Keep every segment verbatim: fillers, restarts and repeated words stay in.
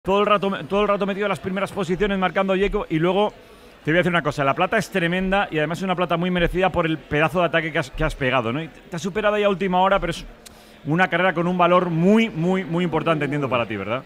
Todo el rato, todo el rato metido en las primeras posiciones, marcando Jacob. Y luego, te voy a decir una cosa, la plata es tremenda y además es una plata muy merecida por el pedazo de ataque que has, que has pegado, ¿no? Y te has superado ya a última hora, pero es una carrera con un valor muy, muy, muy importante, entiendo, para ti, ¿verdad?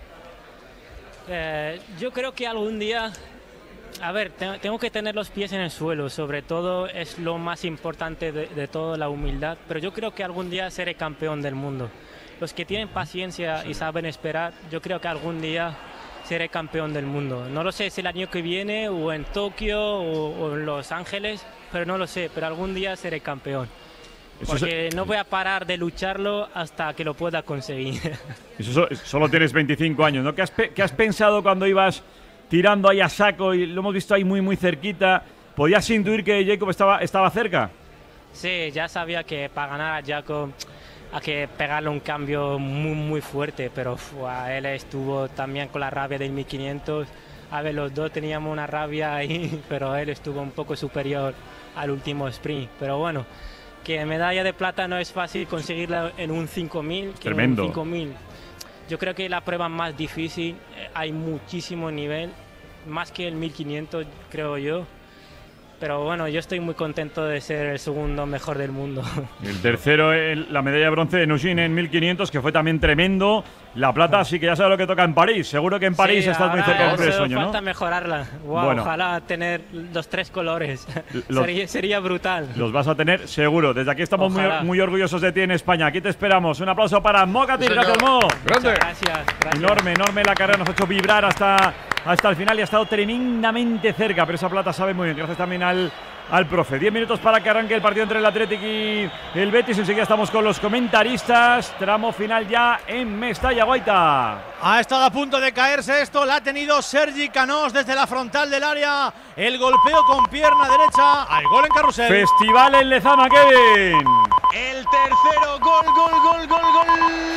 Eh, yo creo que algún día, a ver, te, tengo que tener los pies en el suelo, sobre todo es lo más importante de, de todo, la humildad, pero yo creo que algún día seré campeón del mundo. Los que tienen paciencia sí. y saben esperar, yo creo que algún día seré campeón del mundo. No lo sé si el año que viene, o en Tokio, o, o en Los Ángeles, pero no lo sé, pero algún día seré campeón. Porque no voy a parar de lucharlo hasta que lo pueda conseguir. Eso so, solo tienes veinticinco años, ¿no? ¿Qué has, ¿Qué has pensado cuando ibas tirando ahí a saco y lo hemos visto ahí muy, muy cerquita? ¿Podías intuir que Jacob estaba, estaba cerca? Sí, ya sabía que para ganar a Jacob hay que pegarle un cambio muy, muy fuerte, pero uf, él estuvo también con la rabia del mil quinientos. A ver, los dos teníamos una rabia ahí, pero él estuvo un poco superior al último sprint. Pero bueno, que medalla de plata no es fácil conseguirla en un cinco mil. Que Tremendo. En un cinco mil. Yo creo que la prueba más difícil, hay muchísimo nivel, más que el mil quinientos, creo yo. Pero bueno, yo estoy muy contento de ser el segundo mejor del mundo. El tercero, el, la medalla de bronce de Nujin en mil quinientos, que fue también tremendo. La plata sí que ya sabes lo que toca en París. Seguro que en París sí, estás muy cerca de cumplir el sueño, ¿no? Falta mejorarla. Wow, bueno, ojalá tener los tres colores. Los, sería, sería brutal. Los vas a tener seguro. Desde aquí estamos muy, muy orgullosos de ti en España. Aquí te esperamos. Un aplauso para Mokatir. Gracias, Mo. Grande. Gracias, gracias. Enorme, enorme la carrera. Nos ha hecho vibrar hasta, hasta el final y ha estado tremendamente cerca. Pero esa plata sabe muy bien. Gracias también al... al profe. Diez minutos para que arranque el partido entre el Athletic y el Betis. Enseguida estamos con los comentaristas. Tramo final ya en Mestalla, Guaita. Ha estado a punto de caerse esto. La ha tenido Sergi Canós desde la frontal del área. El golpeo con pierna derecha. Al gol en carrusel. Festival en Lezama, Kevin. El tercero. Gol, gol, gol, gol, gol.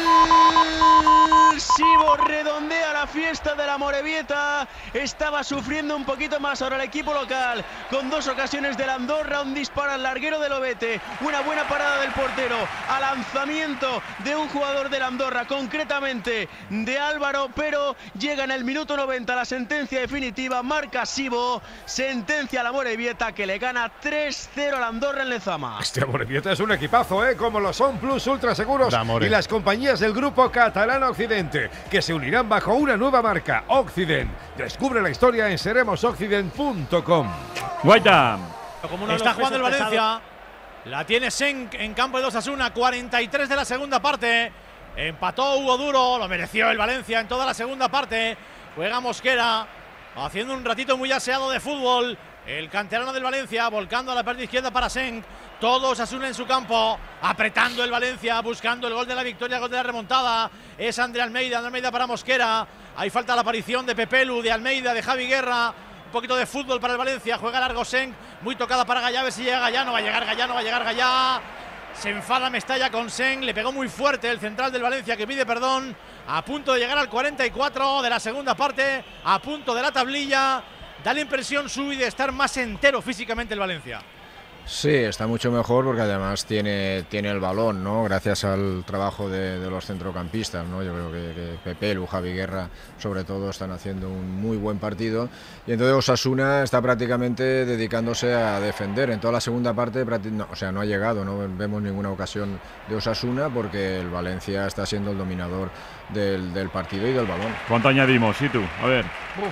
Sibo redondea la fiesta de la Morevieta. Estaba sufriendo un poquito más ahora el equipo local, con dos ocasiones del Andorra, un disparo al larguero del Ovete, una buena parada del portero, a lanzamiento de un jugador del Andorra, concretamente de Álvaro, pero llega en el minuto noventa la sentencia definitiva, marca Sibo, sentencia a la Morevieta, que le gana tres cero al Andorra en Lezama. Este Morevieta es un equipazo, ¿eh? Como lo son Plus Ultra Seguros y las compañías del grupo catalán Occidente, que se unirán bajo una nueva marca, Occident. Descubre la historia en seremos occident punto com. Guaita. Está jugando el Valencia. La tiene Senk en campo de Osasuna. cuarenta y tres de la segunda parte. Empató Hugo Duro. Lo mereció el Valencia en toda la segunda parte. Juega Mosquera, haciendo un ratito muy aseado de fútbol. El canterano del Valencia, volcando a la parte izquierda para Senk. Todo Osasuna en su campo, apretando el Valencia, buscando el gol de la victoria, el gol de la remontada. Es André Almeida, André Almeida para Mosquera. Ahí falta la aparición de Pepelu, de Almeida, de Javi Guerra. Un poquito de fútbol para el Valencia, juega largo Senk, muy tocada para Gallá, a ver si llega Gallá, no va a llegar Gallá, no va a llegar Gallá. Se enfada Mestalla con Senk, le pegó muy fuerte el central del Valencia, que pide perdón. A punto de llegar al cuarenta y cuatro de la segunda parte, a punto de la tablilla. Da la impresión, Sui, de estar más entero físicamente el Valencia. Sí, está mucho mejor porque además tiene, tiene el balón, ¿no? Gracias al trabajo de, de los centrocampistas, ¿no? Yo creo que, que Pepelu, Javi Guerra, sobre todo, están haciendo un muy buen partido. Y entonces Osasuna está prácticamente dedicándose a defender. En toda la segunda parte, no, o sea, no ha llegado, no vemos ninguna ocasión de Osasuna porque el Valencia está siendo el dominador del, del partido y del balón. ¿Cuánto añadimos, sí tú? A ver.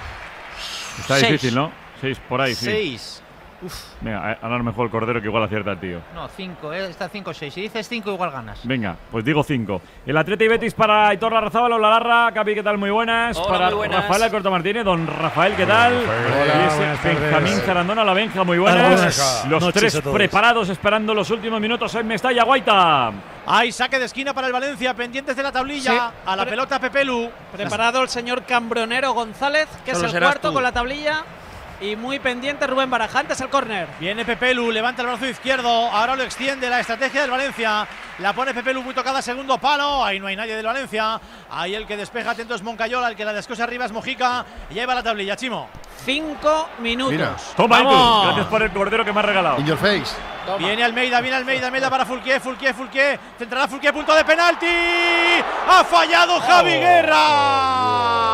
Uf. Está Seis. difícil, ¿no? Seis por ahí, sí. Seis. Uf. Venga, ahora mejor el Cordero, que igual acierta el tío. No, cinco, eh, está cinco seis. Si dices cinco, igual ganas. Venga, pues digo cinco. El Atleti y Betis para Aitor Larrazábal. Hola, Larra. Capi, ¿qué tal? Muy buenas. Hola, para muy buenas. Rafael Alcorta Martínez. Don Rafael, ¿qué tal? Hola, y ese Benjamín Zarandona. La Benja, muy buenas. Hola, buenas. Los Noches tres preparados, esperando los últimos minutos en Mestalla, Guaita. Hay saque de esquina para el Valencia, pendientes de la tablilla. Sí. A la Pre pelota Pepelu. Preparado el señor Cambronero González, que Solo es el cuarto tú. con la tablilla. Y muy pendiente Rubén Barajantes al córner. Viene Pepelu, levanta el brazo izquierdo. Ahora lo extiende, la estrategia del Valencia. La pone Pepelu muy tocada, segundo palo. Ahí no hay nadie del Valencia. Ahí el que despeja atento es Moncayola. El que la descosa arriba es Mojica. Y lleva la tablilla, Chimo. Cinco minutos. Mira. Toma, tú. Gracias por el Cordero que me has regalado. In your face. Toma. Viene Almeida, viene Almeida, Almeida para Fulquier, Fulquier, Fulquier. Centrará Fulquier, punto de penalti. ¡Ha fallado Javi Guerra!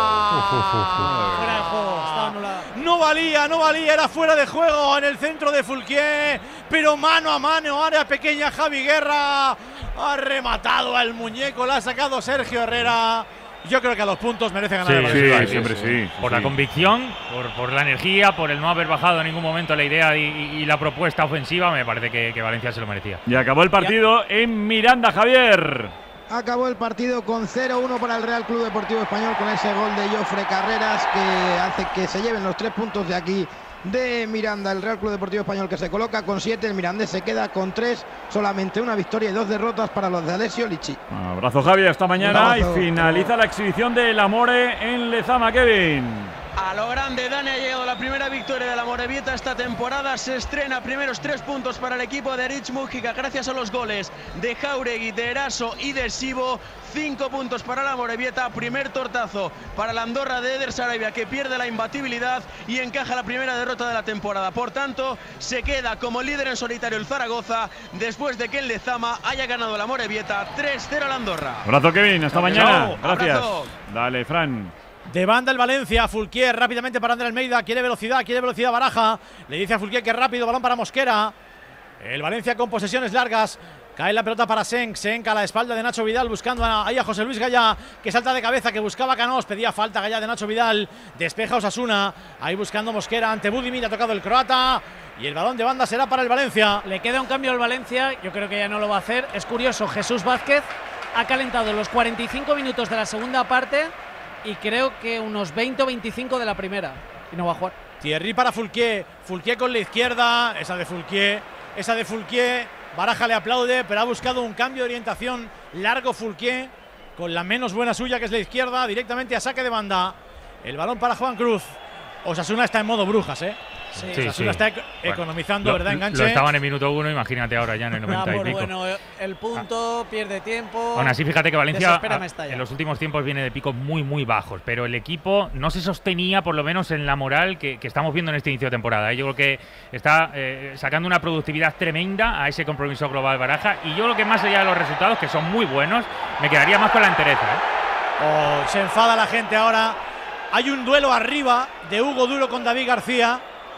Fuera de juego, estaba anulada. No valía, no valía, era fuera de juego en el centro de Foulquier, pero mano a mano, área pequeña, Javi Guerra ha rematado al muñeco, la ha sacado Sergio Herrera. Yo creo que a los puntos merece ganar. Sí, el Valencia. sí, siempre sí. Por sí. la convicción, por, por la energía, por el no haber bajado en ningún momento la idea y, y la propuesta ofensiva, me parece que, que Valencia se lo merecía. Y acabó el partido en Miranda, Javier. Acabó el partido con cero uno para el Real Club Deportivo Español con ese gol de Jofre Carreras que hace que se lleven los tres puntos de aquí de Miranda. El Real Club Deportivo Español que se coloca con siete, el Mirandés se queda con tres, solamente una victoria y dos derrotas para los de Alessio Lichi. Abrazo, Javier, hasta mañana. Abrazo. Y finaliza la exhibición del Amore en Lezama, Kevin. A lo grande, Dani, ha llegado la primera victoria de la Morevieta esta temporada. Se estrena primeros tres puntos para el equipo de Rich Mújica gracias a los goles de Jauregui, de Eraso y de Sibo. Cinco puntos para la Morevieta. Primer tortazo para la Andorra de Eder Sarabia, que pierde la imbatibilidad y encaja la primera derrota de la temporada. Por tanto, se queda como líder en solitario el Zaragoza después de que el Lezama haya ganado la Morevieta tres cero a la Andorra. Abrazo, Kevin, hasta Gracias. mañana. Gracias. Abrazo. Dale, Fran. De banda el Valencia, Foulquier rápidamente para Ander Almeida, quiere velocidad, quiere velocidad Baraja, le dice a Foulquier que rápido, balón para Mosquera. El Valencia con posesiones largas, cae la pelota para Senk, Senk a la espalda de Nacho Vidal buscando a, ahí a José Luis Gallá, que salta de cabeza, que buscaba Canós, pedía falta Gallá de Nacho Vidal, despeja Osasuna, ahí buscando Mosquera ante Budimir, ha tocado el croata y el balón de banda será para el Valencia. Le queda un cambio al Valencia, yo creo que ya no lo va a hacer. Es curioso, Jesús Vázquez ha calentado los cuarenta y cinco minutos de la segunda parte y creo que unos veinte o veinticinco de la primera. Y no va a jugar. Thierry para Foulquier. Foulquier con la izquierda. Esa de Foulquier. Esa de Foulquier. Baraja le aplaude, pero ha buscado un cambio de orientación. Largo Foulquier. Con la menos buena suya, que es la izquierda. Directamente a saque de banda. El balón para Juan Cruz. Osasuna está en modo brujas, ¿eh? Sí, Sí, Osasuna sí. está economizando, Lo- ¿verdad? Enganche. Lo estaban en minuto uno, imagínate ahora ya en el noventa Ah, y por pico. bueno, el punto, pierde tiempo. Aún así, fíjate que Valencia Desespera a- Mestalla. en los últimos tiempos viene de picos muy, muy bajos, pero el equipo no se sostenía, por lo menos en la moral que, que estamos viendo en este inicio de temporada. ¿eh? Yo creo que está eh, sacando una productividad tremenda a ese compromiso global Baraja, y yo creo que más allá de los resultados, que son muy buenos, me quedaría más con la entereza. ¿eh? Oh, se enfada la gente ahora. Hay un duelo arriba de Hugo Duro con David García.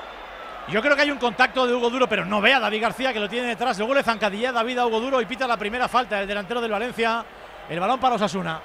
Yo creo que hay un contacto de Hugo Duro, pero no ve a David García, que lo tiene detrás. Luego le zancadilla David a Hugo Duro y pita la primera falta del delantero del Valencia. El balón para Osasuna.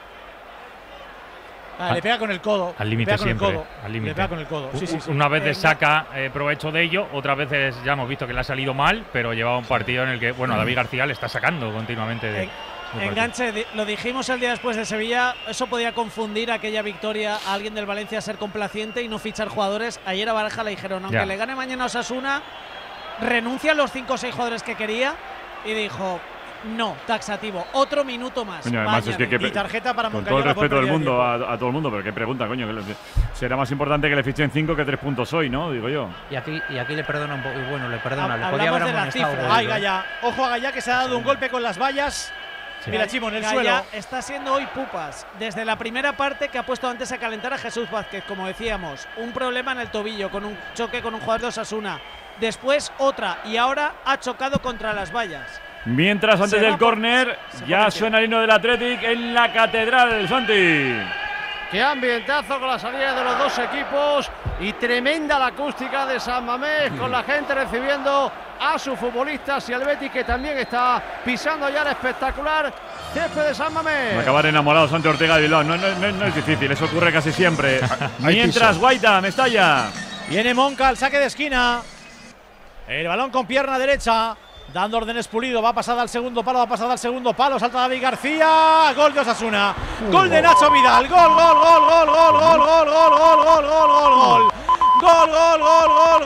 Ah, Al- le pega con el codo. Al le límite pega con el siempre. codo, Al Le límite. pega con el codo. Sí, sí, sí. Una vez Eh, saca eh, provecho de ello, otras veces ya hemos visto que le ha salido mal, pero llevaba un partido en el que, bueno, a David García le está sacando continuamente de. En- Enganche, di- lo dijimos el día después de Sevilla, eso podía confundir aquella victoria a alguien del Valencia, ser complaciente y no fichar jugadores. Ayer a Baraja le dijeron, aunque Ya. le gane mañana a Osasuna, renuncia a los cinco o seis jugadores que quería y dijo, no, taxativo, otro minuto más. Coño, además es que, que Y tarjeta para con todo el Moncayola por respeto del pérdida de mundo tiempo. a, a todo el mundo, pero qué pregunta, coño. Que le- será más importante que le fichen cinco que tres puntos hoy, ¿no? Digo yo. Y aquí, y aquí le perdona un poco. Bueno, le perdona. Hab- Le podía hablamos haber de la amonestado. cifra. Hugo Ay, Duro, ¿eh? Gallá. Ojo a Gallá, que se ha dado un golpe con las vallas. Sí. Mira, Chimo, en el Gallá suelo. está siendo hoy pupas. Desde la primera parte que ha puesto antes a calentar a Jesús Vázquez, como decíamos, un problema en el tobillo con un choque con un jugador de Osasuna. Después otra y ahora ha chocado contra las vallas. Mientras, antes Se del va por- córner, se ya pone suena el himno del Athletic en la Catedral del Santi. Qué ambientazo con la salida de los dos equipos y tremenda la acústica de San Mamés con la gente recibiendo a sus futbolistas y al Betis, que también está pisando ya el espectacular césped de San Mamés. Va a acabar enamorado Santi Ortega de Bilbao. No, no, no, no es difícil, eso ocurre casi siempre. Mientras, piso. Guaita, Mestalla. Viene Monca al saque de esquina. El balón con pierna derecha. Dando órdenes Pulido. Va pasada al segundo palo. Va pasada al segundo palo. Salta David García. Gol de Osasuna. Gol de Nacho Vidal. Gol, gol, gol, gol, gol, gol, gol, gol, gol, gol, gol, gol, gol. Gol, gol, gol, gol,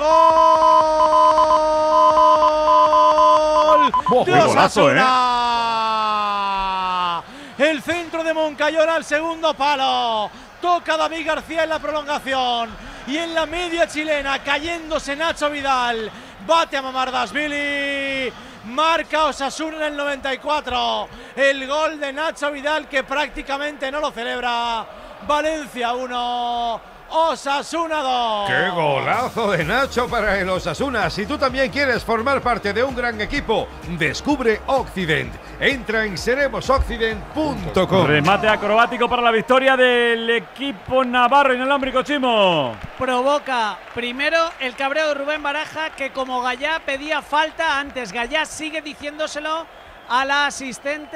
gol. qué De golazo, Osasuna. El centro de Moncayola al segundo palo. Toca David García en la prolongación. Y en la media chilena, cayéndose Nacho Vidal. Bate a Mamardashvili. Marca Osasuna en el noventa y cuatro. El gol de Nacho Vidal, que prácticamente no lo celebra. Valencia uno, Osasuna dos. ¡Qué golazo de Nacho para el Osasuna! Si tú también quieres formar parte de un gran equipo, descubre Occident. Entra en seremos occident punto com. Remate acrobático para la victoria del equipo navarro en el Ámbrico, Chimo. Provoca primero el cabreo de Rubén Baraja, que como Gallá pedía falta antes. Gallá sigue diciéndoselo a la asistente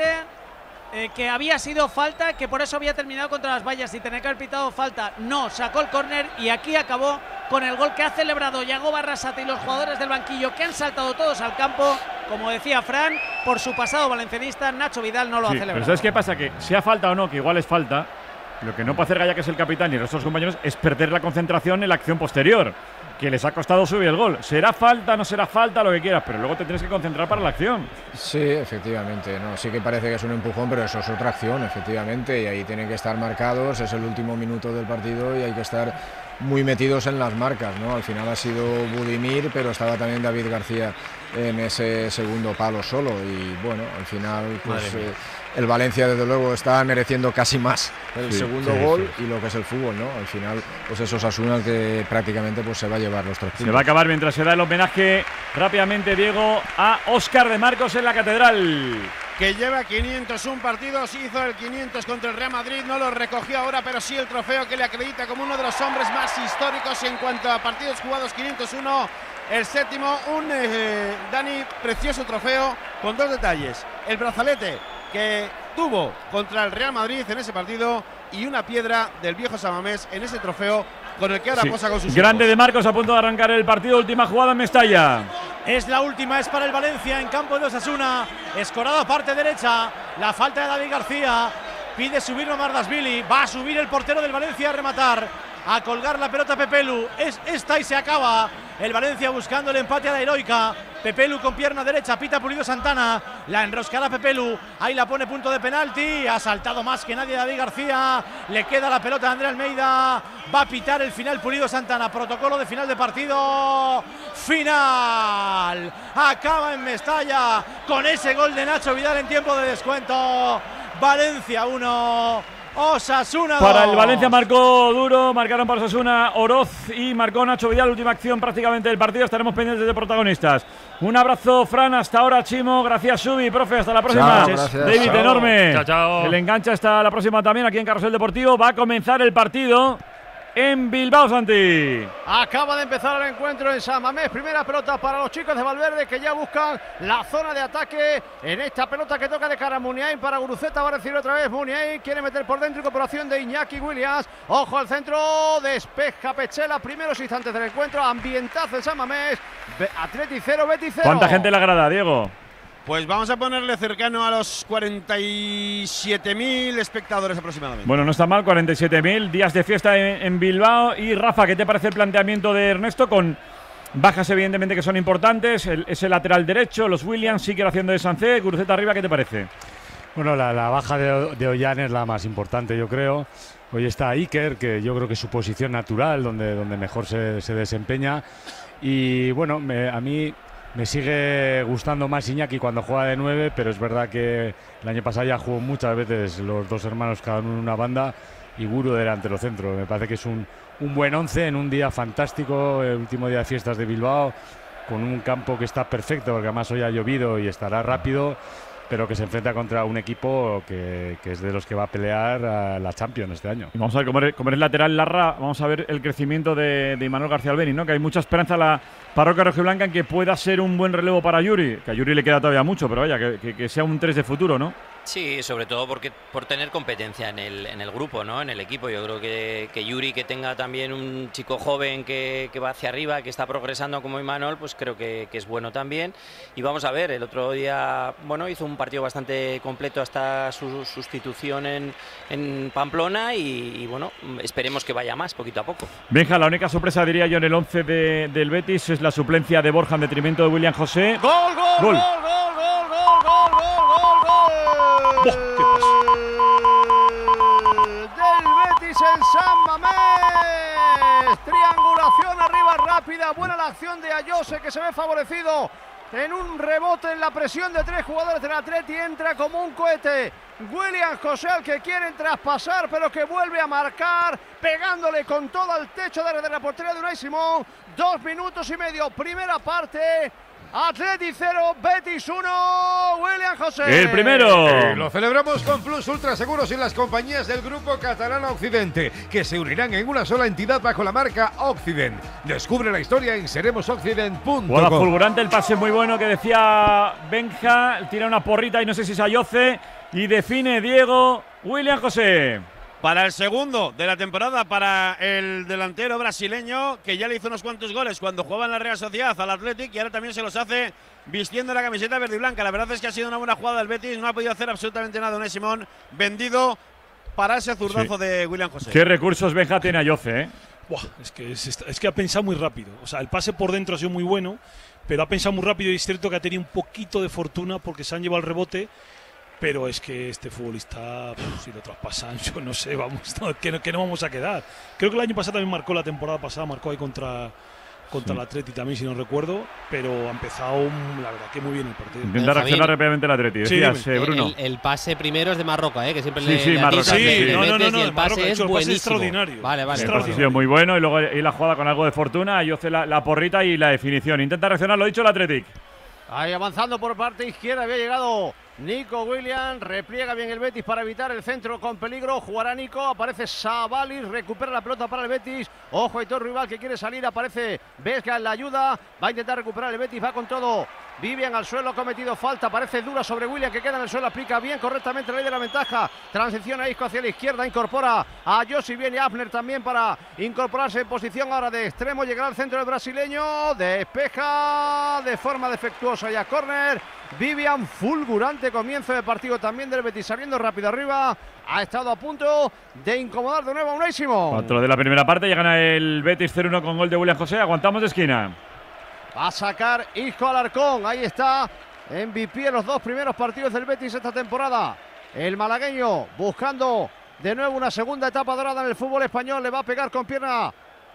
eh, que había sido falta, que por eso había terminado contra las vallas y tenía que haber pitado falta. No, sacó el córner y aquí acabó con el gol que ha celebrado Yago Barrasate y los jugadores del banquillo, que han saltado todos al campo. Como decía Fran, por su pasado valencianista, Nacho Vidal no lo sí, ha celebrado. Pero ¿sabes qué pasa? Que sea falta o no, que igual es falta, lo que no puede hacer Gallá, que es el capitán, y el resto de los compañeros, es perder la concentración en la acción posterior, que les ha costado subir el gol. Será falta, no será falta, lo que quieras, pero luego te tienes que concentrar para la acción. Sí, efectivamente, no, sí que parece que es un empujón, pero eso es otra acción, efectivamente, y ahí tienen que estar marcados. Es el último minuto del partido y hay que estar muy metidos en las marcas, ¿no? Al final ha sido Budimir, pero estaba también David García en ese segundo palo solo, y bueno, al final pues eh, el Valencia desde luego está mereciendo casi más el sí, segundo sí, gol sí. y lo que es el fútbol, ¿no? Al final pues eso es Osasuna que prácticamente pues se va a llevar los tres puntos. Se va a acabar mientras se da el homenaje rápidamente, Diego, a Óscar de Marcos en la Catedral. Que lleva quinientos uno partidos, hizo el quinientos contra el Real Madrid, no lo recogió ahora, pero sí el trofeo que le acredita como uno de los hombres más históricos en cuanto a partidos jugados, quinientos uno, el séptimo, un eh, Dani, precioso trofeo con dos detalles: el brazalete que tuvo contra el Real Madrid en ese partido y una piedra del viejo San Mamés en ese trofeo con el que ahora sí. posa con sus Grande hijos. de Marcos, a punto de arrancar el partido, última jugada en Mestalla. Es la última, es para el Valencia en campo de Osasuna. Escorada parte derecha, la falta de David García. Pide subirlo Mardasvili, va a subir el portero del Valencia a rematar, a colgar la pelota Pepelu. Es esta y se acaba. El Valencia buscando el empate a la heroica. Pepelu con pierna derecha, pita Pulido Santana, la enroscará Pepelu, ahí la pone punto de penalti, ha saltado más que nadie David García, le queda la pelota a André Almeida, va a pitar el final Pulido Santana, protocolo de final de partido, final, acaba en Mestalla con ese gol de Nacho Vidal en tiempo de descuento. Valencia uno, Osasuna dos. Para el Valencia marcó Duro, marcaron para Osasuna Oroz y marcó Nacho Vidal, última acción prácticamente del partido. Estaremos pendientes de protagonistas. Un abrazo, Fran, hasta ahora, Chimo, gracias, Subi, profe, hasta la próxima. Chao, David, chao. enorme. Chao, chao. El engancha hasta la próxima también aquí en Carrusel Deportivo. Va a comenzar el partido en Bilbao, Santi. Acaba de empezar el encuentro en San Mamés. Primera pelota para los chicos de Valverde, que ya buscan la zona de ataque en esta pelota que toca de cara a Muniain para Guruceta. Va a recibir otra vez Muniain, quiere meter por dentro, incorporación de Iñaki Williams. Ojo al centro, despeja Pechela. Primeros instantes del encuentro, ambientazo en San Mamés. Atleti cero, Betis cero. ¿Cuánta gente le agrada, Diego? Pues vamos a ponerle cercano a los cuarenta y siete mil espectadores aproximadamente. Bueno, no está mal, cuarenta y siete mil días de fiesta en, en Bilbao. Y Rafa, ¿qué te parece el planteamiento de Ernesto? Con bajas evidentemente que son importantes, el, ese lateral derecho, los Williams, sigue haciendo de Sancé, Guruceta arriba, ¿qué te parece? Bueno, la, la baja de, de Ollán es la más importante, yo creo. Hoy está Iker, que yo creo que es su posición natural, donde, donde mejor se, se desempeña. Y bueno, me, a mí me sigue gustando más Iñaki cuando juega de nueve, pero es verdad que el año pasado ya jugó muchas veces los dos hermanos cada uno en una banda y Guru delantero centro. Me parece que es un, un buen once en un día fantástico, el último día de fiestas de Bilbao, con un campo que está perfecto, porque además hoy ha llovido y estará rápido, pero que se enfrenta contra un equipo que, que es de los que va a pelear a la Champions este año. Y vamos a ver, como eres, como eres lateral, Larra, vamos a ver el crecimiento de, de Imanol García Albeni, ¿no? Que hay mucha esperanza en la parroquia rojiblanca en que pueda ser un buen relevo para Yuri, que a Yuri le queda todavía mucho, pero vaya, que, que, que sea un tres de futuro, ¿no? Sí, sobre todo porque por tener competencia en el, en el grupo, ¿no? En el equipo. Yo creo que, que Yuri, que tenga también un chico joven que, que va hacia arriba, que está progresando como Imanol, pues creo que, que es bueno también. Y vamos a ver, el otro día, bueno, hizo un partido bastante completo hasta su sustitución en, en Pamplona y, y bueno, esperemos que vaya más poquito a poco. Benja, la única sorpresa, diría yo, en el once de, del Betis es la suplencia de Borja en detrimento de William José. ¡Gol, gol, gol, gol, gol, gol, gol, gol, gol, gol! Oh, del Betis en San Mamés. Triangulación arriba rápida. Buena la acción de Ayose, que se ve favorecido en un rebote en la presión de tres jugadores del Atleti, entra como un cohete William José, al que quieren traspasar, pero que vuelve a marcar, pegándole con todo al techo de la portería de Unai Simón. Dos minutos y medio, primera parte. Atleti cero, Betis uno, William José. El primero. Eh, lo celebramos con Plus Ultra Seguros y las compañías del Grupo Catalán Occidente, que se unirán en una sola entidad bajo la marca Occident. Descubre la historia en seremos occident punto com. Jugada fulgurante, el pase muy bueno que decía Benja, tira una porrita y no sé si es Ayoce, y define Diego William José. Para el segundo de la temporada, para el delantero brasileño, que ya le hizo unos cuantos goles cuando jugaba en la Real Sociedad al Athletic, y ahora también se los hace vistiendo la camiseta verde y blanca. La verdad es que ha sido una buena jugada del Betis, no ha podido hacer absolutamente nada Unai Simón, vendido para ese zurdazo sí. de William José. ¿Qué recursos Benja tiene Ayoce, eh? Buah, es, que es, es que ha pensado muy rápido. O sea, el pase por dentro ha sido muy bueno, pero ha pensado muy rápido y es cierto que ha tenido un poquito de fortuna porque se han llevado el rebote. Pero es que este futbolista, pff, si lo traspasan, yo no sé, vamos, no, que, no, que no vamos a quedar. Creo que el año pasado también marcó, la temporada pasada, marcó ahí contra, contra sí. el Atleti también, si no recuerdo, pero ha empezado, la verdad, que muy bien el partido. Intenta reaccionar rápidamente el Atleti, decías, sí, eh, Bruno. El, el pase primero es de Marroca, ¿eh? Que siempre sí, le, sí, le Marroca, sí, sí, no, no, no, no, el, el pase Marroca, es el buenísimo. pase extraordinario. Vale, vale. El pase ha sido muy bueno y luego y la jugada con algo de fortuna, Ayoce la, la porrita y la definición. Intenta reaccionar, lo ha dicho el Athletic. Ahí avanzando por parte izquierda, había llegado Nico Williams, repliega bien el Betis para evitar el centro con peligro, jugará Nico, aparece Savalis, recupera la pelota para el Betis, ojo Aitor Rival que quiere salir, aparece Vesga en la ayuda, va a intentar recuperar el Betis, va con todo, Vivian al suelo, ha cometido falta, parece dura sobre William que queda en el suelo, aplica bien correctamente la ley de la ventaja, transición a Isco hacia la izquierda, incorpora a Josi, viene Abner también para incorporarse en posición ahora de extremo, llegará al centro del brasileño, despeja de forma defectuosa y a córner. Vivian, fulgurante comienzo de partido también del Betis, saliendo rápido arriba, ha estado a punto de incomodar de nuevo a Unai Simón. Cuatro de la primera parte, ya gana el Betis cero uno con gol de William José, aguantamos de esquina. Va a sacar Isco Alarcón, ahí está, M V P en los dos primeros partidos del Betis esta temporada. El malagueño buscando de nuevo una segunda etapa dorada en el fútbol español, le va a pegar con pierna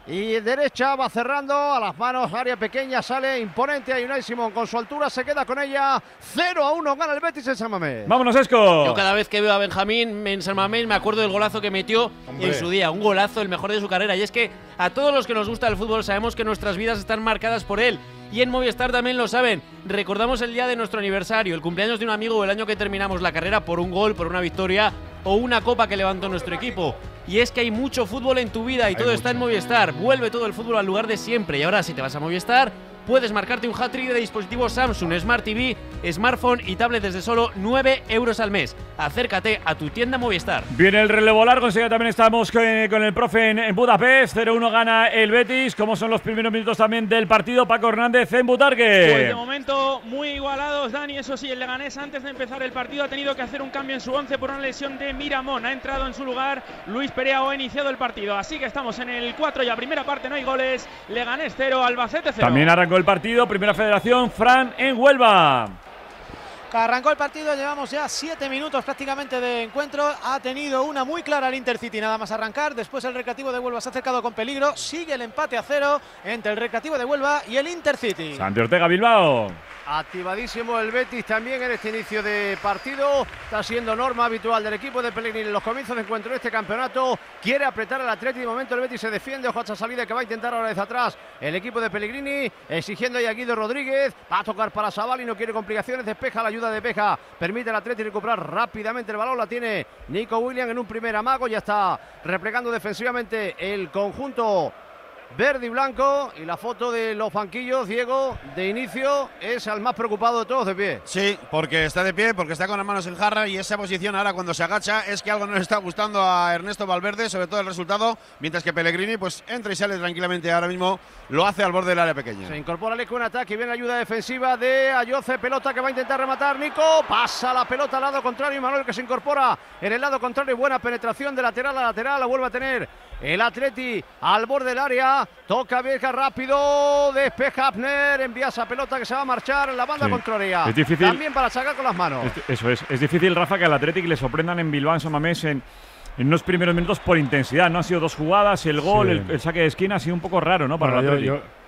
y derecha, va cerrando a las manos, área pequeña, sale imponente a Unai Simón, con su altura se queda con ella, cero a uno gana el Betis en San Mamés. Vámonos, Esco. Yo cada vez que veo a Benjamín en San Mamés me acuerdo del golazo que metió Hombre. en su día, un golazo, el mejor de su carrera, y es que a todos los que nos gusta el fútbol sabemos que nuestras vidas están marcadas por él. Y en Movistar también lo saben. Recordamos el día de nuestro aniversario, el cumpleaños de un amigo o el año que terminamos la carrera por un gol, por una victoria o una copa que levantó nuestro equipo. Y es que hay mucho fútbol en tu vida y hay todo mucho. Está en Movistar. Vuelve todo el fútbol al lugar de siempre. Y ahora si te vas a Movistar, puedes marcarte un hat-trick de dispositivos Samsung, Smart T V, Smartphone y tablet desde solo nueve euros al mes. Acércate a tu tienda Movistar. Viene el relevo largo, enseguida también estamos con, con el profe en, en Budapest. cero uno gana el Betis. ¿Cómo son los primeros minutos también del partido? Paco Hernández en Butarque. Pues de momento muy igualados, Dani. Eso sí, el Leganés antes de empezar el partido ha tenido que hacer un cambio en su once por una lesión de Miramón. Ha entrado en su lugar Luis Perea o ha iniciado el partido. Así que estamos en el cuatro ya, primera parte, no hay goles. Leganés cero, Albacete cero. También arrancó el partido, primera federación, Fran en Huelva. Arrancó el partido, llevamos ya siete minutos prácticamente de encuentro. Ha tenido una muy clara el Intercity nada más arrancar. Después el Recreativo de Huelva se ha acercado con peligro. Sigue el empate a cero entre el Recreativo de Huelva y el Intercity. Santi Ortega, Bilbao. Activadísimo el Betis también en este inicio de partido. Está siendo norma habitual del equipo de Pellegrini en los comienzos de encuentro de este campeonato. Quiere apretar al Atleti. De momento el Betis se defiende. Ojo a esa salida que va a intentar ahora desde atrás el equipo de Pellegrini. Exigiendo ahí a Guido Rodríguez. Va a tocar para Savali. No quiere complicaciones. Despeja la ayuda de Peja. Permite al Atleti recuperar rápidamente el balón. La tiene Nico Williams en un primer amago. Ya está replegando defensivamente el conjunto verde y blanco, y la foto de los banquillos, Diego, de inicio, es al más preocupado de todos de pie. Sí, porque está de pie, porque está con las manos en jarra, y esa posición ahora cuando se agacha es que algo no le está gustando a Ernesto Valverde, sobre todo el resultado, mientras que Pellegrini pues entra y sale tranquilamente ahora mismo, lo hace al borde del área pequeña. Se incorpora Leco en ataque, viene la ayuda defensiva de Ayoce, pelota que va a intentar rematar Nico, pasa la pelota al lado contrario y Manuel que se incorpora en el lado contrario, buena penetración de lateral a lateral, la vuelve a tener el Atleti al borde del área, toca Vieja rápido, despeja Abner, envía esa pelota que se va a marchar en la banda sí. contraria. Es difícil. También para sacar con las manos. Es, eso es, es difícil, Rafa, que al Athletic le sorprendan en Bilbao, en San Mamés, en, en unos primeros minutos por intensidad. No han sido dos jugadas, el gol, sí. el, el saque de esquina ha sido un poco raro, ¿no? Para bueno, el Athletic. Yo, yo,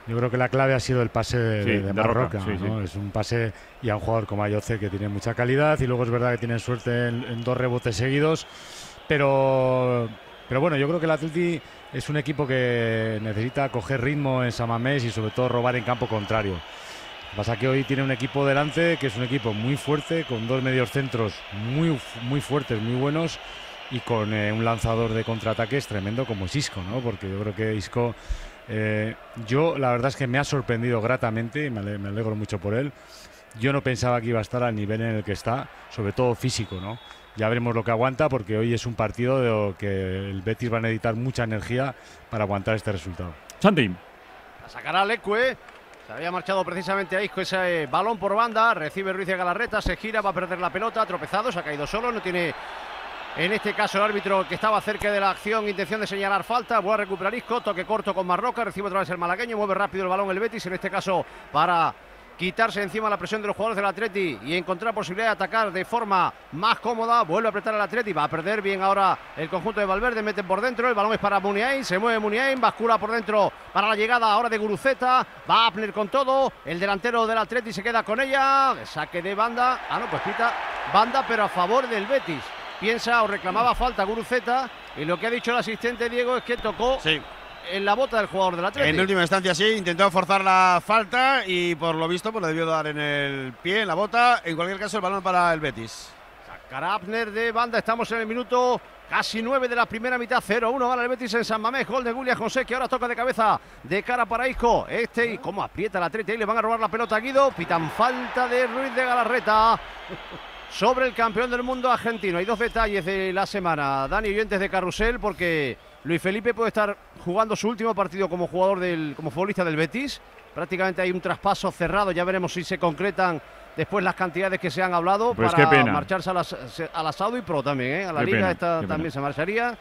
Yo creo que la clave ha sido el pase de, Sí, de, de de Marroca, Roca, sí, ¿no? sí. Es un pase y a un jugador como Ayoce que tiene mucha calidad y luego es verdad que tienen suerte en, en dos rebotes seguidos, pero, pero bueno, yo creo que el Atleti es un equipo que necesita coger ritmo en San Mamés y sobre todo robar en campo contrario. Lo que pasa es que hoy tiene un equipo delante que es un equipo muy fuerte, con dos mediocentros muy, muy fuertes, muy buenos y con eh, un lanzador de contraataques tremendo como es Isco, ¿no? Porque yo creo que Isco... Eh, yo la verdad es que me ha sorprendido gratamente y me, ale me alegro mucho por él. Yo no pensaba que iba a estar al nivel en el que está, sobre todo físico, ¿no? Ya veremos lo que aguanta porque hoy es un partido de lo que el Betis va a necesitar mucha energía para aguantar este resultado. Santi. A sacar a Leque. Se había marchado precisamente a Isco ese balón por banda. Recibe Ruiz de Galarreta, se gira, va a perder la pelota, ha tropezado, se ha caído solo, no tiene... En este caso el árbitro que estaba cerca de la acción, intención de señalar falta, vuelve a recuperar Isco, toque corto con Marroca, recibe otra vez el malagueño, mueve rápido el balón el Betis, en este caso para quitarse encima la presión de los jugadores del Atleti y encontrar posibilidad de atacar de forma más cómoda, vuelve a apretar el Atleti, va a perder bien ahora el conjunto de Valverde, meten por dentro, el balón es para Muniain, se mueve Muniain, bascula por dentro para la llegada ahora de Guruceta, va a Abner con todo, el delantero del Atleti se queda con ella, saque de banda, ah no, pues pita banda pero a favor del Betis. Piensa o reclamaba falta Guruceta y lo que ha dicho el asistente Diego es que tocó sí. en la bota del jugador del Atlético. En última instancia sí, intentó forzar la falta y por lo visto pues le debió dar en el pie, en la bota. En cualquier caso el balón para el Betis. Sacará Abner de banda, estamos en el minuto casi nueve de la primera mitad, cero uno gana el Betis en San Mamés, gol de Gulia José que ahora toca de cabeza de cara para Isco. Este y cómo aprieta el Atlético y le van a robar la pelota a Guido, pitan falta de Ruiz de Galarreta sobre el campeón del mundo argentino. Hay dos detalles de la semana, Dani, oyentes de Carrusel, porque Luis Felipe puede estar jugando su último partido como jugador del, como futbolista del Betis. Prácticamente hay un traspaso cerrado, ya veremos si se concretan después las cantidades que se han hablado pues para marcharse a la, a la Saudi Pro también, ¿eh? A la qué Liga pena, esta también pena. Se marcharía.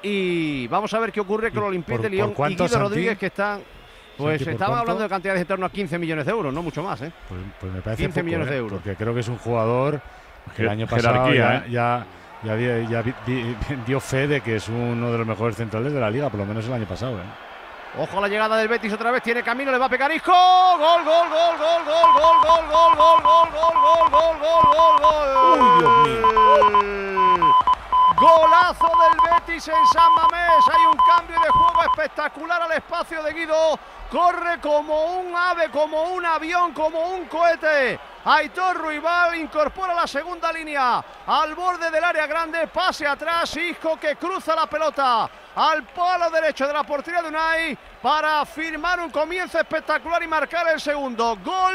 Y vamos a ver qué ocurre con el Olympique de Lyon y Guido Rodríguez, que están... Pues estaban hablando de cantidades en torno a quince millones de euros, no mucho más, ¿eh? Pues, pues me parece quince poco, millones ¿eh? de euros. Porque creo que es un jugador que el año pasado jerarquía, ya, ¿eh? ya, ya, ya, ya di, dio fe de que es uno de los mejores centrales de la liga, por lo menos el año pasado, ¿eh? Ojo a la llegada del Betis otra vez, tiene camino, le va a pegar Isco. Gol, gol, gol, gol, gol, gol, gol, gol, gol, gol, gol, gol, gol, gol, gol. Uy, Dios mío. Golazo del Betis en San Mamés. Hay un cambio de juego espectacular al espacio de Guido. Corre como un ave, como un avión, como un cohete. Aitor Ruibal incorpora la segunda línea al borde del área grande, pase atrás, Isco que cruza la pelota al palo derecho de la portería de Unai para firmar un comienzo espectacular y marcar el segundo. Gol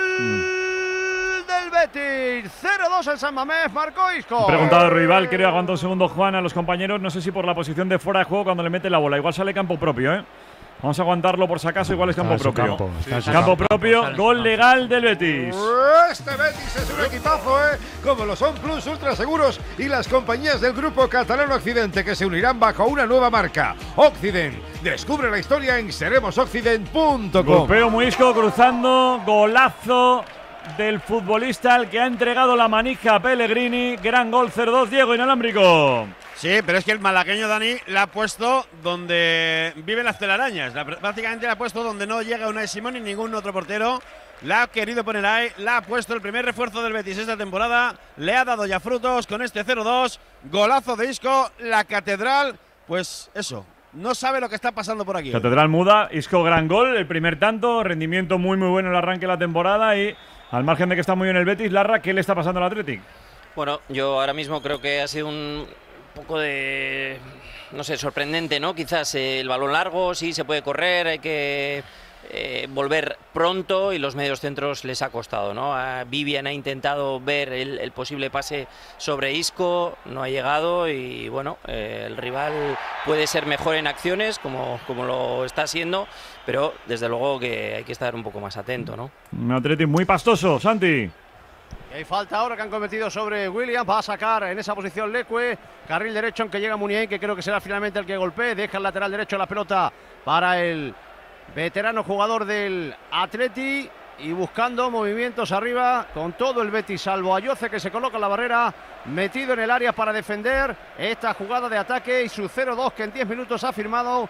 mm. del Betis, cero dos en San Mamés, marcó Isco. Preguntado Ruibal, quería aguantar un segundo Juan a los compañeros, no sé si por la posición de fuera de juego cuando le mete la bola, igual sale campo propio, ¿eh? Vamos a aguantarlo por si acaso, igual es campo propio. Campo, sí, campo, campo propio, campo, gol legal del Betis. Este Betis es un equipazo, ¿eh? Como lo son Plus Ultra Seguros y las compañías del Grupo Catalán Occidente que se unirán bajo una nueva marca, Occident. Descubre la historia en seremos occident punto com. Golpeo Muisco cruzando, golazo del futbolista al que ha entregado la manija a Pellegrini. Gran gol, cero dos, Diego Inalámbrico. Sí, pero es que el malagueño Dani la ha puesto donde viven las telarañas. La, prácticamente la ha puesto donde no llega Unai Simón ni ningún otro portero. La ha querido poner ahí, la ha puesto el primer refuerzo del Betis esta temporada. Le ha dado ya frutos con este cero dos. Golazo de Isco, la catedral. Pues eso, no sabe lo que está pasando por aquí. Catedral muda, Isco gran gol, el primer tanto, rendimiento muy muy bueno en el arranque de la temporada y al margen de que está muy bien el Betis, Larra, ¿qué le está pasando al Athletic? Bueno, yo ahora mismo creo que ha sido un poco de, no sé, sorprendente, ¿no? Quizás eh, el balón largo, sí, se puede correr, hay que eh, volver pronto y los medios centros les ha costado, ¿no? A Vivian ha intentado ver el, el posible pase sobre Isco, no ha llegado y bueno, eh, el rival puede ser mejor en acciones como, como lo está siendo, pero desde luego que hay que estar un poco más atento, ¿no? Un Athletic muy pastoso, Santi. Y hay falta ahora que han cometido sobre Williams. Va a sacar en esa posición Leque. Carril derecho, aunque llega Muniain, que creo que será finalmente el que golpee. Deja el lateral derecho la pelota para el veterano jugador del Atleti. Y buscando movimientos arriba con todo el Betis, salvo Ayoce que se coloca en la barrera, metido en el área para defender esta jugada de ataque y su cero dos que en diez minutos ha firmado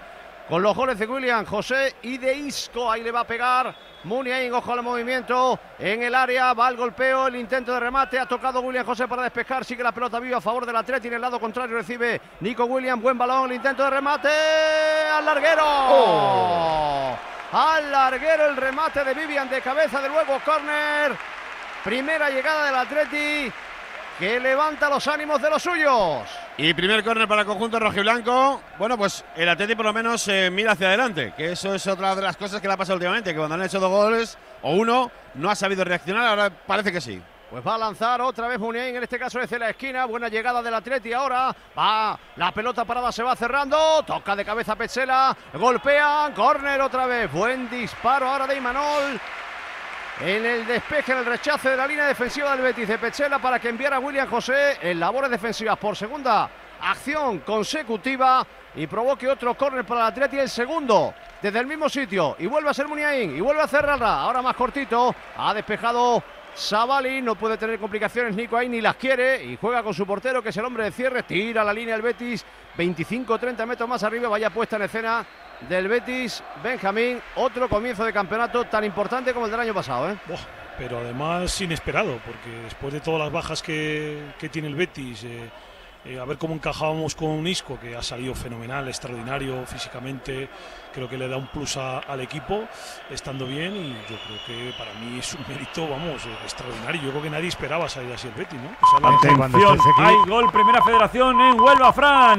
con los goles de William José y de Isco. Ahí le va a pegar Muniain, ojo al movimiento en el área, va el golpeo, el intento de remate, ha tocado William José para despejar, sigue la pelota viva a favor del Atleti, en el lado contrario recibe Nico Williams, buen balón, el intento de remate al larguero. Oh. Al larguero el remate de Vivian de cabeza, de luego córner, primera llegada del Atleti que levanta los ánimos de los suyos. Y primer córner para el conjunto rojiblanco. Bueno, pues el Atleti por lo menos eh, mira hacia adelante, que eso es otra de las cosas que le ha pasado últimamente, que cuando han hecho dos goles o uno, no ha sabido reaccionar, ahora parece que sí. Pues va a lanzar otra vez Muniain, en este caso desde la esquina, buena llegada del Atleti, ahora va la pelota parada, se va cerrando, toca de cabeza Petzela, golpean, córner otra vez, buen disparo ahora de Imanol. En el despeje, en el rechace de la línea defensiva del Betis de Petzela para que enviara a William José en labores defensivas por segunda acción consecutiva y provoque otro córner para el Atleti, el segundo desde el mismo sitio, y vuelve a ser Muniain y vuelve a cerrarla, ahora más cortito, ha despejado Savali, no puede tener complicaciones Nico ahí, ni las quiere, y juega con su portero que es el hombre de cierre, tira la línea el Betis, veinticinco treinta metros más arriba, vaya puesta en escena del Betis, Benjamín, otro comienzo de campeonato tan importante como el del año pasado, ¿eh? Buah, pero además inesperado, porque después de todas las bajas que, que tiene el Betis, eh, eh, a ver cómo encajábamos con Isco, que ha salido fenomenal, extraordinario físicamente, creo que le da un plus a, al equipo, estando bien, y yo creo que para mí es un mérito, vamos, eh, extraordinario. Yo creo que nadie esperaba salir así el Betis, ¿no? O sea, la atención, hay gol, Primera Federación en Huelva, Fran.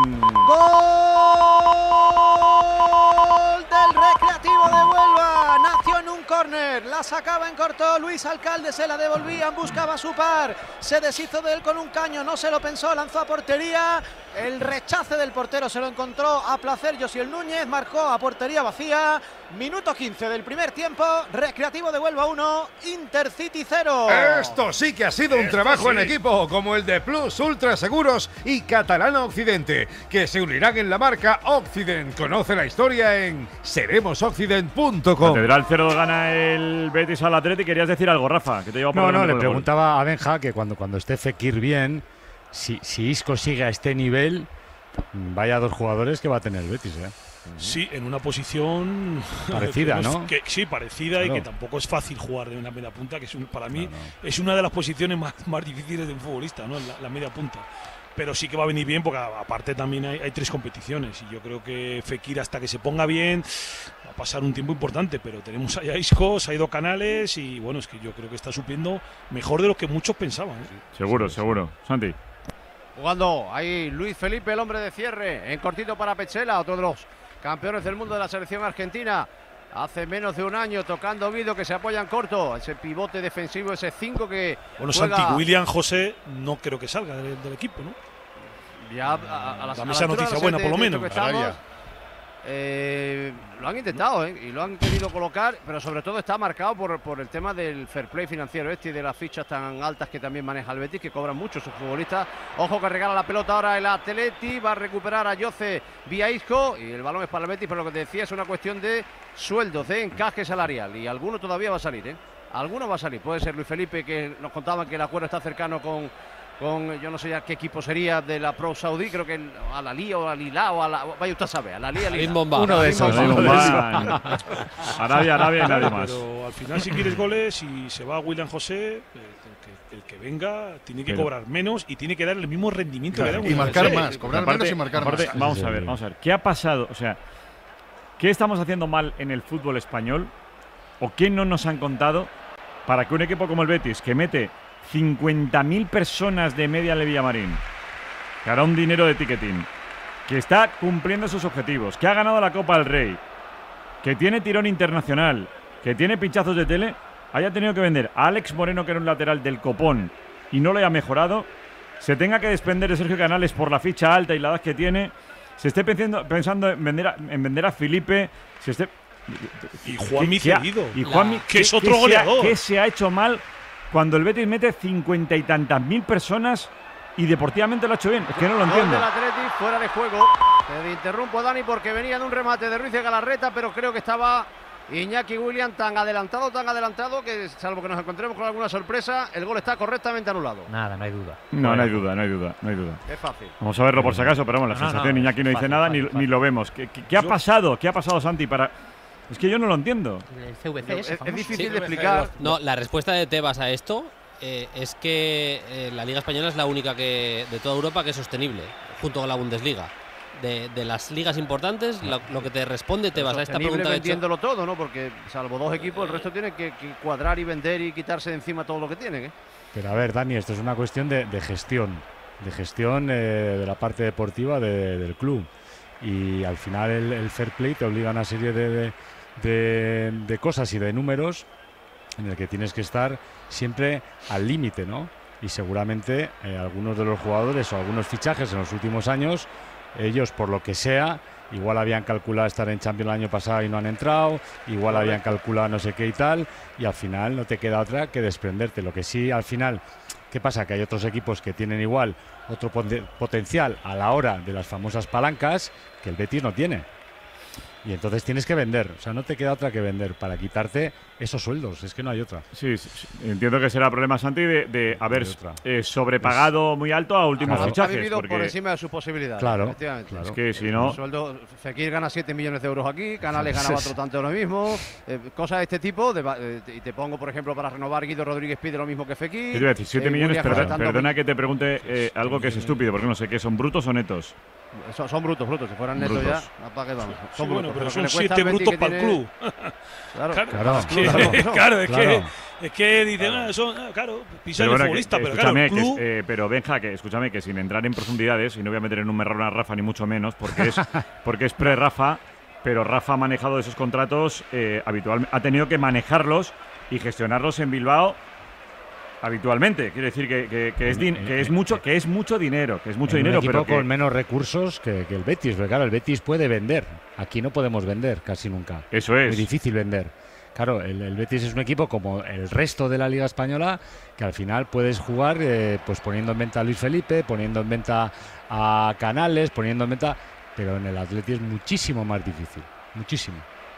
Gol del Recreativo de Huelva, nació en un córner, la sacaba en corto Luis Alcalde, se la devolvían, buscaba su par, se deshizo de él con un caño, no se lo pensó, lanzó a portería, el rechace del portero se lo encontró a placer Josiel Núñez, marcó a portería vacía. Minuto quince del primer tiempo, Recreativo de Huelva uno, Intercity cero. Esto sí que ha sido un Esto trabajo sí. en equipo, como el de Plus Ultra Seguros y Catalana Occidente, que se unirán en la marca Occident. Conoce la historia en seremos occident punto com. Catedral cero gana el Betis al Atleti. Querías decir algo, Rafa, que te lleva por No, delante no, le con el gol. preguntaba a Benja que cuando, cuando esté Fekir bien, si, si Isco sigue a este nivel, vaya dos jugadores que va a tener el Betis, ¿eh? Sí, en una posición parecida, que ¿no? Que, sí, parecida, claro. Y que tampoco es fácil jugar de una media punta, que es un, para mí no, no. es una de las posiciones más, más difíciles de un futbolista, ¿no? La, la media punta. Pero sí que va a venir bien, porque aparte también hay, hay tres competiciones, y yo creo que Fekir, hasta que se ponga bien, va a pasar un tiempo importante, pero tenemos ahí a Isco, se ha ido Canales, y bueno, es que yo creo que está supliendo mejor de lo que muchos pensaban, ¿eh? Seguro, seguro. Santi. Jugando ahí Luis Felipe, el hombre de cierre, en cortito para Petzela, otro de los campeones del mundo de la selección argentina. Hace menos de un año tocando Vido, que se apoya en corto, ese pivote defensivo, ese cinco que Bueno, juega... Santi, William José no creo que salga del, del equipo, ¿no? Ya a, a, a las, Dame a esa la noticia altura buena, de- por lo de esto menos. que estamos, Arabia. eh, lo han intentado, ¿eh? Y lo han querido colocar, pero sobre todo está marcado por, por el tema del fair play financiero este y de las fichas tan altas que también maneja el Betis, que cobran mucho sus futbolistas. Ojo que regala la pelota ahora el Atleti, va a recuperar a Jose vía Isco, y el balón es para el Betis, pero lo que te decía es una cuestión de sueldos, de encaje salarial, y alguno todavía va a salir, ¿eh? Alguno va a salir, puede ser Luis Felipe, que nos contaban que el acuerdo está cercano con, con yo no sé ya qué equipo sería de la Pro Saudí, creo que a la Lía o a Lila o a la, vaya usted sabe, a la Lía, Lila. Uno de esos. Arabia, Arabia y nadie más. Pero al final, si quieres goles y se va William José, eh, el, que, el que venga tiene que Pero- cobrar menos y tiene que dar el mismo rendimiento Claro, que da y William marcar José. más, cobrar menos y marcar más. Vamos a ver, vamos a ver. ¿Qué ha pasado? O sea, ¿qué estamos haciendo mal en el fútbol español? ¿O qué no nos han contado para que un equipo como el Betis, que mete cincuenta mil personas de media en Villamarín, que hará un dinero de ticketing, que está cumpliendo sus objetivos, que ha ganado la Copa del Rey, que tiene tirón internacional, que tiene pinchazos de tele, haya tenido que vender a Alex Moreno, que era un lateral del copón, y no lo haya mejorado, se tenga que desprender de Sergio Canales por la ficha alta y la edad que tiene, se esté pensando, pensando en, vender a, en vender a Felipe, se esté... Y Juanmi ¿Qué- qué ha- cedido. Y Juanmi, Que es ¿qué- otro qué se ha- goleador. ¿Qué se ha hecho mal cuando el Betis mete cincuenta y tantas mil personas y deportivamente lo ha hecho bien? Es que no lo Gol entiendo. del Atleti, fuera de juego. Te interrumpo, Dani, porque venía de un remate de Ruiz de Galarreta, pero creo que estaba Iñaki Williams tan adelantado, tan adelantado que salvo que nos encontremos con alguna sorpresa, el gol está correctamente anulado. Nada, no hay duda. No, no hay duda, no hay duda, no hay duda. Es fácil. Vamos a verlo por si acaso, pero vamos, la No, no, sensación, no, Iñaki no dice fácil, nada fácil, ni, fácil. ni lo vemos. ¿Qué, qué, qué ha pasado? ¿Qué ha pasado, Santi? Para... Es que yo no lo entiendo. El C V C es, es difícil de explicar. No, la respuesta de Tebas a esto eh, es que eh, la Liga Española es la única que de toda Europa que es sostenible, junto con la Bundesliga. De, de las ligas importantes, lo, lo que te responde Tebas a esta pregunta de hecho, vendiéndolo todo, ¿no? Porque salvo dos equipos, el resto tiene que, que cuadrar y vender y quitarse de encima todo lo que tienen, ¿eh? Pero a ver, Dani, esto es una cuestión de, de gestión, de gestión eh, de la parte deportiva de, del club. Y al final el, el fair play te obliga a una serie de, de, de, de cosas y de números en el que tienes que estar siempre al límite, ¿no? Y seguramente eh, algunos de los jugadores o algunos fichajes en los últimos años, ellos por lo que sea, igual habían calculado estar en Champions el año pasado y no han entrado, igual habían calculado no sé qué y tal, y al final no te queda otra que desprenderte. Lo que sí, al final, ¿qué pasa? Que hay otros equipos que tienen igual otro pot- potencial a la hora de las famosas palancas que el Betis no tiene. Y entonces tienes que vender, o sea, no te queda otra que vender para quitarte esos sueldos, es que no hay otra. Sí, sí, sí. Entiendo que será problema, Santi, de, de haber eh, sobrepagado es, muy alto a últimos claro, fichajes. Ha vivido porque... por encima de sus posibilidades. Claro, claro. Es que si no... El sueldo, Fekir gana siete millones de euros aquí, Canales ganaba otro tanto lo mismo, eh, cosas de este tipo, de, eh, y te pongo, por ejemplo, para renovar, Guido Rodríguez pide lo mismo que Fekir. Quiero decir, siete eh, millones, perdona, perdona que te pregunte eh, algo que es estúpido, porque no sé qué, ¿son brutos o netos? Son, son brutos, brutos. Si fueran netos brutos. ya, ¿para qué vamos? Sí, Son bueno, brutos. pero son siete brutos para el club. Claro, claro, claro, es que, claro, claro, claro, es, claro. Que, es que dicen, ah, son, ah, claro, pisan el bueno, futbolista, que, pero claro, el club... que, eh, pero Benja, que escúchame, que sin entrar en profundidades, y no voy a meter en un marrón a Rafa ni mucho menos, porque es, porque es pre-Rafa, pero Rafa ha manejado esos contratos eh, habitualmente, ha tenido que manejarlos y gestionarlos en Bilbao habitualmente. Quiero decir que, que, que, es, din que es mucho que es mucho dinero, que es mucho en dinero, un equipo pero que... con menos recursos que, que el Betis, porque claro, el Betis puede vender. Aquí no podemos vender casi nunca. Eso es. Muy difícil vender. Claro, el, el Betis es un equipo como el resto de la Liga Española que al final puedes jugar eh, pues poniendo en venta a Luis Felipe, poniendo en venta a Canales, poniendo en venta, pero en el Atleti es muchísimo más difícil, muchísimo.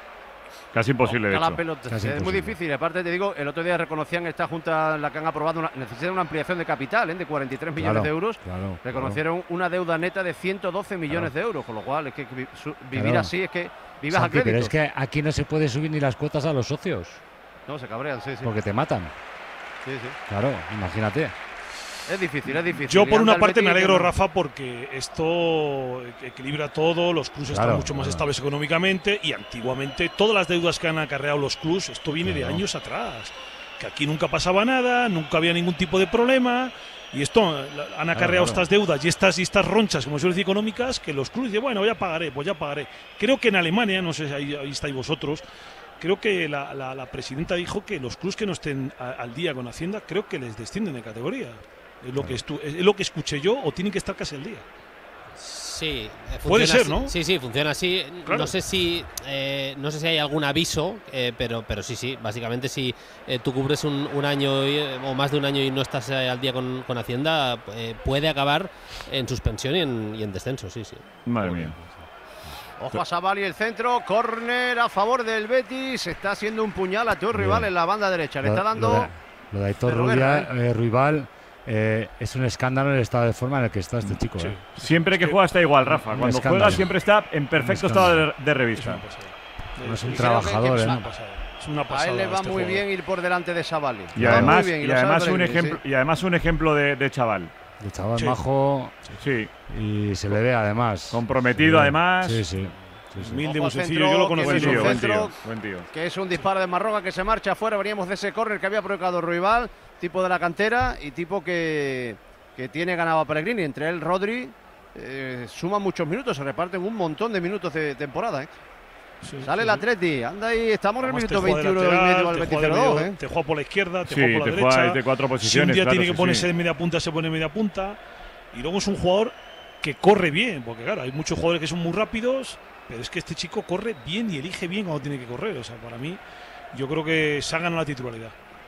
Casi imposible, de la hecho. pelota. Casi es muy imposible. difícil. Aparte, te digo, el otro día reconocían esta junta, la que han aprobado, una, necesitan una ampliación de capital ¿eh? de cuarenta y tres millones Claro, de euros. claro, Reconocieron claro. una deuda neta de ciento doce millones Claro. de euros, con lo cual es que vi- su- vivir Claro. así es que vivas Santi, a crédito. pero es que aquí no se puede subir ni las cuotas a los socios, No, se cabrean, sí, sí. porque te matan. Sí, sí. Claro, imagínate. Es difícil, es difícil. Yo Y por anda una el parte Betis me que alegro, no- Rafa, porque esto equilibra todo, los clubes Claro, están mucho más claro. estables económicamente y antiguamente todas las deudas que han acarreado los clubes, esto viene de Claro. años atrás, que aquí nunca pasaba nada, nunca había ningún tipo de problema y esto la- han acarreado claro. estas deudas y estas y estas ronchas, como suele decir, económicas, que los clubes dicen, bueno, ya pagaré, pues ya pagaré. Creo que en Alemania, no sé si ahí, ahí estáis vosotros, creo que la, la- la presidenta dijo que los clubes que no estén a- al día con Hacienda, creo que les descienden de categoría. Es lo, que estu- es lo que escuché yo, o tienen que estar casi al día. Sí, eh, Puede funciona ser, así. ¿no? Sí, sí, funciona así. Claro. No sé si eh, no sé si hay algún aviso, eh, pero pero sí, sí. Básicamente, si eh, tú cubres un, un año y- o más de un año y no estás eh, al día con, con Hacienda, eh, puede acabar en suspensión y en, y en descenso, sí, sí. Madre mía. Ojo a Savali, el centro, córner a favor del Betis. Está haciendo un puñal a tu rival Bien. en la banda derecha. Le Lo- está lo dando. de, lo de Aitor Pero guerra, Rubia, eh, Ruibal, eh, es un escándalo el estado de forma en el que está este chico. Sí. eh. Siempre que juega está igual, Rafa. Un Cuando escándalo. juega siempre está en perfecto Un estado de, escándalo. de revista. No es un creo que- trabajador, que- ¿eh? Es una pasada. Es una A pasada él le va este muy jugador. bien ir por delante de Savali. Y Le va además, muy bien, y lo sabe además un Pellegrini, ejemplo, sí. y además un ejemplo de, de chaval. El chaval Sí. majo Sí, y se le ve además. comprometido Sí. además. Sí, sí. sí, sí. Humilde, Ojo muy al sencillo. centro, Yo lo que conozco. Buen es un tío, buen centro tío, buen tío. Que es un disparo de Marroca que se marcha afuera. Veníamos de ese córner que había provocado Ruibal, tipo de la cantera y tipo que, que tiene ganado a Pellegrini. Entre él, Rodri, eh, suma muchos minutos, se reparten un montón de minutos de temporada. ¿eh? Sí, Sale sí, el sí. Atleti, anda ahí, estamos en el Además, te minuto juega de veintiuno y lateral, medio al te Betis juega de cero dos. medio- ¿eh? te juega por la izquierda, te Sí, juega por te la juega derecha. de cuatro Si un posiciones. día claro, tiene que sí, ponerse sí. de media punta, se pone media punta. Y luego es un jugador que corre bien, porque claro, hay muchos jugadores que son muy rápidos, pero es que este chico corre bien y elige bien cuando tiene que correr. O sea, para mí, yo creo que se ha ganado la titularidad.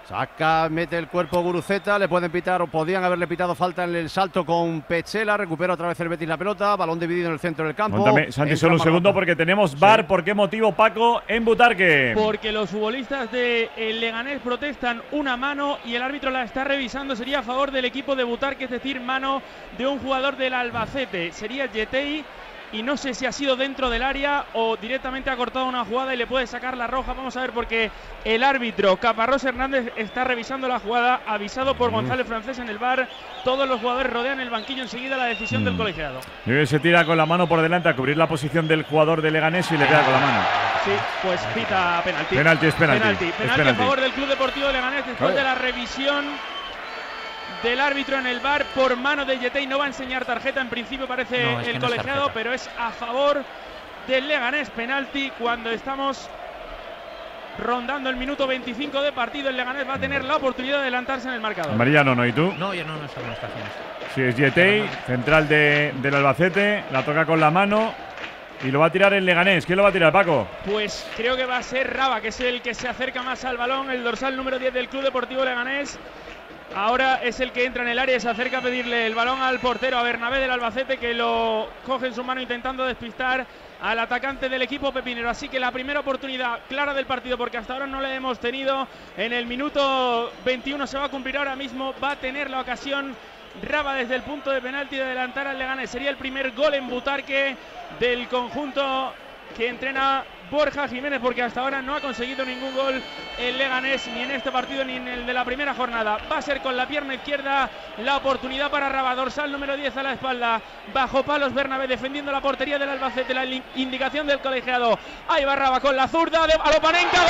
Saca, mete el cuerpo Guruceta, le pueden pitar o podían haberle pitado falta en el salto con Petzela, recupera otra vez el Betis la pelota, balón dividido en el centro del campo. Cuéntame, Santi, solo un segundo porque tenemos V A R. Sí. ¿Por qué motivo, Paco, en Butarque? Porque los futbolistas de el Leganés protestan una mano y el árbitro la está revisando, sería a favor del equipo de Butarque, es decir, mano de un jugador del Albacete, sería Yetei. Y no sé si ha sido dentro del área o directamente ha cortado una jugada y le puede sacar la roja. Vamos a ver, porque el árbitro Caparrós Hernández está revisando la jugada, avisado por González Francés en el V A R. Todos los jugadores rodean el banquillo, enseguida la decisión mm. del colegiado. Y se tira con la mano por delante a cubrir la posición del jugador de Leganés y le pega con la mano. Sí, pues pita penalti. Penalti, es penalti. Penalti, es penalti, penalti a favor del Club Deportivo Leganés después de la revisión del árbitro en el V A R por mano de Yetei. No va a enseñar tarjeta, en principio parece no, el colegiado, no, pero es a favor del Leganés. Penalti cuando estamos rondando el minuto veinticinco de partido. El Leganés va a tener la oportunidad de adelantarse en el marcador. Amarilla no, ¿no? ¿Y tú? No, yo no, no estoy en estaciones. Sí, es Yetei, central de, del Albacete, la toca con la mano y lo va a tirar el Leganés. ¿Quién lo va a tirar, Paco? Pues creo que va a ser Raba, que es el que se acerca más al balón, el dorsal número diez del Club Deportivo Leganés. Ahora es el que entra en el área y se acerca a pedirle el balón al portero, a Bernabé del Albacete, que lo coge en su mano intentando despistar al atacante del equipo pepinero. Así que la primera oportunidad clara del partido, porque hasta ahora no la hemos tenido. En el minuto veintiuno se va a cumplir ahora mismo. Va a tener la ocasión Raba desde el punto de penalti de adelantar al Leganés. Sería el primer gol en Butarque del conjunto que entrena Borja Jiménez, porque hasta ahora no ha conseguido ningún gol el Leganés, ni en este partido ni en el de la primera jornada. Va a ser con la pierna izquierda la oportunidad para Raba, dorsal número diez a la espalda, bajo palos Bernabé defendiendo la portería del Albacete, la indicación del colegiado. Ahí va Raba con la zurda de Alopanenka.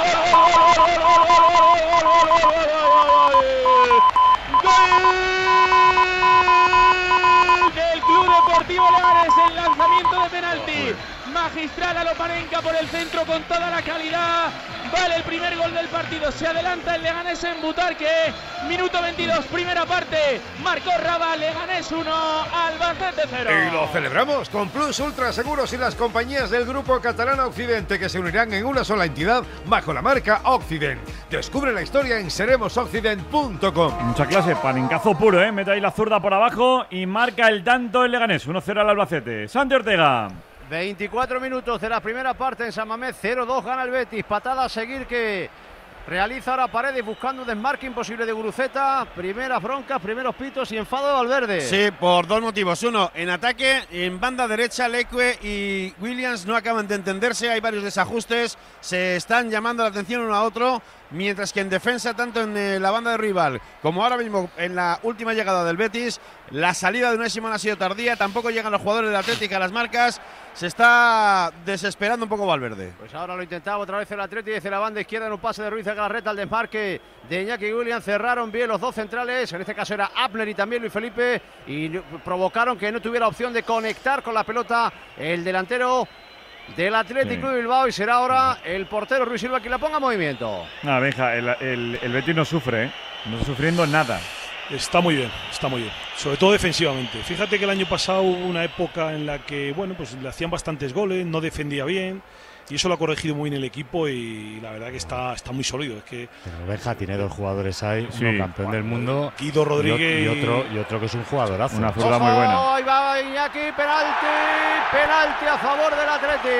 ¡Gol del Club Deportivo Leganés! El lanzamiento de penalti magistral a Lopanenka por el centro con toda la calidad. Vale el primer gol del partido. Se adelanta el Leganés en Butarque. Minuto veintidós, primera parte. Marcó Raba, Leganés uno, Albacete cero. Y lo celebramos con Plus Ultra Seguros y las compañías del Grupo Catalán Occidente, que se unirán en una sola entidad bajo la marca Occident. Descubre la historia en seremos occident punto com. Mucha clase, panencazo puro, ¿eh? Mete ahí la zurda por abajo y marca el tanto el Leganés. uno cero al Albacete. Santi Ortega. veinticuatro minutos de la primera parte en San Mamés, cero dos gana el Betis. Patada a seguir que realiza ahora Paredes buscando un desmarque imposible de Guruceta. Primeras broncas, primeros pitos y enfado de Valverde. Sí, por dos motivos. Uno, en ataque, en banda derecha, Leque y Williams no acaban de entenderse. Hay varios desajustes, se están llamando la atención uno a otro. Mientras que en defensa, tanto en eh, la banda de rival como ahora mismo en la última llegada del Betis, la salida de Unai Simón ha sido tardía, tampoco llegan los jugadores del Atlético a las marcas, se está desesperando un poco Valverde. Pues ahora lo intentaba otra vez el Atlético desde la banda izquierda en un pase de Ruiz de Galarreta al desmarque de Iñaki y William. Cerraron bien los dos centrales, en este caso era Abner y también Luis Felipe, y provocaron que no tuviera opción de conectar con la pelota el delantero del Atlético de sí. Bilbao, y será ahora el portero Ruiz Silva quien la ponga en movimiento. Nada, Benja, el, el, el Betis no sufre, ¿eh? No está sufriendo nada. Está muy bien, está muy bien, sobre todo defensivamente. Fíjate que el año pasado hubo una época en la que, bueno, pues le hacían bastantes goles, no defendía bien, y eso lo ha corregido muy bien el equipo y la verdad que está, está muy sólido. Es que pero Benja tiene dos jugadores ahí, sí. uno campeón del mundo, Guido Rodríguez y, otro, y otro que es un jugadorazo. Una zurda muy buena. Ahí va Iñaki, penalti, penalti a favor del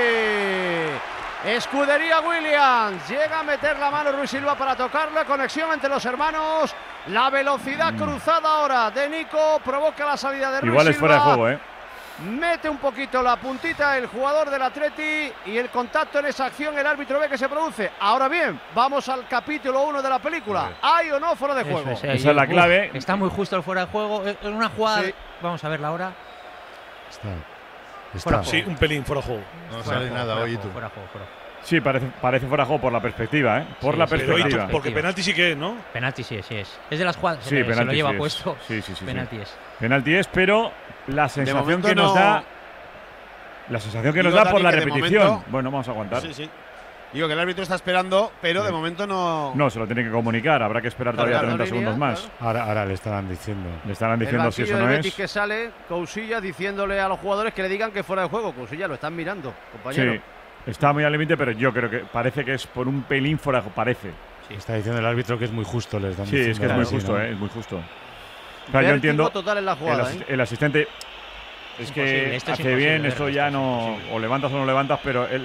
Atleti. Escudería Williams, llega a meter la mano Ruiz Silva para tocarle, conexión entre los hermanos, la velocidad mm. cruzada ahora de Nico provoca la salida de Ruiz Igual es Silva. Fuera de juego, ¿eh? Mete un poquito la puntita el jugador del Atleti y el contacto en esa acción el árbitro ve que se produce. Ahora bien, vamos al capítulo uno de la película. ¿Hay o no fuera de juego? Eso, Esa es la clave. Uf, está muy justo el fuera de juego. En una jugada, sí. Vamos a verla ahora. Está. Está. Sí, un pelín fuera de juego. No sale nada hoy tú. Fuera de juego, fuera. Sí, parece, parece fuera de juego por la perspectiva, ¿eh? Por sí, la perspectiva. Porque penalti sí que es, ¿no? Penalti sí, sí es. Es de las jugadas. Sí, se, penalti se lo lleva sí puesto. Sí, sí, sí. Penalti sí. es. Penalti es, pero la sensación que nos no... da. La sensación que Digo, nos da Dani, por la repetición. Momento, bueno, vamos a aguantar. Sí, sí. Digo que el árbitro está esperando, pero sí. de momento no. No, se lo tiene que comunicar. Habrá que esperar todavía claro, treinta segundos más. Claro. Ahora, ahora le estarán diciendo. Le estarán diciendo si eso no del es. Betis que sale, Cousilla diciéndole a los jugadores que le digan que fuera de juego. Cousilla lo están mirando, compañero. Sí, está muy al límite, pero yo creo que parece que es por un pelín fuera de juego. Parece. Sí. Está diciendo el árbitro que es muy justo. Les dan sí, es que es muy justo, ¿no? eh, es muy justo. Claro, yo entiendo. Total en la jugada, el, ¿eh? el asistente es, es que esto es hace bien, eso ya no. O levantas o no levantas, pero él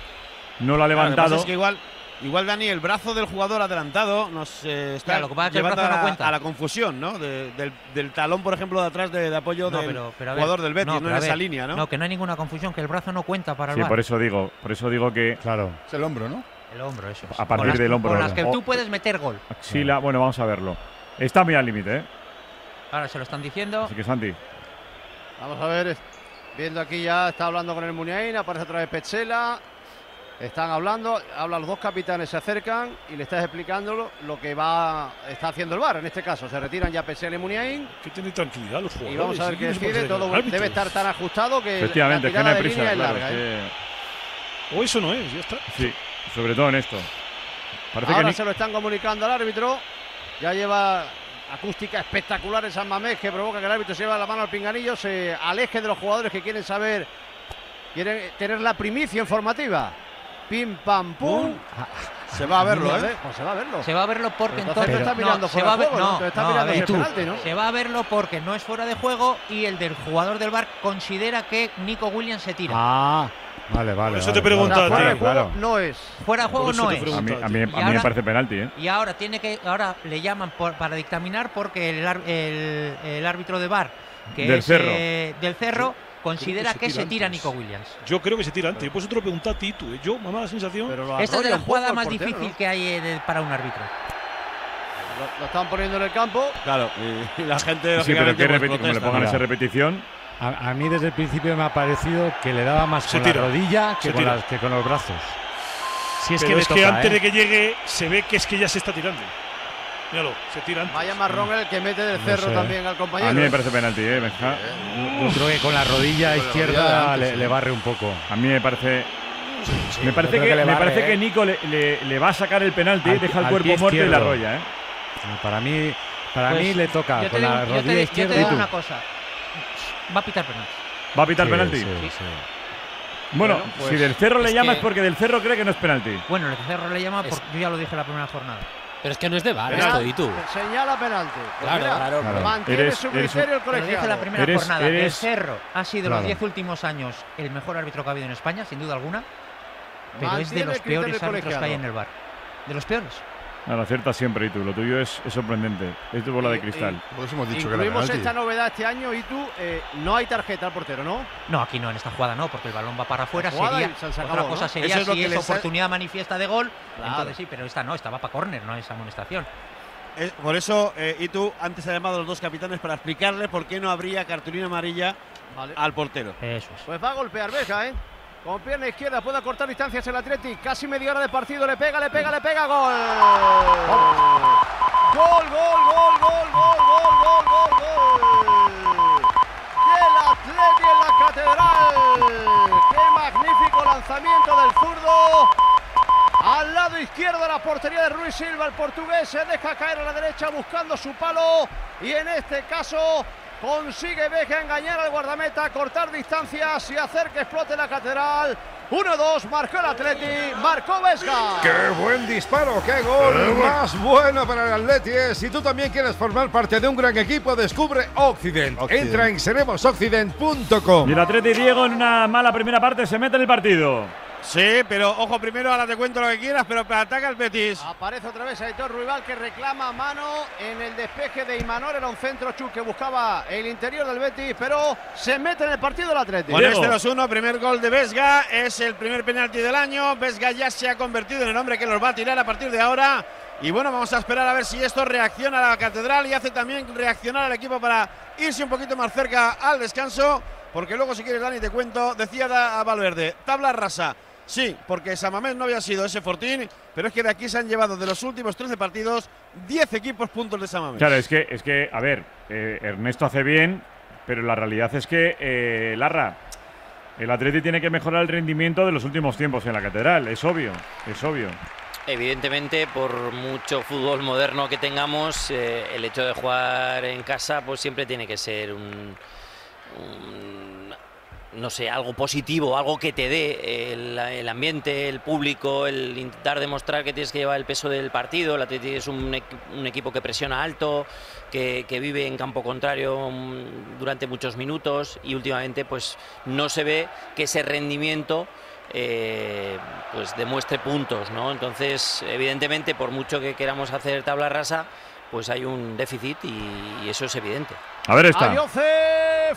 no lo ha levantado. Claro, lo que pasa es que igual. Igual, Dani, el brazo del jugador adelantado nos eh, está claro, lo que pasa es que el llevando brazo a, no cuenta. a la confusión, ¿no? De, del, del talón, por ejemplo, de atrás de, de apoyo no, del pero, pero ver, jugador del Betis, no, no en esa ver, línea, ¿no? No, que no hay ninguna confusión, que el brazo no cuenta para el Sí, V A R. por eso digo, por eso digo que. Claro. Es el hombro, ¿no? El hombro, eso. Es. A partir las, del hombro. Con las que o, tú puedes meter gol. Axila, bueno, vamos a verlo. Está muy al límite, ¿eh? Ahora se lo están diciendo. Así que Santi. Vamos a ver, viendo aquí ya, está hablando con el Muniain, aparece otra vez Petzela. Están hablando, hablan los dos capitanes, se acercan y le estás explicando lo, lo que va está haciendo el V A R en este caso. Se retiran ya Petzela y Muniain. Que tiene tranquilidad los jugadores. Y vamos a ver ¿sí? qué No se decide. Todo árbitros. debe estar tan ajustado que efectivamente, la tirada que no hay de prisa, línea claro, es larga. es ¿eh? que... O eso no es, ya está. Sí, sobre todo en esto. Parece Ahora que se lo están comunicando al árbitro. Ya lleva acústica espectacular en San Mamés que provoca que el árbitro se lleve la mano al pinganillo, se aleje de los jugadores que quieren saber, quieren tener la primicia informativa. Pim, pam, pum. Se va a verlo, ¿eh? Pues se va a verlo. Se va a verlo porque entonces, entonces está mirando no, fuera se va a de ver, juego, no, ¿no? Está no, mirando a ver, ese penalti, ¿no? Se va a verlo porque no es fuera de juego y el del jugador del V A R considera que Nico Williams se tira. Ah, vale, vale. Por eso vale, te preguntaba, vale, fuera de tío. juego claro. no es. Fuera de juego no es. A mí, a mí, a mí ahora, me parece penalti, ¿eh? Y ahora tiene que ahora le llaman por, para dictaminar porque el, el, el árbitro de V A R que del es Cerro. Eh, del Cerro considera que que se se tira antes. Nico Williams. Yo creo que se tira antes. Yo pues otro pregunta a ti, tú. ¿eh? Yo, mamá, la sensación. Esta es de la jugada más portero, difícil ¿no? que hay eh, de, para un árbitro. Lo, lo están poniendo en el campo. Claro, y, y la gente. Sí, pero que pues, repeti- como le protesta, pongan ¿no? esa repetición. A, a mí desde el principio me ha parecido que le daba más Se con tira. la rodilla que Se con, tira. las, que con los brazos. Si es Pero que es le que toca, antes ¿eh? de que llegue se ve que es que ya se está tirando. Míralo, se tira antes. Vaya marrón el que mete del No Cerro sé. también al compañero. A mí me parece penalti, ¿eh? Benja. Yo creo que con la rodilla izquierda le, le barre un poco. A mí me parece. me parece yo que, creo que le me barre, parece ¿eh? que Nico le, le- le va a sacar el penalti, Al- deja el al cuerpo pie muerto y la izquierdo. arrolla, ¿eh? Para mí, para Pues, mí le toca yo te con digo- la yo te- rodilla yo te izquierda. digo ¿Y tú? una cosa. Va a pitar penalti. ¿Va a pitar Sí, penalti? sí, sí. Bueno, Bueno, pues, si del Cerro le es llama que- es porque del Cerro cree que no es penalti. Bueno, el Cerro le llama, Es- porque yo ya lo dije en la primera jornada. Pero es que no es de V A R Penal- esto, y tú. Señala penalti. Pues Claro, mira, claro, claro. Mantiene Eres- su eres criterio un- el Te lo dije en la colegiado. primera Eres- jornada. eres- El Cerro ha sido Claro. los diez últimos años el mejor árbitro que ha habido en España, sin duda alguna. Pero es Mantiene de el los criterio peores del árbitros que hay colegiado. en el V A R. De los peores. No, lo acierta siempre, y tú. Lo tuyo es, es sorprendente. Es tu bola de cristal. Por eso hemos dicho que era Incluimos penalti. esta novedad este año y tú, eh, no hay tarjeta al portero, ¿no? No, aquí no, en esta jugada no, porque el balón va para afuera. jugada Sería, y se- se otra acabó, cosa ¿no? sería Eso es lo si que es les ha- oportunidad manifiesta de gol. Claro. Entonces sí, pero esta no, esta va para córner, no es amonestación. Eh, por eso, eh, y tú antes ha llamado a los dos capitanes para explicarle por qué no habría cartulina amarilla Vale. al portero. Eso es. Pues va a golpear Beja, ¿eh? Con pierna izquierda puede acortar distancias el Athletic. Casi media hora de partido. Le pega, le pega, le pega. Gol. Gol, gol, gol, gol, gol, gol, gol, gol, gol. Del Athletic en la Catedral. Qué magnífico lanzamiento del zurdo. Al lado izquierdo de la portería de Ruiz Silva, el portugués se deja caer a la derecha buscando su palo y en este caso consigue Beja engañar al guardameta, cortar distancias y hacer que explote la Catedral. uno dos, marcó el Atleti, marcó Vesga. ¡Qué buen disparo! ¡Qué gol! Más bueno para el Atleti. Si tú también quieres formar parte de un gran equipo, descubre Occident. Occident. Entra en seremos occident punto com. Y el Atleti Diego en una mala primera parte se mete en el partido. Sí, pero ojo primero, ahora te cuento lo que quieras, pero ataca el Betis. Aparece otra vez Aitor Ruibal que reclama mano en el despeje de Imanol. Era un centro Chu que buscaba el interior del Betis, pero se mete en el partido el Atleti. Bueno, este dos uno, primer gol de Vesga, es el primer penalti del año. Vesga ya se ha convertido en el hombre que los va a tirar a partir de ahora. Y bueno, vamos a esperar a ver si esto reacciona a la Catedral y hace también reaccionar al equipo para irse un poquito más cerca al descanso. Porque luego, si quieres, Dani, te cuento, decía a Valverde, tabla rasa. Sí, porque San Mamés no había sido ese fortín, pero es que de aquí se han llevado de los últimos trece partidos diez equipos puntos de San Mamés. Claro, es que, es que a ver, eh, Ernesto hace bien, pero la realidad es que, eh, Larra, el Atleti tiene que mejorar el rendimiento de los últimos tiempos en la Catedral, es obvio, es obvio. Evidentemente, por mucho fútbol moderno que tengamos, eh, el hecho de jugar en casa pues siempre tiene que ser un, un no sé, algo positivo, algo que te dé el, el ambiente, el público, el intentar demostrar que tienes que llevar el peso del partido. El Atleti es un, un equipo que presiona alto, que, que vive en campo contrario durante muchos minutos y últimamente pues no se ve que ese rendimiento eh, pues demuestre puntos, ¿no? Entonces, evidentemente, por mucho que queramos hacer tabla rasa, pues hay un déficit y, y eso es evidente. A ver esta. Ayoce,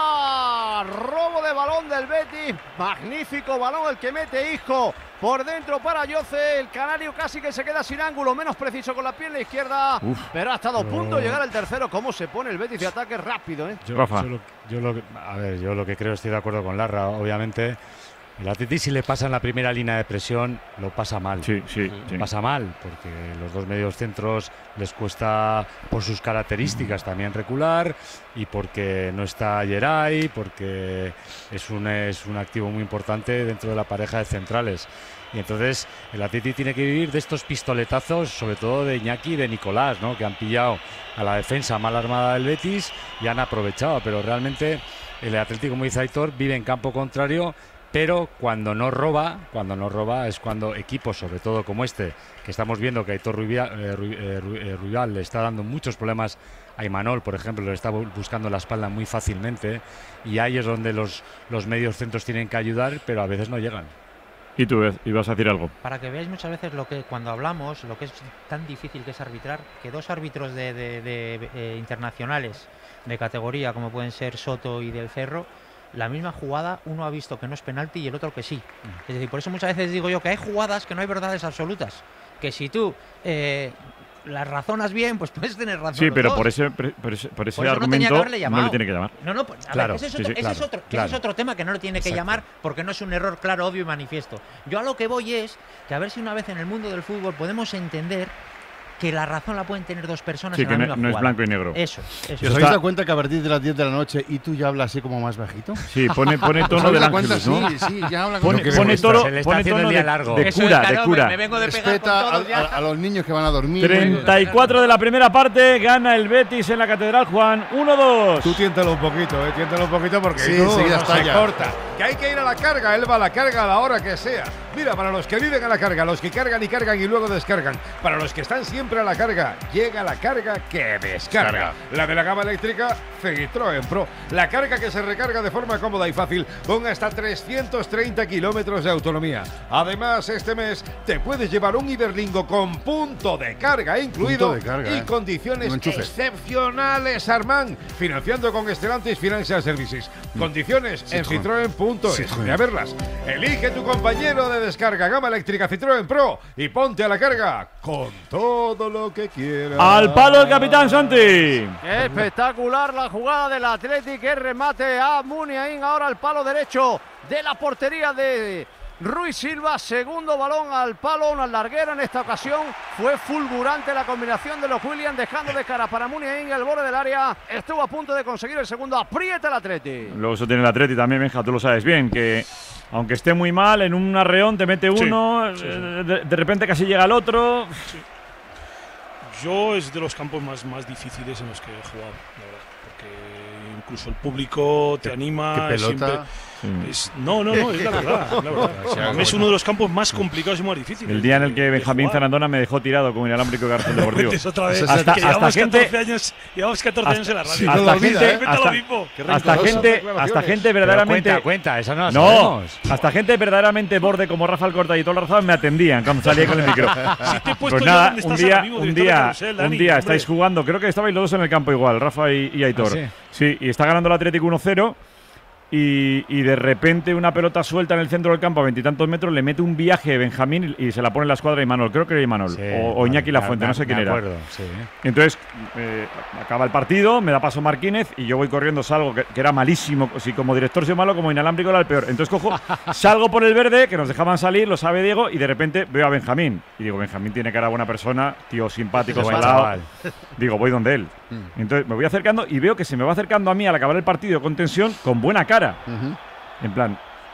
fuera. Robo de balón del Betis. Magnífico balón el que mete Isco. Por dentro para Ayoce. El canario casi que se queda sin ángulo. Menos preciso con la pierna izquierda. Uf. Pero ha estado a punto de llegar el tercero. ¿Cómo se pone el Betis de ataque rápido, eh? Yo, yo, lo, yo, lo, a ver, yo lo que creo, estoy de acuerdo con Larra, obviamente. El Atleti, si le pasa en la primera línea de presión, lo pasa mal. Sí, sí, lo sí. pasa mal, porque los dos medios centros les cuesta, por sus características, también recular, y porque no está Geray, porque es un, es un activo muy importante dentro de la pareja de centrales. Y entonces el Atleti tiene que vivir de estos pistoletazos, sobre todo de Iñaki y de Nicolás, ¿no? Que han pillado a la defensa mal armada del Betis y han aprovechado. Pero realmente el Atleti, como dice Aitor, vive en campo contrario. Pero cuando no roba, cuando no roba es cuando equipos, sobre todo como este, que estamos viendo que Aitor Rubial, eh, eh, Rubial le está dando muchos problemas a Imanol, por ejemplo, le está buscando la espalda muy fácilmente, y ahí es donde los, los medios centros tienen que ayudar, pero a veces no llegan. ¿Y tú ibas a decir algo? Para que veáis muchas veces lo que cuando hablamos, lo que es tan difícil que es arbitrar, que dos árbitros de, de, de, de eh, internacionales de categoría, como pueden ser Soto y Del Cerro, la misma jugada, uno ha visto que no es penalti y el otro que sí. Es decir, por eso muchas veces digo yo que hay jugadas que no hay verdades absolutas. Que si tú eh, las razonas bien, pues puedes tener razón. Sí, pero por ese, por ese, por ese por argumento no, no le tiene que llamar. No, no, pues, a claro, ver, ese es sí, otro, sí, ese claro, es otro, claro. ese es otro tema que no le tiene que Exacto. llamar porque no es un error claro, obvio y manifiesto. Yo a lo que voy es que a ver si una vez en el mundo del fútbol podemos entender que la razón la pueden tener dos personas Sí, en que la no, misma no es jugada. blanco y negro. Eso, eso. ¿Y os habéis dado cuenta que a partir de las diez de la noche y tú ya hablas así como más bajito? Sí, pone, pone tono del Ángelus, ¿no? Sí, sí, ya habla Pone, como pone tono, se le está pone haciendo tono el día de, largo. de Eso cura, es, claro, de cura. Me, me vengo de pegar Respeta con todos a, ya. a, a los niños que van a dormir. treinta y cuatro de la primera parte, gana el Betis en la Catedral Juan, uno dos. Tú tiéntalo un poquito, eh, tiéntalo un poquito porque Sí, no, enseguida no está se ya. corta. Que hay que ir a la carga, él va a la carga a la hora que sea. Mira, para los que viven a la carga, los que cargan y cargan y luego descargan, para los que están siempre a la carga, llega la carga que descarga. La de la gama eléctrica Citroën Pro. La carga que se recarga de forma cómoda y fácil con hasta trescientos treinta kilómetros de autonomía. Además, este mes te puedes llevar un Iberlingo con punto de carga incluido Punto de carga, y eh. condiciones No enchufes. excepcionales, Armand. Financiando con Stellantis Financial Services. Condiciones en Citroën. Citroën punto es. Citroën. Ve a verlas. Elige tu compañero de descarga gama eléctrica Citroën Pro y ponte a la carga con todo lo que quieras. Al palo el capitán Santi. Espectacular la jugada del Athletic, que remate a Muniain, ahora al palo derecho de la portería de Ruiz Silva, segundo balón al palo, una larguera en esta ocasión, fue fulgurante la combinación de los Williams, dejando de cara para Muniain el borde del área, estuvo a punto de conseguir el segundo, aprieta el Athletic. Luego eso tiene el Atleti también, Benja, tú lo sabes bien, que aunque esté muy mal, en un arreón te mete uno, sí, sí. eh, De, de repente casi llega el otro. Yo es de los campos más, más difíciles en los que he jugado, la verdad. Porque incluso el público te anima. qué pelota. Siempre, Sí. es, no, no, no, es la verdad. La verdad. O sea, es uno de los campos más complicados y más difíciles. El día en el que de- de Benjamín jugar. Zarandona me dejó tirado con inalámbrico de García Deportivo. Cuentes otra vez. Hasta- Que hasta llevamos gente- catorce años, llevamos catorce años en la radio. Sí, no hasta lo olvida, gente, ¿eh? Siempre hasta, lo mismo. Qué hasta rencoroso. gente, Declaraciones. hasta gente Pero verdaderamente. cuenta, cuenta, eso no lo No, sabemos. hasta gente verdaderamente borde como Rafa Alcorta y todo el razón me atendían cuando salía con el micro. Si te he puesto Pues yo nada, donde un estás día, ahora mismo, un director de día, carrusel, un Dani, día hombre. estáis jugando, creo que estabais los dos en el campo igual, Rafa y, y Aitor. ¿Ah, sí? Sí, y está ganando el Atlético uno cero. Y, y de repente una pelota suelta en el centro del campo a veintitantos metros, le mete un viaje Benjamín y se la pone en la escuadra de Imanol. Creo que era Imanol. Sí, o, o Iñaki me- Lafuente, me- no sé quién me era. acuerdo, sí. Entonces, eh, acaba el partido, me da paso Marquínez y yo voy corriendo, salgo, que, que era malísimo. Si como director soy malo, como inalámbrico era el peor. Entonces cojo, salgo por el verde, que nos dejaban salir, lo sabe Diego, y de repente veo a Benjamín. Y digo, Benjamín tiene cara de buena persona, tío simpático, Buen salado. chaval. Digo, voy donde él. Entonces me voy acercando y veo que se me va acercando a mí al acabar el partido con tensión, con buena cara. Ujú. En plan,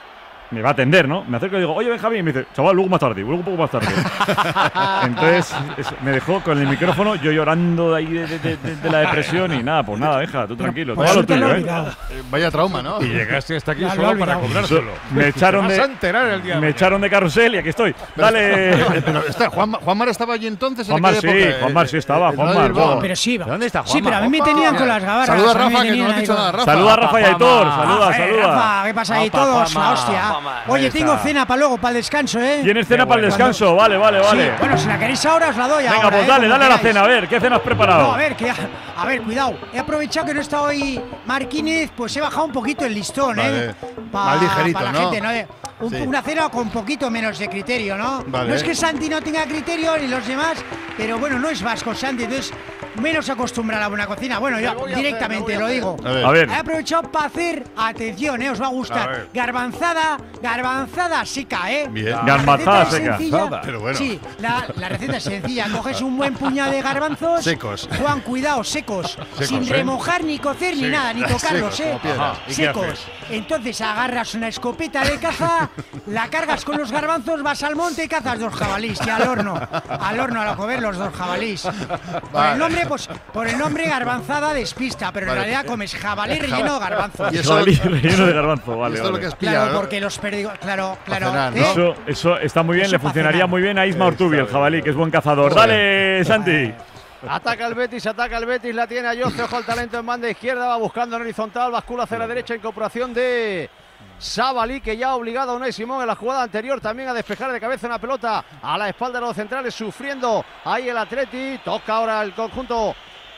me va a atender, ¿no? Me acerco y digo, oye, Benjamín, y me dice, chaval, luego más tarde, luego un poco más tarde. Entonces eso, me dejó con el micrófono, yo llorando de ahí de, de, de, de la depresión y nada, pues nada, Benja, tú tranquilo, todo lo tuyo, ¿eh? Vaya trauma, ¿no? Y llegaste hasta aquí Ya, solo para cobrárselo. Me echaron de, vas a enterar el día me echaron de carrusel y aquí estoy. Dale. Pero está, Juan, Juanmar estaba allí entonces. Juanmar en sí, aquella época, Juanmar sí estaba, Juanmar. Bilbao. Pero sí, va. ¿Dónde está Sí, pero a mí me Juanma? tenían con las gabarras. Saluda a a mí Rafa, me que no tenían has dicho ahí nada, con- Rafa. Saluda a Rafa y a Aitor, saluda, Eh, saluda. Rafa, ¿qué pasa ahí todos? La hostia. Oye, tengo cena para luego, para el descanso, ¿eh? ¿Tienes cena para el descanso? Vale, vale, vale. Sí, bueno, si la queréis ahora os la doy Venga, ahora, pues ¿eh? dale, Como dale a la queráis. cena, a ver, ¿qué cena has preparado? No, a ver, que, a ver, cuidado. He aprovechado que no está hoy Marquínez, pues he bajado un poquito el listón, Vale. ¿eh? Pa- Más ligerito, pa la ¿no? gente, ¿no? Eh, un- Sí. Una cena con un poquito menos de criterio, ¿no? Vale. No es que Santi no tenga criterio ni los demás, pero bueno, no es vasco Santi, entonces menos acostumbrado a la buena cocina. Bueno, yo Lo voy a directamente hacer, lo lo voy a digo. hacer. A ver. A ver. He aprovechado para hacer, atención, ¿eh? Os va a A gustar. ver. Garbanzada, garbanzada seca, ¿eh? Bien. La Garbanzada receta es seca. sencilla. Pero bueno. Sí, la, la receta es sencilla. Coges un buen puñado de garbanzos. Secos. Juan, cuidado, secos. sin ¿eh? remojar, ni cocer, ni Sí. nada, ni tocarlos, Secos, ¿eh? como piedras. ¿Y qué Secos. haces? Entonces agarras una escopeta de caza, la cargas con los garbanzos, vas al monte y cazas dos jabalís. Y al horno. Al horno a comer los dos jabalís. Por Vale. el nombre, pues, por el nombre garbanzada despista, pero Vale. en realidad comes jabalí relleno de garbanzos. Y eso- Jabalí relleno de garbanzo, vale, Esto es lo vale. que es pilla, Claro, ¿no? porque los perdigos. Claro, claro. cenar, ¿eh? ¿no? Eso, eso está muy bien, Eso le para funcionaría cenar. muy bien a Isma Ortubi, el jabalí, que es buen cazador. Joder. Dale, Santi. Ataca el Betis, ataca el Betis, la tiene a Jose, ojo al talento en banda izquierda, va buscando en horizontal, bascula hacia la derecha, incorporación de Sabalí, que ya ha obligado a Unai Simón en la jugada anterior también a despejar de cabeza una pelota a la espalda de los centrales, sufriendo ahí el Atleti, toca ahora el conjunto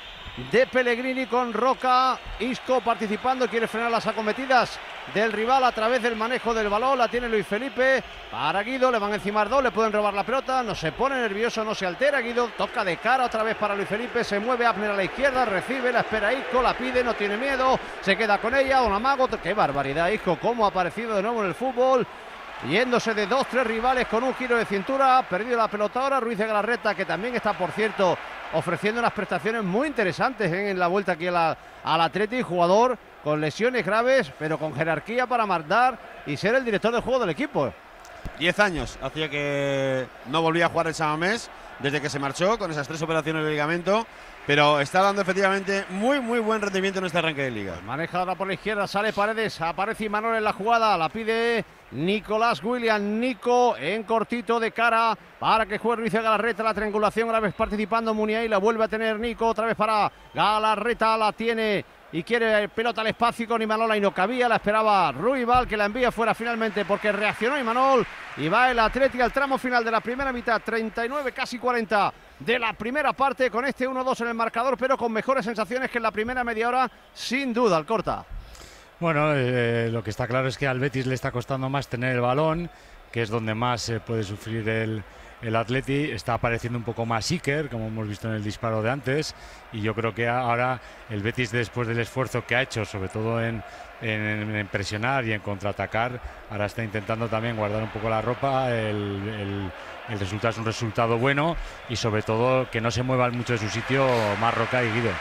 de Pellegrini con Roca, Isco participando, quiere frenar las acometidas del rival a través del manejo del balón, la tiene Luis Felipe, para Guido, le van a encimar dos, le pueden robar la pelota, no se pone nervioso, no se altera, Guido toca de cara otra vez para Luis Felipe, se mueve Abner a la izquierda, recibe, la espera Isco, la pide, no tiene miedo, se queda con ella, Don Amago, qué barbaridad Isco, cómo ha aparecido de nuevo en el fútbol, yéndose de dos, tres rivales con un giro de cintura, perdido la pelota ahora, Ruiz de Galarreta, que también está, por cierto, ofreciendo unas prestaciones muy interesantes ¿eh? en la vuelta aquí a la, al Atleti, jugador con lesiones graves, pero con jerarquía para mandar y ser el director de juego del equipo. Diez años hacía que no volvía a jugar el San Mamés desde que se marchó con esas tres operaciones de ligamento, pero está dando efectivamente muy muy buen rendimiento en este arranque de liga. Maneja ahora por la izquierda, sale Paredes, aparece Imanol en la jugada, la pide Nicolás Williams, Nico en cortito de cara para que juegue Ruiz de Galarreta, la triangulación, otra vez participando Muniain, la vuelve a tener Nico, otra vez para Galarreta, la tiene y quiere pelota al espacio con Imanol, y no cabía, la esperaba Ruibal, que la envía fuera finalmente porque reaccionó Imanol y va el Atleti al tramo final de la primera mitad, treinta y nueve, casi cuarenta de la primera parte, con este uno dos en el marcador, pero con mejores sensaciones que en la primera media hora, sin duda, Alcorta. Bueno, eh, lo que está claro es que al Betis le está costando más tener el balón, que es donde más eh, puede sufrir el, el Atleti. Está apareciendo un poco más Iker, como hemos visto en el disparo de antes, y yo creo que ahora el Betis, después del esfuerzo que ha hecho, sobre todo en, en, en presionar y en contraatacar, ahora está intentando también guardar un poco la ropa. El, el, el resultado es un resultado bueno y sobre todo que no se muevan mucho de su sitio Marroca y Guido.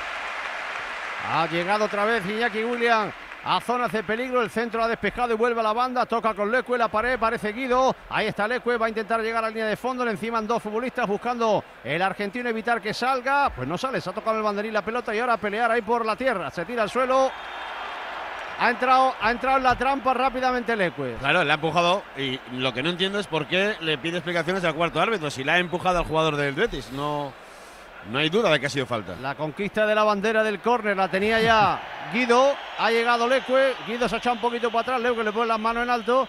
Ha llegado otra vez Iñaki Williams a zonas de peligro, el centro ha despejado y vuelve a la banda, toca con Leque, la pared, parece Guido, ahí está Leque, va a intentar llegar a la línea de fondo, le enciman dos futbolistas buscando el argentino evitar que salga, pues no sale, se ha tocado el banderín la pelota y ahora a pelear ahí por la tierra, se tira al suelo, ha entrado, ha entrado en la trampa rápidamente Leque. Claro, le ha empujado y lo que no entiendo es por qué le pide explicaciones al cuarto árbitro, si le ha empujado al jugador del Betis, no, no hay duda de que ha sido falta. La conquista de la bandera del córner la tenía ya Guido, ha llegado Leque, Guido se ha echado un poquito para atrás, Leque le pone las manos en alto,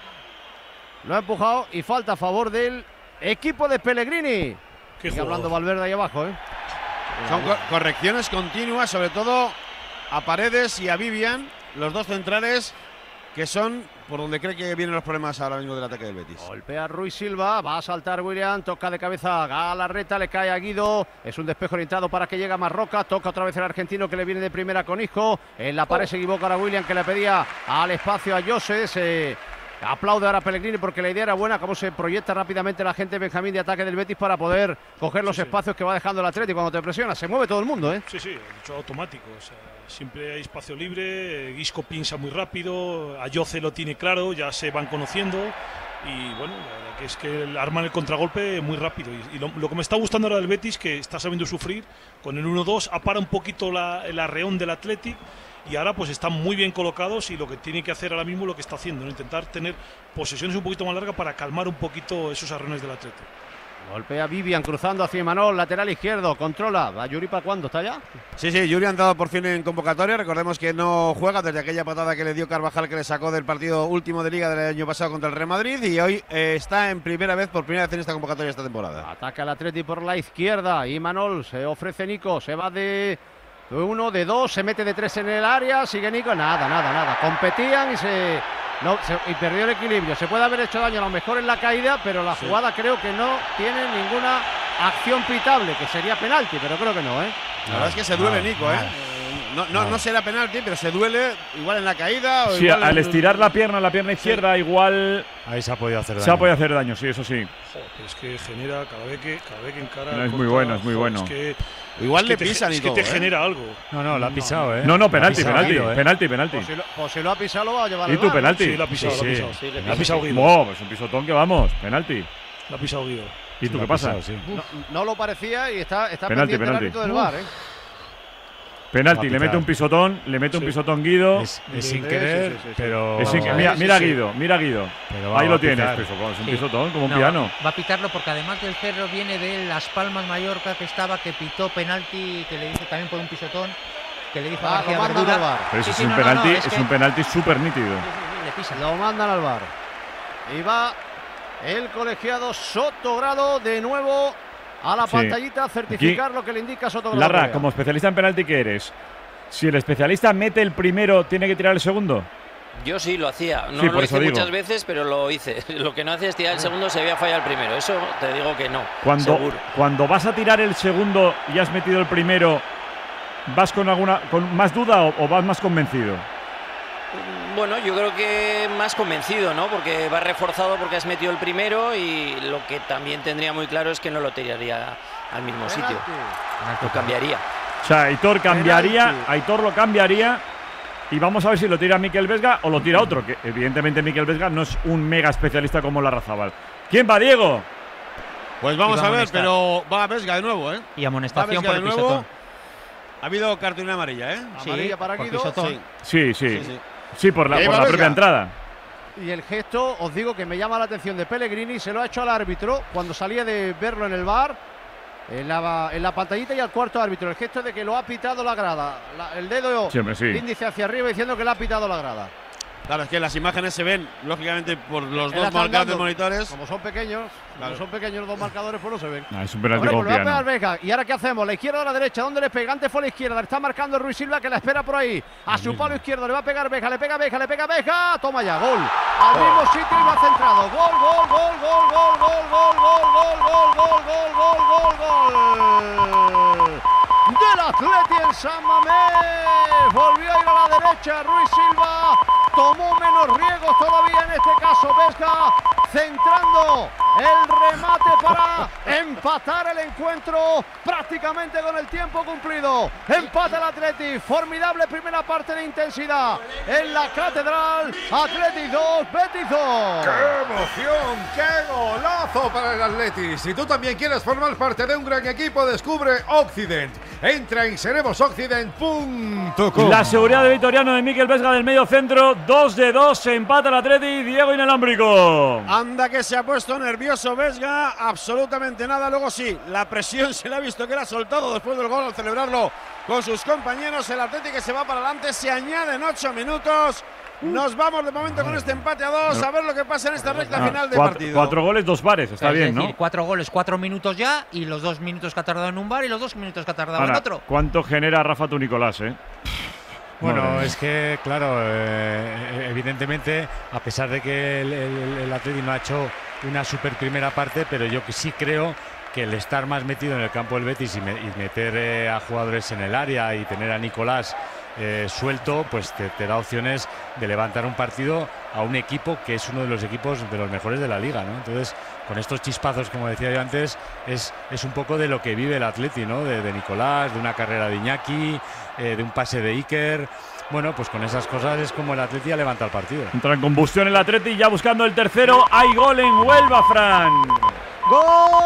lo ha empujado y falta a favor del equipo de Pellegrini. Sigue hablando Valverde ahí abajo, ¿eh? Son co correcciones continuas, sobre todo a Paredes y a Vivian, los dos centrales que son por donde cree que vienen los problemas ahora mismo del ataque del Betis. Golpea Ruiz Silva, va a saltar William, toca de cabeza Galarreta, le cae a Guido, es un despejo orientado para que llegue a Marroca, toca otra vez el argentino que le viene de primera con Isco, en la pared se equivoca ahora William que le pedía al espacio a Jose, se Aplaude ahora Pellegrini porque la idea era buena, cómo se proyecta rápidamente la gente Benjamín de ataque del Betis para poder coger los sí, espacios sí. que va dejando el Atlético cuando te presiona. Se mueve todo el mundo, ¿eh? Sí, sí, hecho automático. O sea, siempre hay espacio libre, Guisco piensa muy rápido, Ayoce lo tiene claro, ya se van conociendo. Y bueno, la verdad que es que arman el contragolpe muy rápido. Y, y lo, lo que me está gustando ahora del Betis, que está sabiendo sufrir, con el uno dos, apara un poquito la, el arreón del Athletic. Y ahora pues están muy bien colocados y lo que tiene que hacer ahora mismo lo que está haciendo, ¿no? Intentar tener posesiones un poquito más largas para calmar un poquito esos arreones del Atlético. Golpea Vivian cruzando hacia Imanol, lateral izquierdo, controla. ¿Va Yuri para cuándo? ¿Está ya? Sí, sí, Yuri ha entrado por fin en convocatoria. Recordemos que no juega desde aquella patada que le dio Carvajal, que le sacó del partido último de Liga del año pasado contra el Real Madrid. Y hoy eh, está en primera vez, por primera vez en esta convocatoria esta temporada. Ataca el Atleti por la izquierda. Imanol, se ofrece Nico, se va de uno, de dos, se mete de tres en el área. Sigue Nico, nada, nada, nada. Competían y se... No, se, y perdió el equilibrio. Se puede haber hecho daño a lo mejor en la caída, pero la sí. jugada creo que no tiene ninguna acción pitable, que sería penalti, pero creo que no, ¿eh? La verdad es que se duele no, Nico, no, ¿eh? No, no, no. no será penalti, pero se duele igual en la caída. O sí, igual al en... estirar la pierna, la pierna izquierda, sí. igual. Ahí se ha podido hacer daño. Se ha podido hacer daño, sí, eso sí. Joder, es que genera cada vez que, cada vez que encara. No, es muy bueno, es muy joder, bueno. Es que, igual es le que pisan te, y es todo. que te ¿eh? genera algo. No, no, la ha pisado, ¿eh? No, no, penalti, pisado, penalti, Guido, ¿eh? penalti, penalti. Pues si, lo, pues si lo ha pisado, lo va a llevar. ¿Y tú, penalti? Sí, la ha pisado, sí, la ha pisado. Sí, la ha pisado Guido. Oh, pues un pisotón que vamos, penalti. La ha pisado Guido. ¿Y tú qué pasa? Pisado, sí. No, no lo parecía y está, está penalti, pendiente penalti. el árbitro del V A R, ¿eh? Penalti, le mete un pisotón, le mete sí. un pisotón Guido. Es, es sin querer, sí, sí, sí, pero. Es sin, mira, mira Guido, mira Guido. Pero ahí lo tienes, pisotón, es un sí. pisotón, como un no, piano. Va a pitarlo porque además del Cerro viene de Las Palmas Mallorca, que estaba, que pitó penalti, que le dice también por un pisotón, que le dijo ah, a García Verdura. Pero sí, ese sí, es un no, penalti, no, no, es, es que... un penalti súper nítido. Sí, sí, sí, le pisa. Lo mandan al V A R. Y va el colegiado Sotogrado de nuevo a la pantallita a certificar Aquí, lo que le indica Sotogrado. Larra, como especialista en penalti que eres, si el especialista mete el primero, ¿tiene que tirar el segundo? Yo sí lo hacía, no sí, lo hice digo. muchas veces, pero lo hice. Lo que no hace es tirar el segundo, se había fallado el primero. Eso te digo que no. Cuando, seguro. cuando vas a tirar el segundo y has metido el primero, ¿vas con alguna con más duda o, o vas más convencido? Bueno, yo creo que más convencido, ¿no? Porque vas reforzado porque has metido el primero y lo que también tendría muy claro es que no lo tiraría al mismo sitio. Lo cambiaría. O sea, Aitor cambiaría, Aitor lo cambiaría y vamos a ver si lo tira Mikel Vesga o lo tira otro, que evidentemente Mikel Vesga no es un mega especialista como Larrazábal. ¿Quién va, Diego? Pues vamos a ver, pero va Vesga de nuevo, ¿eh? Y amonestación por el pisotón. Ha habido cartulina amarilla, ¿eh? Sí, amarilla para Guido. Sí, sí, sí. Sí, sí. sí por la, por la propia entrada. Y el gesto, os digo que me llama la atención de Pellegrini, se lo ha hecho al árbitro cuando salía de verlo en el V A R. En la, en la pantallita y al cuarto árbitro, el gesto de que lo ha pitado la grada, la, el dedo sí, sí. índice hacia arriba diciendo que lo ha pitado la grada. Claro, es que las imágenes se ven, lógicamente, por los dos marcadores de monitores. Como son pequeños, claro. como son pequeños los dos marcadores, pues no se ven. No, es un penalti Hombre, como pues piano. a pegar ¿Y ahora qué hacemos? ¿La izquierda o la derecha? ¿Dónde le pega? Antes fue la izquierda, le está marcando Ruiz Silva que la espera por ahí. A su palo izquierdo le va a pegar Beja, le pega Beja, le pega Beja. Toma ya, gol. Al oh. mismo sitio y va centrado. Gol, gol, gol, gol, gol, gol, gol, gol, gol, gol, gol, gol, gol, gol. Del Atleti en San Mamés. Volvió a ir a la derecha Ruiz Silva. Tomó menos riesgos todavía en este caso Vesga, centrando el remate para empatar el encuentro prácticamente con el tiempo cumplido. Empata el Atleti, formidable primera parte de intensidad en la Catedral. Atleti dos, Betis dos. ¡Qué emoción! ¡Qué golazo para el Atleti! Si tú también quieres formar parte de un gran equipo, descubre Occident. Entra en seremos occident punto com. La seguridad de Vitoriano de Mikel Vesga del medio centro. dos de dos, se empata el Atleti. Diego Inalámbrico. Anda que se ha puesto nervioso Vesga, absolutamente nada. Luego sí, la presión se le ha visto que era soltado después del gol al celebrarlo con sus compañeros. El Atleti que se va para adelante, se añaden ocho minutos. Nos vamos de momento con este empate a dos, a ver lo que pasa en esta recta no, final de cuatro, partido. Cuatro goles, dos bares, está es bien, decir, ¿no? Cuatro goles, cuatro minutos ya, y los dos minutos que ha tardado en un bar y los dos minutos que ha tardado Ahora, en otro. ¿cuánto genera Rafa tu Nicolás, eh? Bueno, Madre. es que, claro, eh, evidentemente, a pesar de que el, el, el Atleti no ha hecho una super primera parte, pero yo que sí creo que el estar más metido en el campo del Betis y, me, y meter eh, a jugadores en el área y tener a Nicolás eh, suelto, pues te, te da opciones de levantar un partido a un equipo que es uno de los equipos de los mejores de la liga, ¿no? Entonces, con estos chispazos, como decía yo antes, es, es un poco de lo que vive el Atleti, ¿no? De, de Nicolás, de una carrera de Iñaki, eh, de un pase de Iker. Bueno, pues con esas cosas es como el Atleti levanta el partido. Entra en combustión el Atleti, ya buscando el tercero. Hay gol en Huelva, Fran. ¡Gol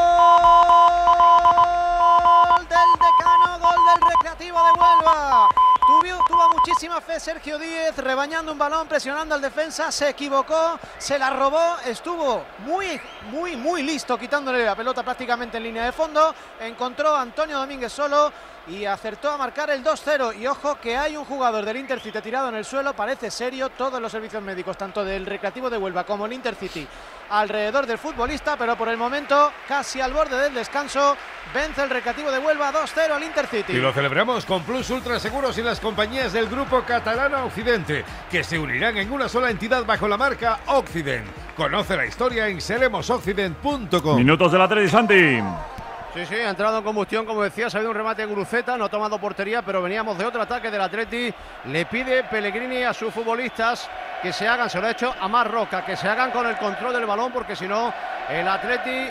del Decano! ¡Gol del Recreativo de Huelva! Tuvo, tuvo muchísima fe Sergio Díez, rebañando un balón, presionando al defensa, se equivocó, se la robó, estuvo muy, muy, muy listo, quitándole la pelota prácticamente en línea de fondo, encontró a Antonio Domínguez solo y acertó a marcar el dos cero. Y ojo que hay un jugador del Intercity tirado en el suelo, parece serio, todos los servicios médicos, tanto del Recreativo de Huelva como el Intercity, alrededor del futbolista, pero por el momento, casi al borde del descanso, vence el Recreativo de Huelva dos cero al Intercity. Y lo celebramos con Plus Ultra Seguros y las compañías del Grupo Catalana Occidente, que se unirán en una sola entidad bajo la marca Occident. Conoce la historia en seremos occident punto com. Minutos del Atleti, Santi. Sí, sí, ha entrado en combustión, como decía, ha habido un remate de Guruceta, no ha tomado portería, pero veníamos de otro ataque del Atleti. Le pide Pellegrini a sus futbolistas que se hagan, se lo ha hecho a Mar Roca, que se hagan con el control del balón, porque si no, el Atleti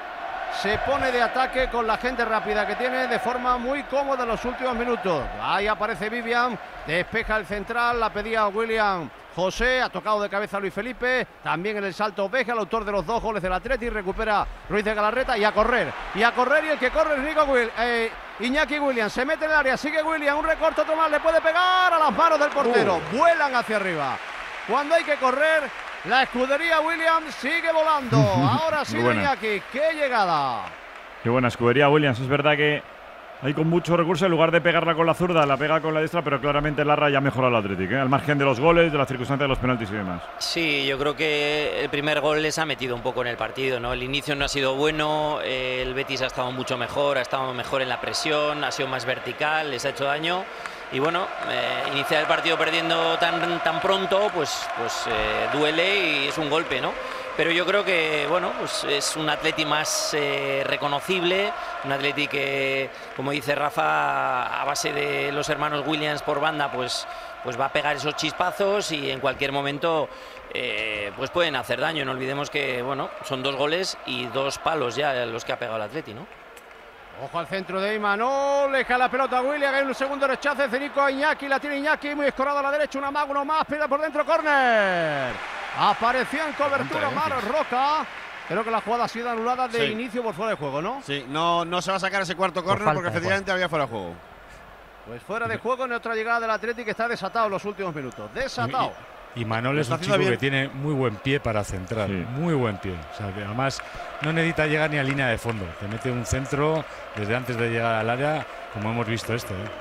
se pone de ataque con la gente rápida que tiene de forma muy cómoda en los últimos minutos. Ahí aparece Vivian, despeja el central, la pedía William José, ha tocado de cabeza a Luis Felipe, también en el salto Vega, el autor de los dos goles del Atleti, recupera Ruiz de Galarreta y a correr, y a correr, y el que corre es Nico Will, eh, Iñaki Williams, se mete en el área, sigue William, un recorte, otro más, le puede pegar a las manos del portero, uh. vuelan hacia arriba. Cuando hay que correr, la escudería Williams sigue volando, ahora sí Iñaki, qué llegada. Qué buena escudería Williams, es verdad que ahí con mucho recurso, en lugar de pegarla con la zurda, la pega con la diestra, pero claramente Larra ya mejora el Atlético, ¿eh? Al margen de los goles, de las circunstancias de los penaltis y demás. Sí, yo creo que el primer gol les ha metido un poco en el partido, ¿no? El inicio no ha sido bueno, eh, el Betis ha estado mucho mejor, ha estado mejor en la presión, ha sido más vertical, les ha hecho daño. Y bueno, eh, iniciar el partido perdiendo tan, tan pronto, pues, pues eh, duele y es un golpe, ¿no? Pero yo creo que, bueno, pues es un Atleti más eh, reconocible, un Atleti que, como dice Rafa, a base de los hermanos Williams por banda, pues, pues va a pegar esos chispazos y en cualquier momento eh, pues pueden hacer daño. No olvidemos que, bueno, son dos goles y dos palos ya los que ha pegado el Atleti, ¿no? Ojo al centro de Imanol, deja la pelota a William, hay un segundo rechace, Cenico a Iñaki, la tiene Iñaki, muy escorado a la derecha, una mago, uno más, pida por dentro, córner. Apareció en cobertura Mar Roca. Creo que la jugada ha sido anulada de sí. inicio por fuera de juego, ¿no? Sí, no, no se va a sacar ese cuarto córner porque efectivamente había fuera de juego. Pues fuera de juego en otra llegada del Atlético que está desatado en los últimos minutos. Desatado. Y Manol es un chico bien. que tiene muy buen pie para centrar, sí. muy buen pie. O sea, que además no necesita llegar ni a línea de fondo. Te mete un centro desde antes de llegar al área, como hemos visto esto. ¿eh?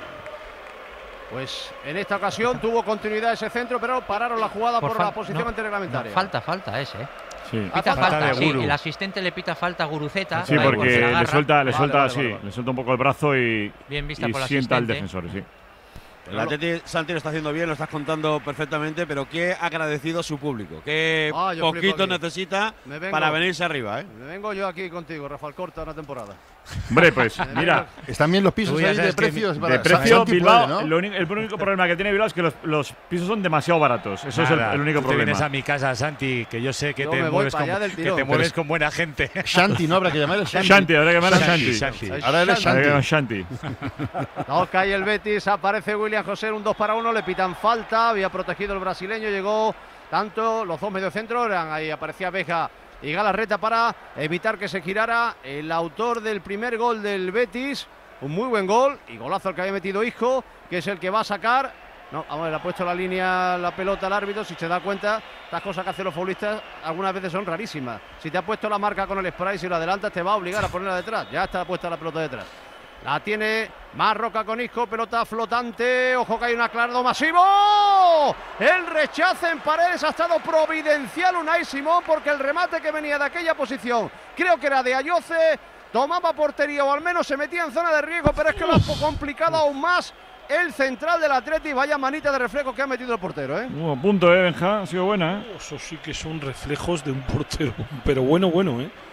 Pues en esta ocasión tuvo continuidad ese centro, pero pararon la jugada por, por la posición no, antirreglamentaria. No, falta, falta ese. ¿eh? Sí. Pita falta, falta sí, el asistente le pita falta a Guruceta. Sí, porque le suelta, le suelta, vale, vale, sí, vale. le suelta un poco el brazo y, bien vista y por sienta al defensor, sí. El Atleti, Santi, lo está haciendo bien, lo estás contando perfectamente, pero qué agradecido su público, qué ah, poquito necesita vengo, para venirse arriba. ¿eh? Me vengo yo aquí contigo, Rafael Corta, una temporada. Hombre, pues mira, están bien los pisos ahí de precios. De precio, Bilbao, puede, ¿no? el, único, el único problema que tiene Bilbao es que los, los pisos son demasiado baratos. Eso Nada, es el, el único tú problema. Te vienes a mi casa, Santi, que yo sé que yo te mueves, con, que te mueves con buena gente. Shanti, no habrá que llamar Shanti. Shanti, habrá que llamar a Shanti. Shanti. Shanti. Ahora eres Shanti. Shanti. No cae el Betis, aparece William José, un dos para uno, le pitan falta, había protegido el brasileño, llegó tanto los dos mediocentros, eran ahí aparecía Vega y Galarreta para evitar que se girara el autor del primer gol del Betis. Un muy buen gol y golazo el que había metido Isco, que es el que va a sacar. No, vamos a ver, ha puesto la línea, la pelota al árbitro. Si se da cuenta, estas cosas que hacen los futbolistas algunas veces son rarísimas. Si te ha puesto la marca con el spray, si lo adelantas, te va a obligar a ponerla detrás. Ya está puesta la pelota detrás. La tiene Mar Roca con Isco, pelota flotante. Ojo que hay un aclarado masivo. El rechace en Paredes ha estado providencial Unai Simón, porque el remate que venía de aquella posición, creo que era de Ayoce, tomaba portería o al menos se metía en zona de riesgo, pero es que lo ha complicado aún más el central del Atleti. Vaya manita de reflejo que ha metido el portero, ¿eh? Uh, punto, ¿eh, Benja? Ha sido buena, ¿eh? Eso sí que son reflejos de un portero, pero bueno, bueno, ¿eh?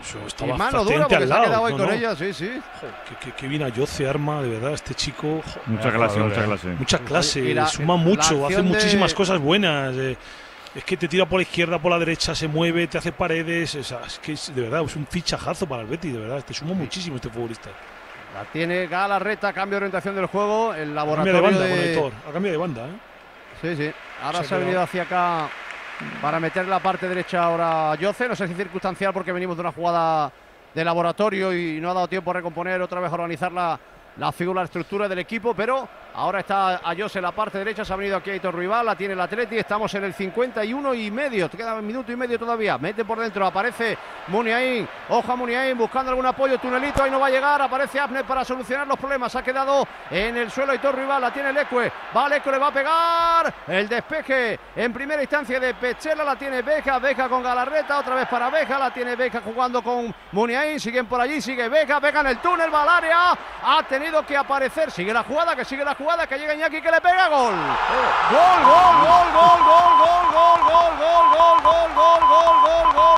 Eso estaba y mano dura porque se ha quedado ahí no, con no. ella, sí, sí. Qué, qué bien Ayoce arma, de verdad, este chico. Mucha clase, mucha clase. Mucha clase, la, suma mucho, hace de... muchísimas cosas buenas. Eh, es que te tira por la izquierda, por la derecha, se mueve, te hace paredes. O sea, es que es, de verdad es un fichajazo para el Betis, de verdad. Te suma sí. muchísimo este futbolista. La tiene Galarreta, cambio de orientación del juego. El laboratorio cambio de banda, de... Héctor, a cambio de banda, ¿eh? Sí, sí. Ahora se, se ha venido hacia acá para meter la parte derecha ahora Ayoce. No sé si circunstancial porque venimos de una jugada de laboratorio y no ha dado tiempo a recomponer, otra vez a organizar la, la figura, la estructura del equipo, pero ahora está Ayoce en la parte derecha, se ha venido aquí Aitor Rival, la tiene el Atleti, estamos en el cincuenta y uno y medio, te queda un minuto y medio todavía, mete por dentro, aparece Muniain, ojo Muniain buscando algún apoyo, tunelito, ahí no va a llegar, aparece Abner para solucionar los problemas, ha quedado en el suelo Aitor Rival, la tiene Leque, va Leque, le va a pegar, el despeje en primera instancia de Pechela, la tiene Beja, Beja con Galarreta, otra vez para Beja, la tiene Beja jugando con Muniain, siguen por allí, sigue Beja, Beja en el túnel, va al área, ha tenido que aparecer, sigue la jugada, que sigue la jugada, que llega Iñaki que le pega, gol. Gol, gol, gol, gol, gol, gol, gol, gol, gol, gol, gol, gol, gol, gol, gol,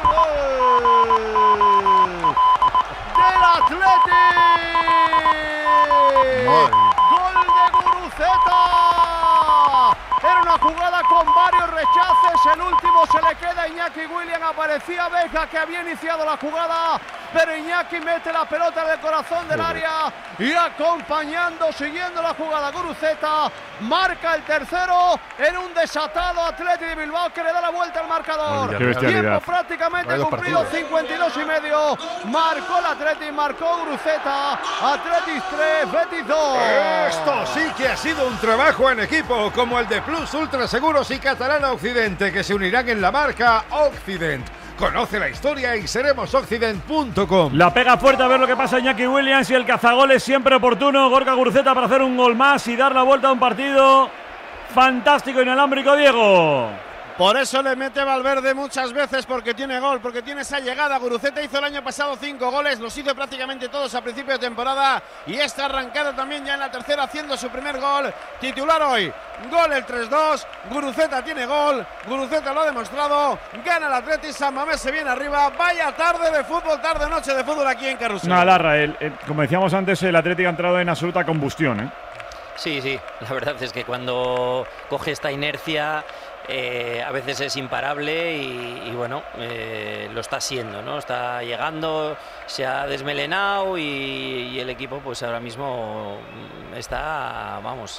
gol. Del Atleti. Gol de Guruceta. Era una jugada con varios rechaces, el último se le queda a Iñaki William, aparecía Beja que había iniciado la jugada, pero Iñaki mete la pelota en el corazón del área y acompañando, siguiendo la jugada Guruceta, marca el tercero en un desatado Atleti de Bilbao que le da la vuelta al marcador. Tiempo prácticamente cumplido, cincuenta y dos y medio, marcó el Atleti, marcó Guruceta, Atleti tres, Betis dos. Esto sí que ha sido un trabajo en equipo como el de Plus Ultra Seguros y Catalana Occidente, que se unirán en la marca Occident. Conoce la historia en seremos occident punto com. La pega fuerte a ver lo que pasa Iñaki Williams y el cazagol es siempre oportuno. Gorka Guruceta para hacer un gol más y dar la vuelta a un partido fantástico, inalámbrico, Diego. Por eso le mete Valverde muchas veces, porque tiene gol, porque tiene esa llegada. Guruceta hizo el año pasado cinco goles, los hizo prácticamente todos a principio de temporada y está arrancado también ya en la tercera haciendo su primer gol. Titular hoy, gol el tres dos, Guruceta tiene gol, Guruceta lo ha demostrado, gana el Atleti, San Mamés se viene arriba, vaya tarde de fútbol, tarde-noche de fútbol aquí en Carrusel. Una larra, el, el, como decíamos antes, el Atlético ha entrado en absoluta combustión, ¿eh? Sí, sí, la verdad es que cuando coge esta inercia eh, a veces es imparable y, y bueno, eh, lo está siendo, ¿no? Está llegando, se ha desmelenado y, y el equipo pues ahora mismo está, vamos,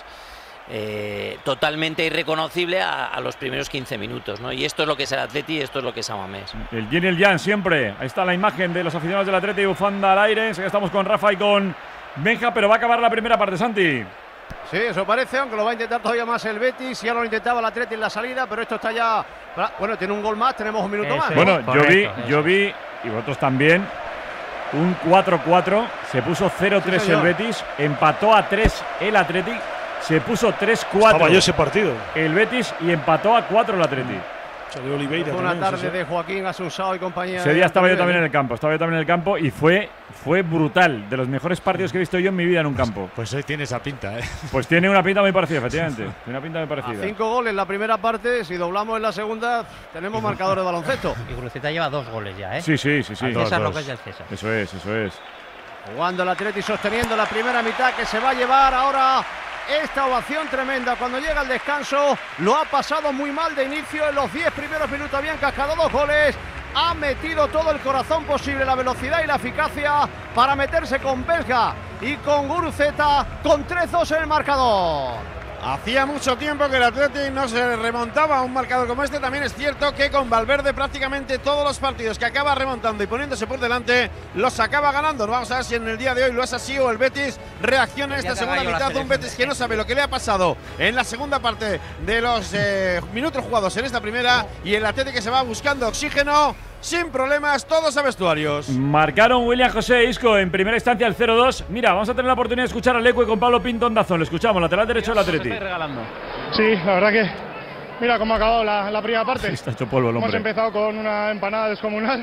eh, totalmente irreconocible a, a los primeros quince minutos, ¿no? Y esto es lo que es el Atleti y esto es lo que es San Mamés. El yin y el yang siempre, ahí está la imagen de los aficionados del Atleti, bufanda al aire, estamos con Rafa y con Benja, pero va a acabar la primera parte, Santi. Sí, eso parece, aunque lo va a intentar todavía más el Betis. Ya lo intentaba el Atleti en la salida, pero esto está ya… Bueno, tiene un gol más, tenemos un minuto más. Bueno, yo vi, yo vi, y vosotros también, un cuatro cuatro. Se puso cero tres sí, el Betis, empató a tres el Atleti, se puso tres cuatro. Estaba yo ese partido. El Betis y empató a cuatro el Atleti. De Oliveira fue una también, tarde sí, sí. de Joaquín Asunsao y compañía. Ese día estaba yo también en el campo, estaba yo también en el campo y fue, fue brutal, de los mejores partidos que he visto yo en mi vida en un campo. Pues hoy tiene esa pinta, ¿eh? Pues tiene una pinta muy parecida, efectivamente. Tiene una pinta muy parecida. A cinco goles en la primera parte, si doblamos en la segunda, tenemos marcadores de baloncesto. Y Guruceta lleva dos goles ya, ¿eh? Sí, sí, sí, sí. Al César lo que es del César. Eso es, eso es. Jugando el Atleti, sosteniendo la primera mitad que se va a llevar ahora. Esta ovación tremenda cuando llega el descanso, lo ha pasado muy mal de inicio, en los diez primeros minutos habían cascado dos goles, ha metido todo el corazón posible, la velocidad y la eficacia para meterse con Belga y con Guruceta con tres dos en el marcador. Hacía mucho tiempo que el Atleti no se remontaba a un marcador como este. También es cierto que con Valverde prácticamente todos los partidos que acaba remontando y poniéndose por delante los acaba ganando. Vamos a ver si en el día de hoy lo es así o el Betis reacciona en esta segunda mitad. Un Betis que no sabe lo que le ha pasado en la segunda parte de los eh, minutos jugados en esta primera y el Atleti que se va buscando oxígeno. Sin problemas, todos a vestuarios. Marcaron William José e Isco en primera instancia el cero dos. Mira, vamos a tener la oportunidad de escuchar al Leque con Pablo Pinto en Dazón. Lo escuchamos, lateral derecho del Atleti. Sí, la verdad que mira cómo ha acabado la, la primera parte. Está hecho polvo el hombre. Hemos empezado con una empanada descomunal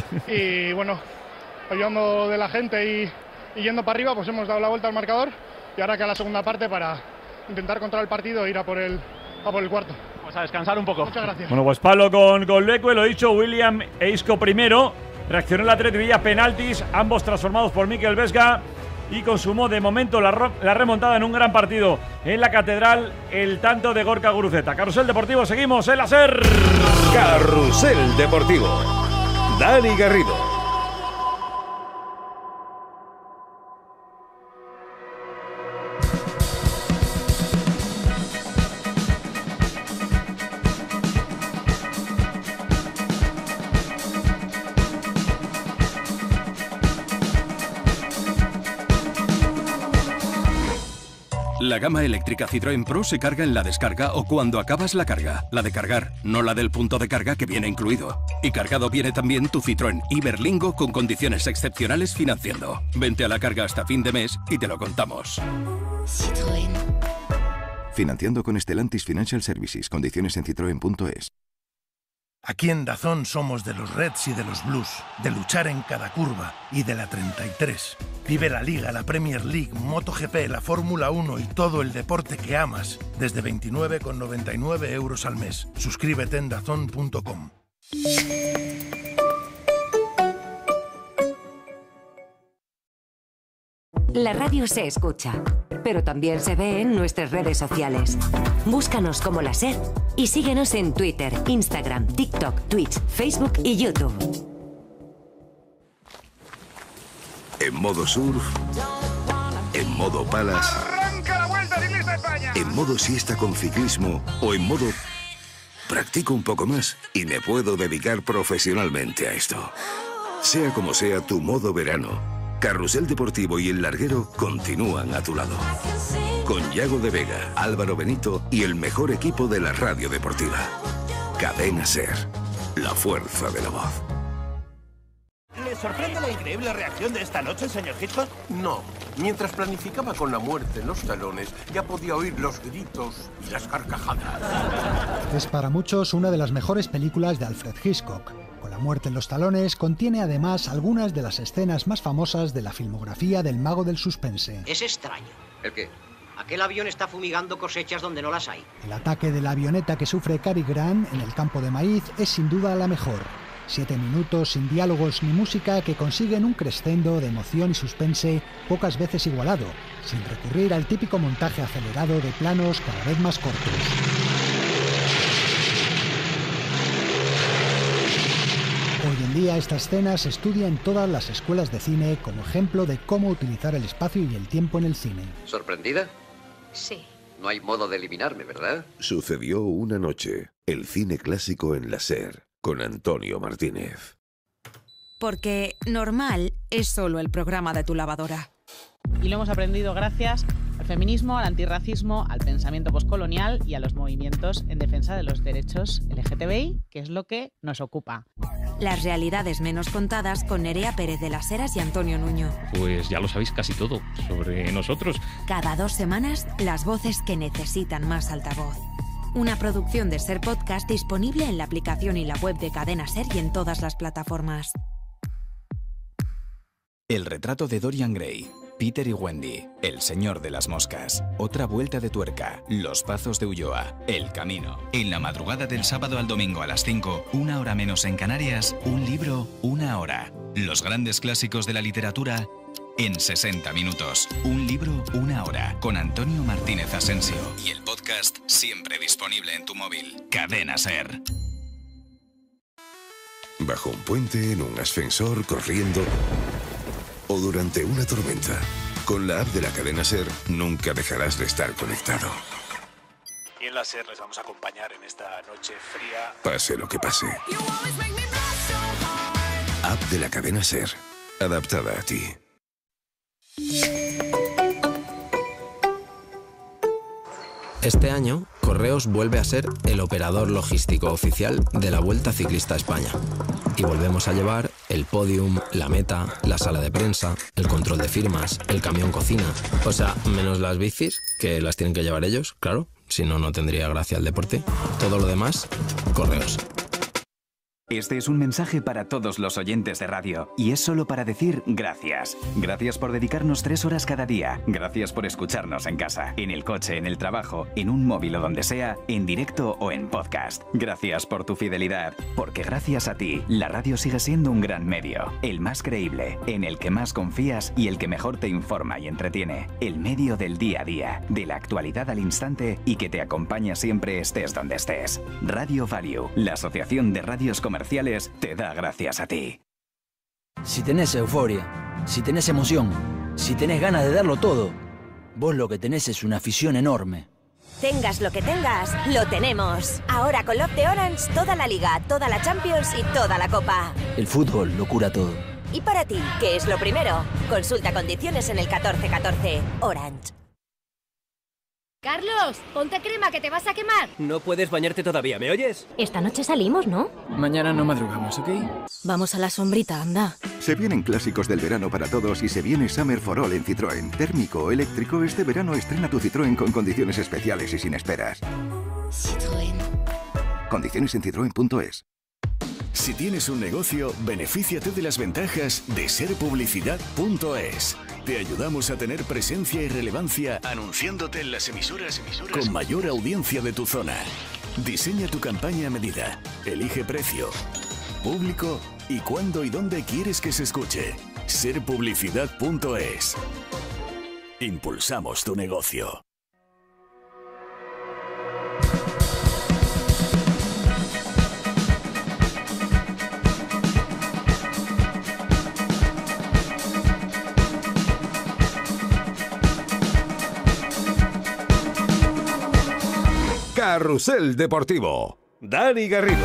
y bueno, ayudando de la gente y, y yendo para arriba, pues hemos dado la vuelta al marcador y ahora que a la segunda parte para intentar controlar el partido e ir a por el, a por el cuarto. Pues a descansar un poco. Muchas gracias. Bueno, pues Pablo con, con Leque, lo he dicho, William e Isco primero. reaccionó el Athletic Villa, penaltis, ambos transformados por Mikel Vesga, y consumó de momento la, la remontada en un gran partido en la Catedral, el tanto de Gorka Guruceta. Carrusel Deportivo, seguimos en la SER. Carrusel Deportivo, Dani Garrido. La gama eléctrica Citroën Pro se carga en la descarga o cuando acabas la carga. La de cargar, no la del punto de carga que viene incluido. Y cargado viene también tu Citroën Iberlingo con condiciones excepcionales financiando. Vente a la carga hasta fin de mes y te lo contamos. Citroën. Financiando con Stellantis Financial Services. Condiciones en citroen punto es. Aquí en Dazón somos de los Reds y de los Blues, de luchar en cada curva y de la treinta y tres. Vive la Liga, la Premier League, MotoGP, la Fórmula uno y todo el deporte que amas desde veintinueve con noventa y nueve euros al mes. Suscríbete en dazón punto com. La radio se escucha, pero también se ve en nuestras redes sociales. Búscanos como La SER y síguenos en Twitter, Instagram, TikTok, Twitch, Facebook y YouTube. En modo surf, en modo palas, ¡Arranca la Vuelta Ciclista España! en modo siesta con ciclismo o en modo practico un poco más y me puedo dedicar profesionalmente a esto. Sea como sea tu modo verano, Carrusel Deportivo y El Larguero continúan a tu lado. Con Yago de Vega, Álvaro Benito y el mejor equipo de la radio deportiva. Cadena SER, la fuerza de la voz. ¿Le sorprende la increíble reacción de esta noche, señor Hitchcock? No. Mientras planificaba con la muerte en los talones, ya podía oír los gritos y las carcajadas. Es para muchos una de las mejores películas de Alfred Hitchcock. Con la muerte en los talones contiene además algunas de las escenas más famosas de la filmografía del mago del suspense. Es extraño. ¿El qué? Aquel avión está fumigando cosechas donde no las hay. El ataque de la avioneta que sufre Cary Grant en el campo de maíz es sin duda la mejor. Siete minutos sin diálogos ni música que consiguen un crescendo de emoción y suspense pocas veces igualado, sin recurrir al típico montaje acelerado de planos cada vez más cortos. Hoy en día esta escena se estudia en todas las escuelas de cine como ejemplo de cómo utilizar el espacio y el tiempo en el cine. ¿Sorprendida? Sí. No hay modo de eliminarme, ¿verdad? Sucedió una noche, el cine clásico en la SER, con Antonio Martínez. Porque normal es solo el programa de tu lavadora. Y lo hemos aprendido gracias al feminismo, al antirracismo, al pensamiento postcolonial y a los movimientos en defensa de los derechos L G T B I, que es lo que nos ocupa. Las realidades menos contadas con Nerea Pérez de las Heras y Antonio Nuño. Pues ya lo sabéis casi todo sobre nosotros. Cada dos semanas, las voces que necesitan más altavoz. Una producción de SER Podcast disponible en la aplicación y la web de Cadena SER y en todas las plataformas. El retrato de Dorian Gray, Peter y Wendy, El señor de las moscas, Otra vuelta de tuerca, Los pazos de Ulloa, El camino. En la madrugada del sábado al domingo a las cinco, una hora menos en Canarias, un libro, una hora. Los grandes clásicos de la literatura en sesenta minutos. Un libro, una hora. Con Antonio Martínez Asensio. Y el podcast siempre disponible en tu móvil. Cadena SER. Bajo un puente, en un ascensor, corriendo o durante una tormenta. Con la app de la Cadena SER nunca dejarás de estar conectado. Y en la SER les vamos a acompañar en esta noche fría. Pase lo que pase. App de la Cadena SER, adaptada a ti. Este año, Correos vuelve a ser el operador logístico oficial de la Vuelta Ciclista a España. Y volvemos a llevar el podium, la meta, la sala de prensa, el control de firmas, el camión cocina. O sea, menos las bicis, que las tienen que llevar ellos, claro. Si no, no tendría gracia el deporte. Todo lo demás, Correos. Este es un mensaje para todos los oyentes de radio y es solo para decir gracias. Gracias por dedicarnos tres horas cada día. Gracias por escucharnos en casa, en el coche, en el trabajo, en un móvil o donde sea, en directo o en podcast. Gracias por tu fidelidad, porque gracias a ti, la radio sigue siendo un gran medio, el más creíble, en el que más confías y el que mejor te informa y entretiene. El medio del día a día, de la actualidad al instante y que te acompaña siempre estés donde estés. Radio Value, la asociación de radios comerciales, te da gracias a ti. Si tenés euforia, si tenés emoción, si tenés ganas de darlo todo, vos lo que tenés es una afición enorme. Tengas lo que tengas, lo tenemos. Ahora con Love de Orange, toda la Liga, toda la Champions y toda la Copa. El fútbol lo cura todo. ¿Y para ti, qué es lo primero? Consulta condiciones en el catorce catorce. Orange. Carlos, ponte crema que te vas a quemar. No puedes bañarte todavía, ¿me oyes? Esta noche salimos, ¿no? Mañana no madrugamos, ¿ok? Vamos a la sombrita, anda. Se vienen clásicos del verano para todos y se viene Summer for All en Citroën. Térmico o eléctrico, este verano estrena tu Citroën con condiciones especiales y sin esperas. Citroën. Condiciones en citroen punto es. Si tienes un negocio, benefíciate de las ventajas de ser publicidad punto es. Te ayudamos a tener presencia y relevancia anunciándote en las emisoras, emisoras con mayor audiencia de tu zona. Diseña tu campaña a medida. Elige precio, público y cuándo y dónde quieres que se escuche. ser publicidad punto es. Impulsamos tu negocio. Carrusel Deportivo. Dani Garrido.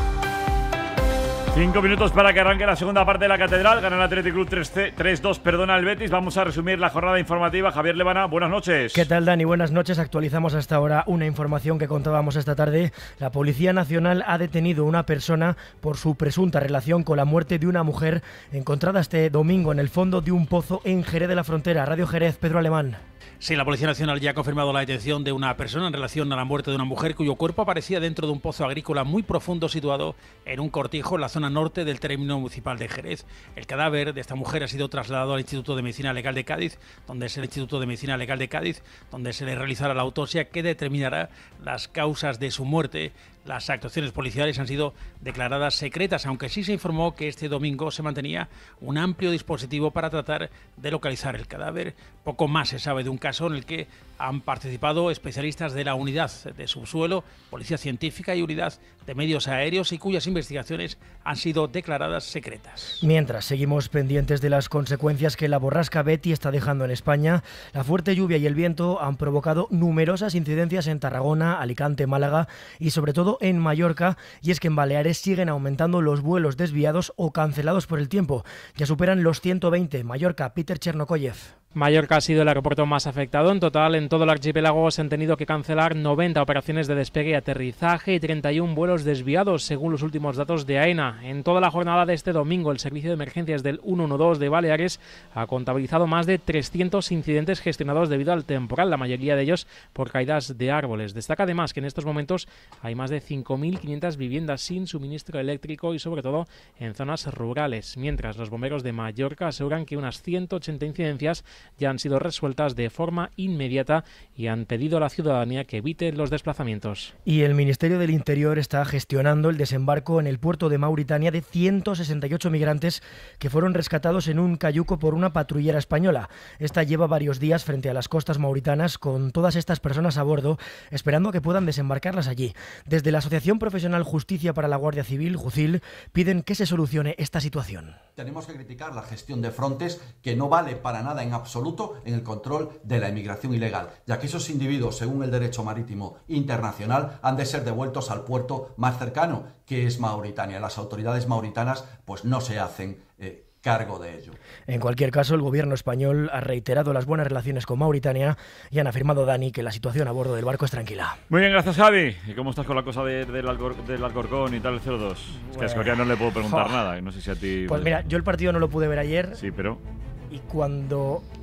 Cinco minutos para que arranque la segunda parte de la Catedral. Gana el Athletic Club tres dos, perdona el Betis. Vamos a resumir la jornada informativa. Javier Levana, buenas noches. ¿Qué tal, Dani? Buenas noches. Actualizamos hasta ahora una información que contábamos esta tarde. La Policía Nacional ha detenido a una persona por su presunta relación con la muerte de una mujer encontrada este domingo en el fondo de un pozo en Jerez de la Frontera. Radio Jerez, Pedro Alemán. Sí, la Policía Nacional ya ha confirmado la detención de una persona en relación a la muerte de una mujer cuyo cuerpo aparecía dentro de un pozo agrícola muy profundo situado en un cortijo en la zona norte del término municipal de Jerez. El cadáver de esta mujer ha sido trasladado al Instituto de Medicina Legal de Cádiz, donde es el Instituto de Medicina Legal de Cádiz, donde se le realizará la autopsia que determinará las causas de su muerte. Las actuaciones policiales han sido declaradas secretas, aunque sí se informó que este domingo se mantenía un amplio dispositivo para tratar de localizar el cadáver. Poco más se sabe de un caso en el que han participado especialistas de la Unidad de Subsuelo, Policía Científica y Unidad de Medios Aéreos y cuyas investigaciones han sido declaradas secretas. Mientras seguimos pendientes de las consecuencias que la borrasca Betty está dejando en España, la fuerte lluvia y el viento han provocado numerosas incidencias en Tarragona, Alicante, Málaga y sobre todo en Mallorca, y es que en Baleares siguen aumentando los vuelos desviados o cancelados por el tiempo. Ya superan los ciento veinte. Mallorca, Peter Chernokoyev. Mallorca ha sido el aeropuerto más afectado. En total, en todo el archipiélago se han tenido que cancelar noventa operaciones de despegue y aterrizaje y treinta y un vuelos desviados, según los últimos datos de AENA. En toda la jornada de este domingo, el servicio de emergencias del ciento doce de Baleares ha contabilizado más de trescientos incidentes gestionados debido al temporal, la mayoría de ellos por caídas de árboles. Destaca además que en estos momentos hay más de cinco mil quinientas viviendas sin suministro eléctrico y sobre todo en zonas rurales, mientras los bomberos de Mallorca aseguran que unas ciento ochenta incidencias ya han sido resueltas de forma inmediata y han pedido a la ciudadanía que evite los desplazamientos. Y el Ministerio del Interior está gestionando el desembarco en el puerto de Mauritania de ciento sesenta y ocho migrantes que fueron rescatados en un cayuco por una patrullera española. Esta lleva varios días frente a las costas mauritanas con todas estas personas a bordo, esperando a que puedan desembarcarlas allí. Desde la Asociación Profesional Justicia para la Guardia Civil, JUCIL, piden que se solucione esta situación. Tenemos que criticar la gestión de Frontex, que no vale para nada en absoluto en el control de la inmigración ilegal, ya que esos individuos, según el derecho marítimo internacional, han de ser devueltos al puerto más cercano, que es Mauritania. Las autoridades mauritanas pues no se hacen eh, cargo de ello. En cualquier caso, el gobierno español ha reiterado las buenas relaciones con Mauritania y han afirmado, Dani, que la situación a bordo del barco es tranquila. Muy bien, gracias, Javi. ¿Y cómo estás con la cosa de, de, del, Alcor, del Alcorcón y tal, el cero dos? Bueno, es que a Escoria no le puedo preguntar oh. nada, no sé si a ti... Pues mira, yo el partido no lo pude ver ayer. Sí, pero... Y cuando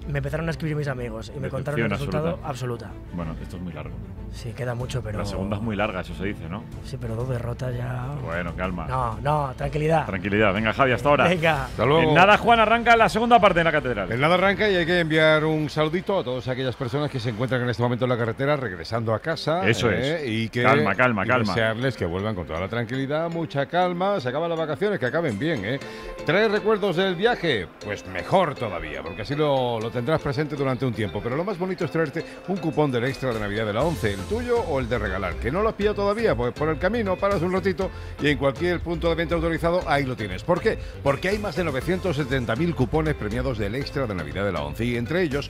me empezaron a escribir mis amigos y me contaron el resultado absoluta. absoluta. Bueno, esto es muy largo. Sí, queda mucho, pero... La segunda es muy larga, eso se dice, ¿no? Sí, pero dos derrotas ya... Bueno, calma. No, no, tranquilidad. Tranquilidad. Venga, Javi, hasta ahora. Venga. Hasta luego. En nada, Juan, arranca la segunda parte de la catedral. En nada arranca y hay que enviar un saludito a todas aquellas personas que se encuentran en este momento en la carretera regresando a casa. Eso eh, es. Y que, calma, calma, y calma. desearles que vuelvan con toda la tranquilidad, mucha calma. Se acaban las vacaciones, que acaben bien, ¿eh? ¿Traes recuerdos del viaje? Pues mejor todavía, porque así lo, lo tendrás presente durante un tiempo. Pero lo más bonito es traerte un cupón del extra de Navidad de la ONCE, el tuyo o el de regalar. ¿Que no lo has pillado todavía? Pues por el camino paras un ratito y en cualquier punto de venta autorizado ahí lo tienes. ¿Por qué? Porque hay más de novecientos setenta mil cupones premiados del extra de Navidad de la ONCE y entre ellos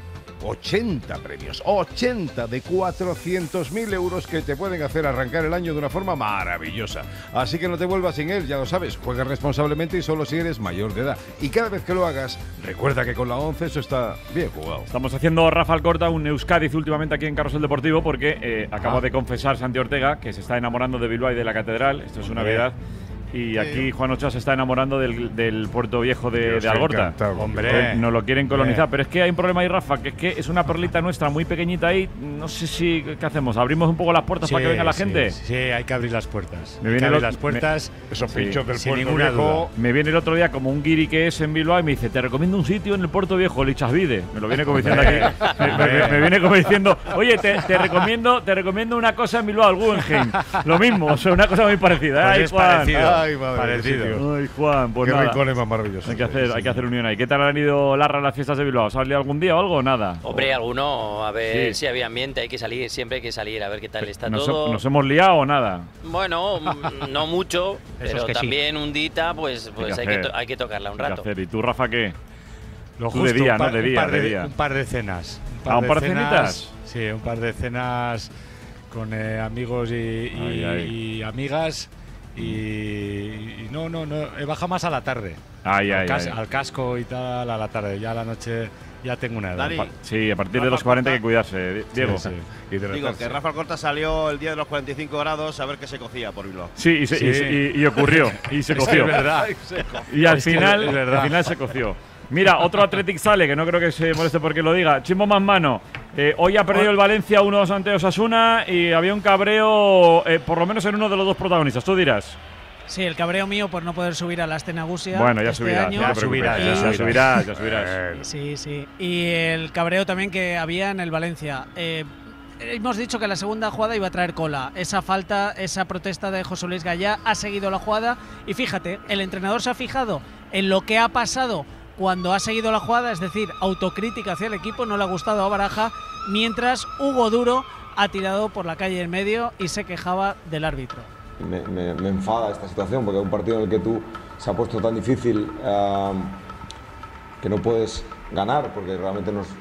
ochenta premios, ochenta de cuatrocientos mil euros que te pueden hacer arrancar el año de una forma maravillosa. Así que no te vuelvas sin él, ya lo sabes, juega responsablemente y solo si eres mayor de edad. Y cada vez que lo hagas, recuerda que con la ONCE eso está bien jugado. Estamos haciendo Rafa Alcorta un Euskadiz últimamente aquí en Carrusel Deportivo porque eh, acaba Ah. de confesar Santi Ortega que se está enamorando de Bilbao y de la catedral. Esto es una Hombre. verdad. Y aquí Juan Ochoa se está enamorando del, del puerto viejo de, Dios, de Algorta. encantado. Hombre, nos lo quieren colonizar. Hombre. Pero es que hay un problema ahí, Rafa, que es que es una perlita nuestra muy pequeñita ahí. No sé si, ¿qué hacemos? ¿Abrimos un poco las puertas Sí, para que venga la sí, gente? Sí, hay que abrir las puertas. Me hay viene que el abrir otro- las puertas. me- Esos Sí, pinchos del sin puerto ninguna viejo. duda. Me viene el otro día como un guiri que es en Bilbao y me dice, te recomiendo un sitio en el Puerto Viejo, Lichasvide. Me lo viene como diciendo aquí. Me, me- me viene como diciendo, oye, te, te recomiendo te recomiendo una cosa en Bilbao, el Guggenheim. Lo mismo, o sea, una cosa muy parecida. Pues Ay, es Juan. parecido. Ay, madre, Parecido. qué sitio. Ay, Juan, pues Qué nada. rincones más maravillosos. Hay que hacer, hay que hacer unión ahí. ¿Qué tal han ido Larra las fiestas de Bilbao? ¿Has salido algún día o algo o nada? Hombre, alguno, a ver Sí. si había ambiente, hay que salir, siempre hay que salir, a ver qué tal está ¿Nos, todo. ¿Nos hemos liado o nada? Bueno, mm, no mucho, Eso pero es que sí. también un dita, pues, pues hay, que hacer. to- hay que tocarla un Hay que rato. hacer. ¿Y tú, Rafa, qué? Lo Tú justo, de día, un par, ¿no? De un día, par de de, día. un par de cenas. ¿Ah, un par de cenitas? Sí, un par de cenas con eh, amigos y, y- Ay, ay. y amigas. Y, y no, no, no, he bajado más a la tarde. Ay, al, ay, cas- ay. al casco y tal, a la tarde. Ya a la noche ya tengo una edad. Pa- Sí, a partir de los cuarenta hay que cuidarse. Diego. Sí, sí. Digo que Rafa Alcorta salió el día de los cuarenta y cinco grados a ver qué se cocía por Bilbao. Sí, y, se- y se- y- y ocurrió. Y se Es que coció. es verdad. Y al Es que final, es verdad. al final se coció. Mira, otro Athletic sale, que no creo que se moleste porque lo diga. Chimo Manmano. Eh, hoy ha perdido el Valencia uno dos ante Osasuna y había un cabreo, eh, por lo menos en uno de los dos protagonistas. Tú dirás. Sí, el cabreo mío por no poder subir a la escena Gusia. Bueno, ya este subirás, año. no te preocupes, ya, ya subirás, ya subirás. Sí, sí. Y el cabreo también que había en el Valencia. Eh, hemos dicho que la segunda jugada iba a traer cola. Esa falta, esa protesta de José Luis Gallá ha seguido la jugada. Y fíjate, el entrenador se ha fijado en lo que ha pasado cuando ha seguido la jugada, es decir, autocrítica hacia el equipo, no le ha gustado a Baraja, mientras Hugo Duro ha tirado por la calle en medio y se quejaba del árbitro. Me, me- me enfada esta situación porque es un partido en el que tú se ha puesto tan difícil eh, que no puedes ganar porque realmente nos,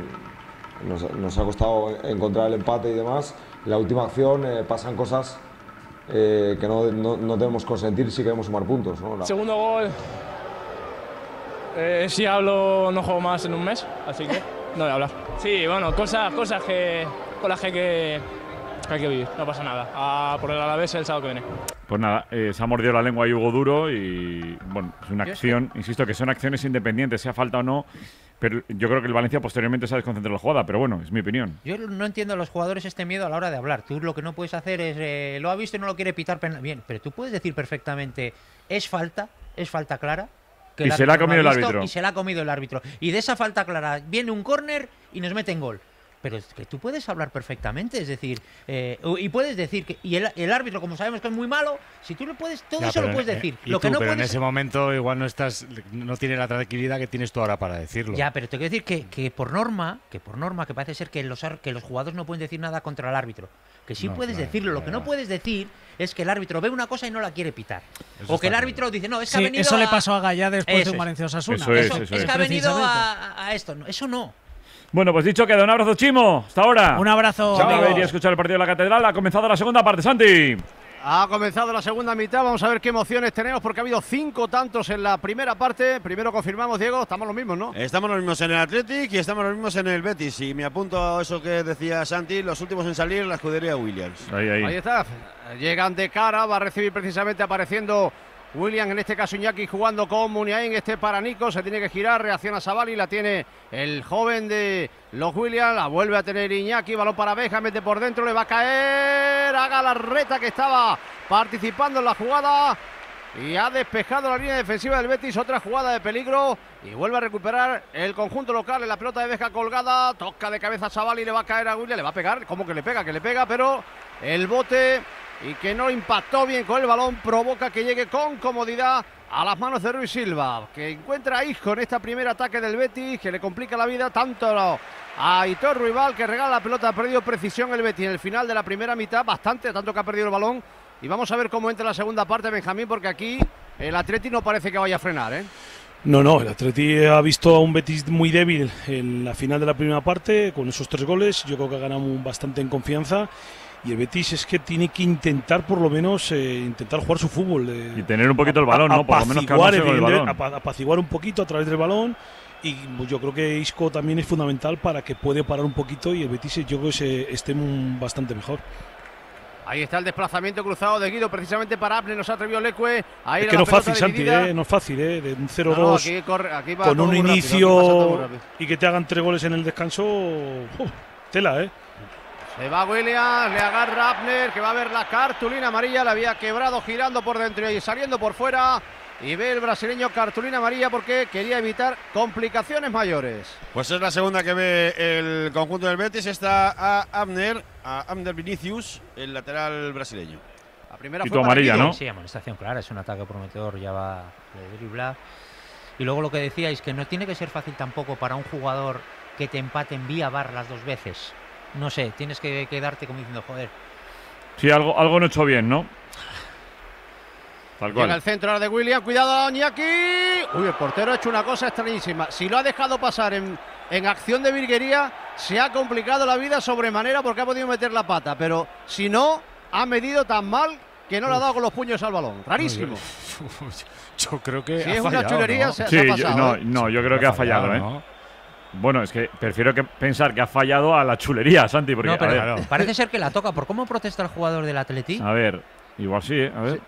nos, nos ha costado encontrar el empate y demás. En la última acción eh, pasan cosas eh, que no, no, no debemos consentir si queremos sumar puntos, ¿no? La- Segundo gol. Eh, si hablo, no juego más en un mes, así que no voy a hablar. Sí, bueno, cosas, cosas que, con las que hay que, que hay que vivir, no pasa nada. A por el Alavés el sábado que viene. Pues nada, eh, se ha mordido la lengua y Hugo Duro y bueno, es una Yo es acción, insisto, que son acciones independientes, sea falta o no, pero yo creo que el Valencia posteriormente se ha desconcentrado la jugada, pero bueno, es mi opinión. Yo no entiendo a los jugadores este miedo a la hora de hablar. Tú lo que no puedes hacer es, eh, lo ha visto y no lo quiere pitar penal. Bien, pero tú puedes decir perfectamente, es falta, es falta clara. que Y se la ha árbitro no comido el visto árbitro. Y se la ha comido el árbitro. Y de esa falta clara viene un córner y nos meten gol. Pero es que tú puedes hablar perfectamente, es decir, eh, y puedes decir que y el, el árbitro, como sabemos que es muy malo, si tú le puedes, todo Ya, eso lo pero, puedes eh, decir. y Lo tú, que no pero en puedes ese momento igual no estás, no tienes la tranquilidad que tienes tú ahora para decirlo. Ya, pero te quiero decir que, que por norma, que por norma, que parece ser que los, ar- que los jugadores no pueden decir nada contra el árbitro. Que sí No, puedes claro, decirlo. Lo que claro. no puedes decir es que el árbitro ve una cosa y no la quiere pitar. Eso O que el está árbitro dice, no, es que Sí, ha venido eso le a- pasó a Gallá después Eso de un es. Valencia Osasuna. Eso es, Eso, eso es es. que ha venido Precisamente. a, a esto. No, eso no. Bueno, pues dicho queda, un abrazo, Chimo, hasta ahora. Un abrazo, Chao. amigos. Iría a escuchar el partido de la Catedral, ha comenzado la segunda parte, Santi. Ha comenzado la segunda mitad, vamos a ver qué emociones tenemos porque ha habido cinco tantos en la primera parte. Primero confirmamos, Diego, estamos los mismos, ¿no? Estamos los mismos en el Athletic y estamos los mismos en el Betis. Y me apunto a eso que decía Santi, los últimos en salir, la escudería Williams. Ahí, ahí. Ahí está, llegan de cara, va a recibir precisamente apareciendo William, en este caso Iñaki jugando con Muniain, este para Nico, se tiene que girar, reacciona Savali, la tiene el joven de los Williams, la vuelve a tener Iñaki, balón para Beja, mete por dentro, le va a caer a Galarreta, que estaba participando en la jugada y ha despejado la línea defensiva del Betis, otra jugada de peligro y vuelve a recuperar el conjunto local en la pelota de Beja colgada, toca de cabeza Savali, le va a caer a William, le va a pegar, como que le pega, que le pega, pero el bote y que no impactó bien con el balón provoca que llegue con comodidad a las manos de Ruiz Silva, que encuentra a Isco en este primer ataque del Betis, que le complica la vida tanto a Aitor Ruibal, que regala la pelota, ha perdido precisión el Betis en el final de la primera mitad, bastante, tanto que ha perdido el balón. Y vamos a ver cómo entra la segunda parte, Benjamín, porque aquí el Atleti no parece que vaya a frenar, ¿eh? No, no, el Atleti ha visto a un Betis muy débil en la final de la primera parte, con esos tres goles, yo creo que ha ganado bastante en confianza. Y el Betis es que tiene que intentar por lo menos eh, intentar jugar su fútbol. Eh, y tener un poquito el balón, ¿no? Por lo menos calmarse con el balón. Apaciguar un poquito a través del balón. Y yo creo que Isco también es fundamental para que puede parar un poquito y el Betis yo creo que se, esté bastante mejor. Ahí está el desplazamiento cruzado de Guido precisamente para Abner, nos ha atrevido Leque. Ahí es que no es fácil, Santi, eh, no es fácil, eh, de un cero dos no, no, con un inicio y que te hagan tres goles en el descanso, uh, tela, eh. Se va Williams, le agarra Abner, que va a ver la cartulina amarilla, la había quebrado girando por dentro y saliendo por fuera. Y ve el brasileño cartulina amarilla porque quería evitar complicaciones mayores. Pues es la segunda que ve el conjunto del Betis. Está a Abner, a Abner Vinicius, el lateral brasileño. La primera fue amarilla, ¿no? Sí, amonestación clara, es un ataque prometedor, ya va de dribla. Y luego lo que decíais, que no tiene que ser fácil tampoco para un jugador que te empate en vía bar las dos veces. No sé, tienes que quedarte como diciendo, joder. Sí, algo, algo no he hecho bien, ¿no? Tal cual. Llega el centro ahora de William, cuidado Iñaki. Uy, el portero ha hecho una cosa extrañísima. Si lo ha dejado pasar en, en acción de virguería, se ha complicado la vida sobremanera porque ha podido meter la pata. Pero si no, ha medido tan mal que no le ha dado con los puños al balón. Rarísimo. Yo, yo creo que si ha es fallado, una chulería, ¿no? se, sí, se ha pasado. Yo, no, ¿eh? no, yo creo que ha fallado, fallado ¿eh? ¿no? Bueno, es que prefiero que pensar que ha fallado a la chulería, Santi, porque no, pero a ver. parece ser que la toca. ¿Por cómo protesta el jugador del Atleti? A ver, igual sí, ¿eh? A ver. Sí.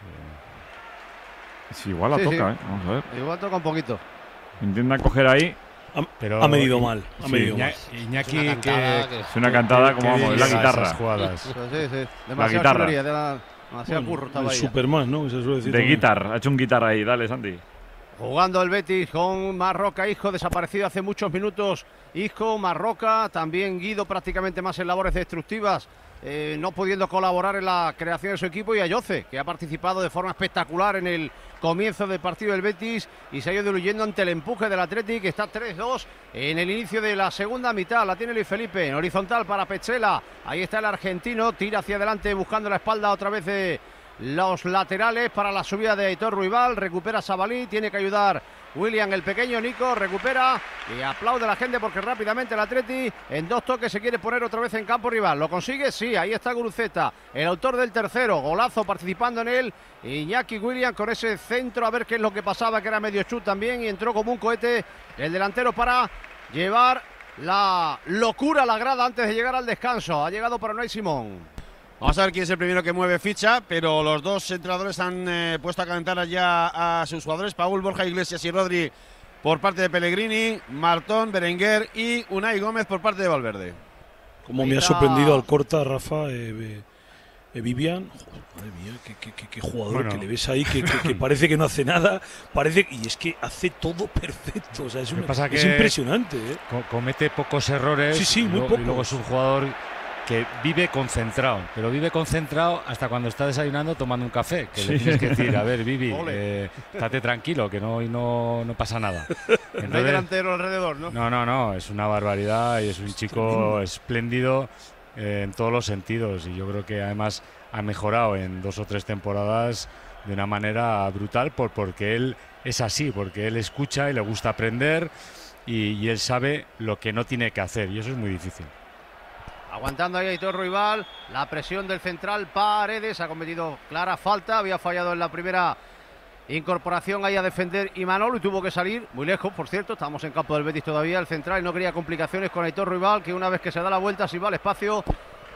Sí, igual la sí, toca, sí. ¿eh? Vamos a ver. Igual toca un poquito. Intenta coger ahí. Ha, pero ha medido mal. Ha sí, medido Iñaki, mal. Iñaki, es una cantada, que, es una cantada como vamos, la guitarra. Pues sí, sí. La guitarra. Chulería, de la, demasiado curro estaba el ahí. Superman, ¿no? Se suele decir de también. guitarra, ha hecho un guitarra ahí, dale, Santi. Jugando el Betis con Marroca, Isco desaparecido hace muchos minutos. Isco, Marroca, también Guido prácticamente más en labores destructivas, eh, no pudiendo colaborar en la creación de su equipo, y Ayoce, que ha participado de forma espectacular en el comienzo del partido del Betis y se ha ido diluyendo ante el empuje del Athletic, que está tres dos en el inicio de la segunda mitad. La tiene Luis Felipe en horizontal para Petzela. Ahí está el argentino, tira hacia adelante buscando la espalda otra vez de los laterales para la subida de Aitor Ruibal. Recupera Sabalí, tiene que ayudar William, el pequeño Nico, recupera y aplaude a la gente porque rápidamente el Atleti en dos toques se quiere poner otra vez en campo rival. ¿Lo consigue? Sí, ahí está Guruceta, el autor del tercero, golazo participando en él. Iñaki William con ese centro, a ver qué es lo que pasaba, que era medio chut también, y entró como un cohete el delantero para llevar la locura a la grada antes de llegar al descanso. Ha llegado para Unai Simón. Vamos a ver quién es el primero que mueve ficha, pero los dos entrenadores han eh, puesto a calentar ya a sus jugadores. Paul, Borja Iglesias y Rodri por parte de Pellegrini, Martón, Berenguer y Unai Gómez por parte de Valverde. Como me ha sorprendido Alcorta, Rafa, eh, eh, Vivian. Joder, madre mía, qué, qué, qué, qué jugador bueno. que le ves ahí, que, que, que parece que no hace nada, parece y es que hace todo perfecto. O sea, es, una, pasa es que impresionante. ¿eh? Comete pocos errores. Sí, sí, muy y, pocos. y luego es un jugador que vive concentrado, pero vive concentrado hasta cuando está desayunando tomando un café, que sí. le tienes que decir, a ver, Vivi, eh, estate tranquilo, que no, no, no pasa nada. Entonces, no hay delantero alrededor, ¿no? No, no, no, es una barbaridad y es un chico espléndido eh, en todos los sentidos, y yo creo que además ha mejorado en dos o tres temporadas de una manera brutal, por, porque él es así, porque él escucha y le gusta aprender, y, y él sabe lo que no tiene que hacer, y eso es muy difícil. Aguantando ahí Aitor Ruibal, la presión del central Paredes, ha cometido clara falta, había fallado en la primera incorporación ahí a defender Imanol y tuvo que salir muy lejos, por cierto, estamos en campo del Betis todavía, el central, y no quería complicaciones con Aitor Ruibal, que una vez que se da la vuelta, si va al espacio,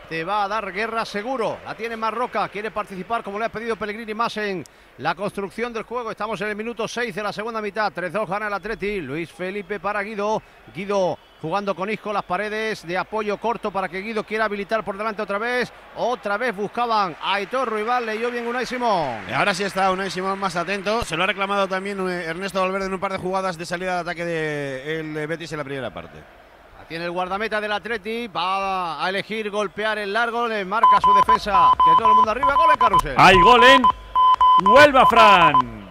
te va a dar guerra seguro. La tiene Marroca, quiere participar como le ha pedido Pellegrini más en la construcción del juego. Estamos en el minuto seis de la segunda mitad. tres dos gana el Atleti. Luis Felipe para Guido. Guido jugando con Isco, las paredes de apoyo corto para que Guido quiera habilitar por delante otra vez. Otra vez buscaban a Aitor Ruibal, leyó bien Unai Simón. Ahora sí está Unai Simón más atento. Se lo ha reclamado también Ernesto Valverde en un par de jugadas de salida de ataque del Betis en la primera parte. Tiene el guardameta del Atleti, va a elegir golpear el largo, le marca su defensa, que todo el mundo arriba, gol en Carrusel. Hay gol en Huelva, Fran.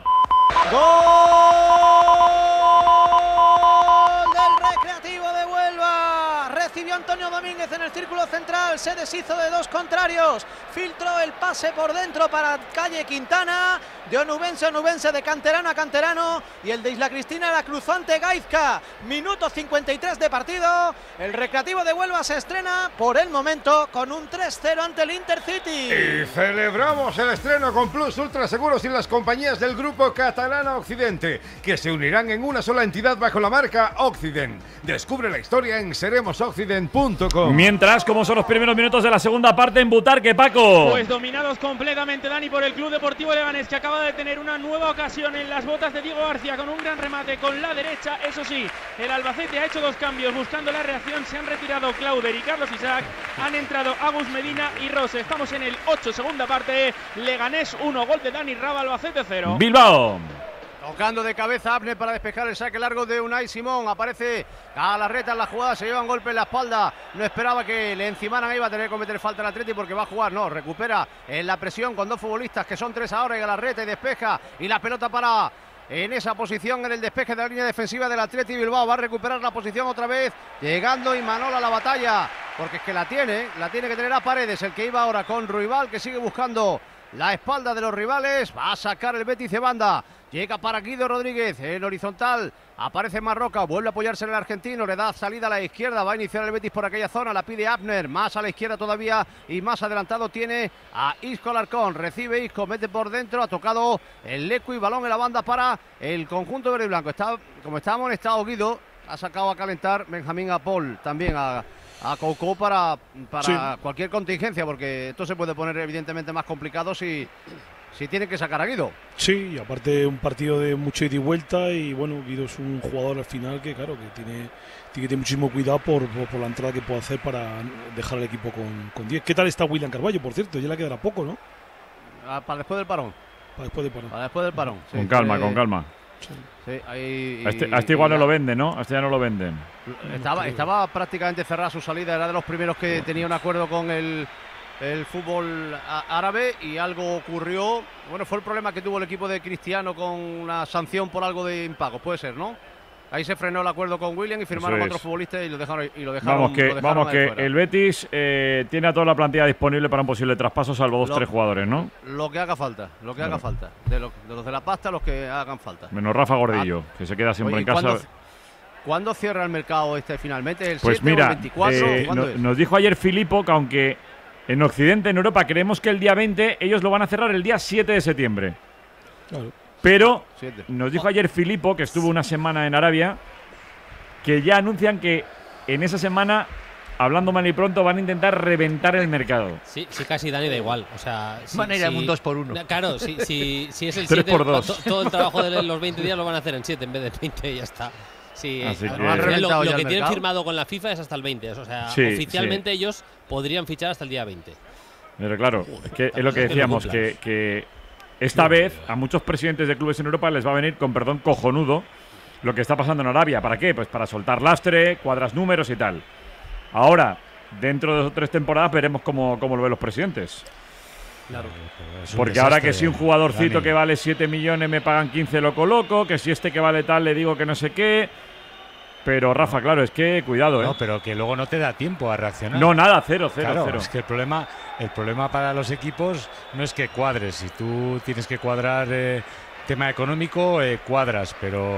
¡Gol del Recreativo de Huelva! Recibió Antonio Domínguez en el círculo central, se deshizo de dos contrarios, filtró el pase por dentro para Calle Quintana, de Onubense a Onubense, de canterano a canterano, y el de Isla Cristina la cruzó ante Gaizka. Minuto cincuenta y tres de partido, el Recreativo de Huelva se estrena por el momento con un tres cero ante el Intercity. Y celebramos el estreno con Plus Ultra Seguros y las compañías del grupo Catalana Occidente, que se unirán en una sola entidad bajo la marca Occident. Descubre la historia en seremos occident punto com. Mientras, como son los primeros minutos de la segunda parte en Butarque, Paco. Pues dominados completamente, Dani, por el Club Deportivo Leganés, que acaba de tener una nueva ocasión en las botas de Diego García con un gran remate con la derecha. Eso sí, el Albacete ha hecho dos cambios buscando la reacción. Se han retirado Clauder y Carlos Isaac. Han entrado Agus Medina y Rose. Estamos en el ocho, segunda parte. Leganés uno, gol de Dani Raba, Albacete cero. Bilbao. Tocando de cabeza Abner para despejar el saque largo de Unai Simón. Aparece Galarreta en la jugada, se lleva un golpe en la espalda. No esperaba que le encimaran ahí, va a tener que cometer falta el Atleti porque va a jugar. No, recupera en la presión con dos futbolistas que son tres ahora y Galarreta y despeja. Y la pelota para en esa posición en el despeje de la línea defensiva del Atleti Bilbao. Va a recuperar la posición otra vez, llegando Imanol a la batalla, porque es que la tiene, la tiene que tener a Paredes, el que iba ahora con Ruibal, que sigue buscando la espalda de los rivales. Va a sacar el Betis de banda. Llega para Guido Rodríguez en horizontal. Aparece Marroca, vuelve a apoyarse en el argentino. Le da salida a la izquierda. Va a iniciar el Betis por aquella zona. La pide Abner. Más a la izquierda todavía. Y más adelantado tiene a Isco Alarcón. Recibe Isco, mete por dentro. Ha tocado el Lecu y balón en la banda para el conjunto verde y blanco. Está, como está amonestado Guido, ha sacado a calentar Benjamín a Paul. También a. a Coucou para, para sí. cualquier contingencia, porque esto se puede poner evidentemente más complicado si, si tiene que sacar a Guido. Sí, y aparte un partido de mucho ida y vuelta, y bueno, Guido es un jugador al final que claro, que tiene, tiene que tener muchísimo cuidado por, por, por la entrada que puede hacer para dejar el equipo con, con diez. ¿Qué tal está William Carballo, por cierto? Ya le quedará poco, ¿no? Ah, para después del parón. Para después del parón. Para después del parón. Sí. Con calma, eh, con calma. Sí. Sí, ahí, a, este, a este igual no lo venden, ¿no? A este ya no lo venden. Estaba, estaba prácticamente cerrada su salida, era de los primeros que tenía un acuerdo con el, el fútbol árabe y algo ocurrió. Bueno, fue el problema que tuvo el equipo de Cristiano con una sanción por algo de impagos, puede ser, ¿no? Ahí se frenó el acuerdo con William y firmaron otros futbolistas y lo dejaron y lo dejaron. Vamos que, lo dejaron vamos que el Betis eh, tiene a toda la plantilla disponible para un posible traspaso, salvo dos o tres jugadores, ¿no? Lo que haga falta, lo que bueno. haga falta. De, lo, de los de la pasta, los que hagan falta. Menos Rafa Gordillo, ah. que se queda siempre Oye, en casa. ¿cuándo, ¿Cuándo cierra el mercado este finalmente? ¿El pues siete mira, o el veinticuatro? Eh, no, nos dijo ayer Filippo que aunque en Occidente, en Europa, creemos que el día veinte, ellos lo van a cerrar el día siete de septiembre. Claro. Pero siete. Nos dijo ayer Filippo, que estuvo una semana en Arabia, que ya anuncian que en esa semana, hablando mal y pronto, van a intentar reventar el mercado. Sí, sí, casi Dani da igual. O sea, si, van a ir a si, un dos por uno. Claro, si, si, si es el tres siete, por dos. To, todo el trabajo de los veinte días lo van a hacer en siete en vez de veinte y ya está. Sí, Así que, que... lo, lo que tienen firmado con la FIFA es hasta el veinte. O sea, sí, oficialmente sí. ellos podrían fichar hasta el día veinte. Pero claro, es, que es lo que decíamos, que, que esta vez a muchos presidentes de clubes en Europa les va a venir, con perdón, cojonudo lo que está pasando en Arabia. ¿Para qué? Pues para soltar lastre, cuadras números y tal. Ahora, dentro de dos o tres temporadas veremos cómo, cómo lo ven los presidentes. Claro. Porque ahora que si un jugadorcito Dani. que vale siete millones me pagan quince, lo coloco, que si este que vale tal le digo que no sé qué. Pero Rafa, claro, es que cuidado, ¿eh? No, pero que luego no te da tiempo a reaccionar. No, nada, cero, cero, claro, cero. Es que el problema, el problema para los equipos no es que cuadres. Si tú tienes que cuadrar eh, tema económico, eh, cuadras, pero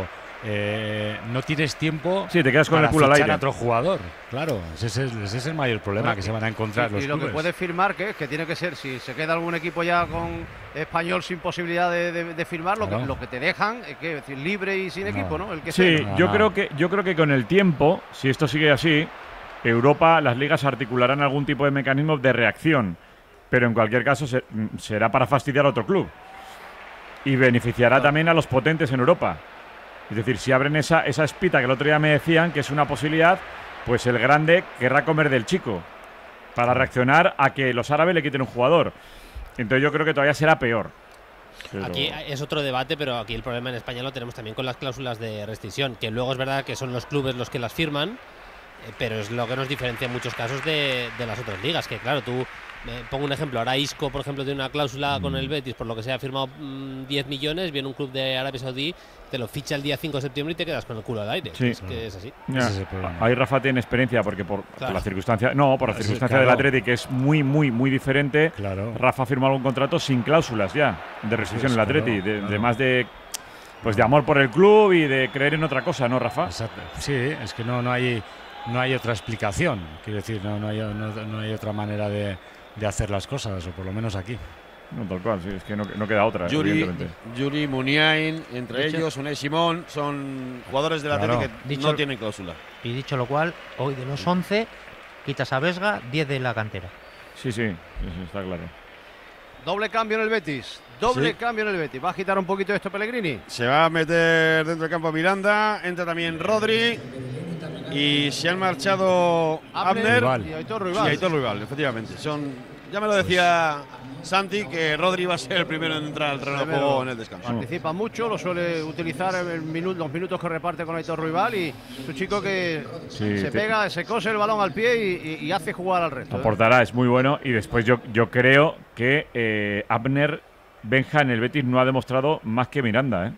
eh, no tienes tiempo. Sí, te quedas con el culo al aire. A otro jugador, claro, ese es, ese es el mayor problema bueno, que se van a encontrar y, los y lo clubes. que puedes firmar, que es que tiene que ser, si se queda algún equipo ya con español sin posibilidad de, de, de firmar, lo, claro. que, lo que te dejan es que decir, libre y sin no. equipo, ¿no? El que sí, sea. yo no. creo que yo creo que con el tiempo, si esto sigue así, Europa, las ligas articularán algún tipo de mecanismo de reacción, pero en cualquier caso se, será para fastidiar a otro club y beneficiará también a los potentes en Europa. Es decir, si abren esa, esa espita que el otro día me decían que es una posibilidad, pues el grande querrá comer del chico para reaccionar a que los árabes le quiten un jugador. Entonces yo creo que todavía será peor. Pero... Aquí es otro debate, pero aquí el problema en España lo tenemos también con las cláusulas de rescisión, que luego es verdad que son los clubes los que las firman, eh, pero es lo que nos diferencia en muchos casos de, de las otras ligas, que claro, tú... Eh, pongo un ejemplo, ahora Isco, por ejemplo, tiene una cláusula mm. con el Betis, por lo que se ha firmado mmm, diez millones, viene un club de Arabia Saudí, te lo ficha el día cinco de septiembre y te quedas con el culo al aire. Sí. Es que es así. Ya. Es ahí Rafa tiene experiencia, porque por, claro. por la circunstancia, no, por la sí, circunstancia claro. del Atleti, que es muy, muy, muy diferente, claro. Rafa ha firmado un contrato sin cláusulas ya, de rescisión en el Atleti, claro, de, claro. de más de... Pues de amor por el club y de creer en otra cosa, ¿no, Rafa? Exacto. Sí, es que no, no hay no hay otra explicación, quiero decir, no, no, hay, no, no hay otra manera de... de hacer las cosas, o por lo menos aquí. No, tal cual, sí, es que no, no queda otra, Yuri, evidentemente. Yuri, Muniain, entre Dicho, ellos, Unai Simón, son jugadores del claro. Atlético que Dicho, no tienen cláusula. Y dicho lo cual, hoy de los once, quitas a Vesga, diez de la cantera. Sí, sí, eso está claro. Doble cambio en el Betis. Doble Sí. cambio en el Betis. ¿Va a agitar un poquito esto Pellegrini? Se va a meter dentro del campo Miranda, entra también Rodri y se han marchado Abner, Abner y Aitor Ruibal. Y Aitor Ruibal, efectivamente. Son, ya me lo decía Santi, que Rodri va a ser el primero en entrar al terreno de juego en el descanso. Participa mucho, lo suele utilizar en el minu los minutos que reparte con Aitor Ruibal y es un chico que Sí, se te- pega, se cose el balón al pie y, y- y hace jugar al resto. ¿eh? Aportará, es muy bueno. Y después yo, yo creo que eh, Abner Benja en el Betis no ha demostrado más que Miranda, ¿eh?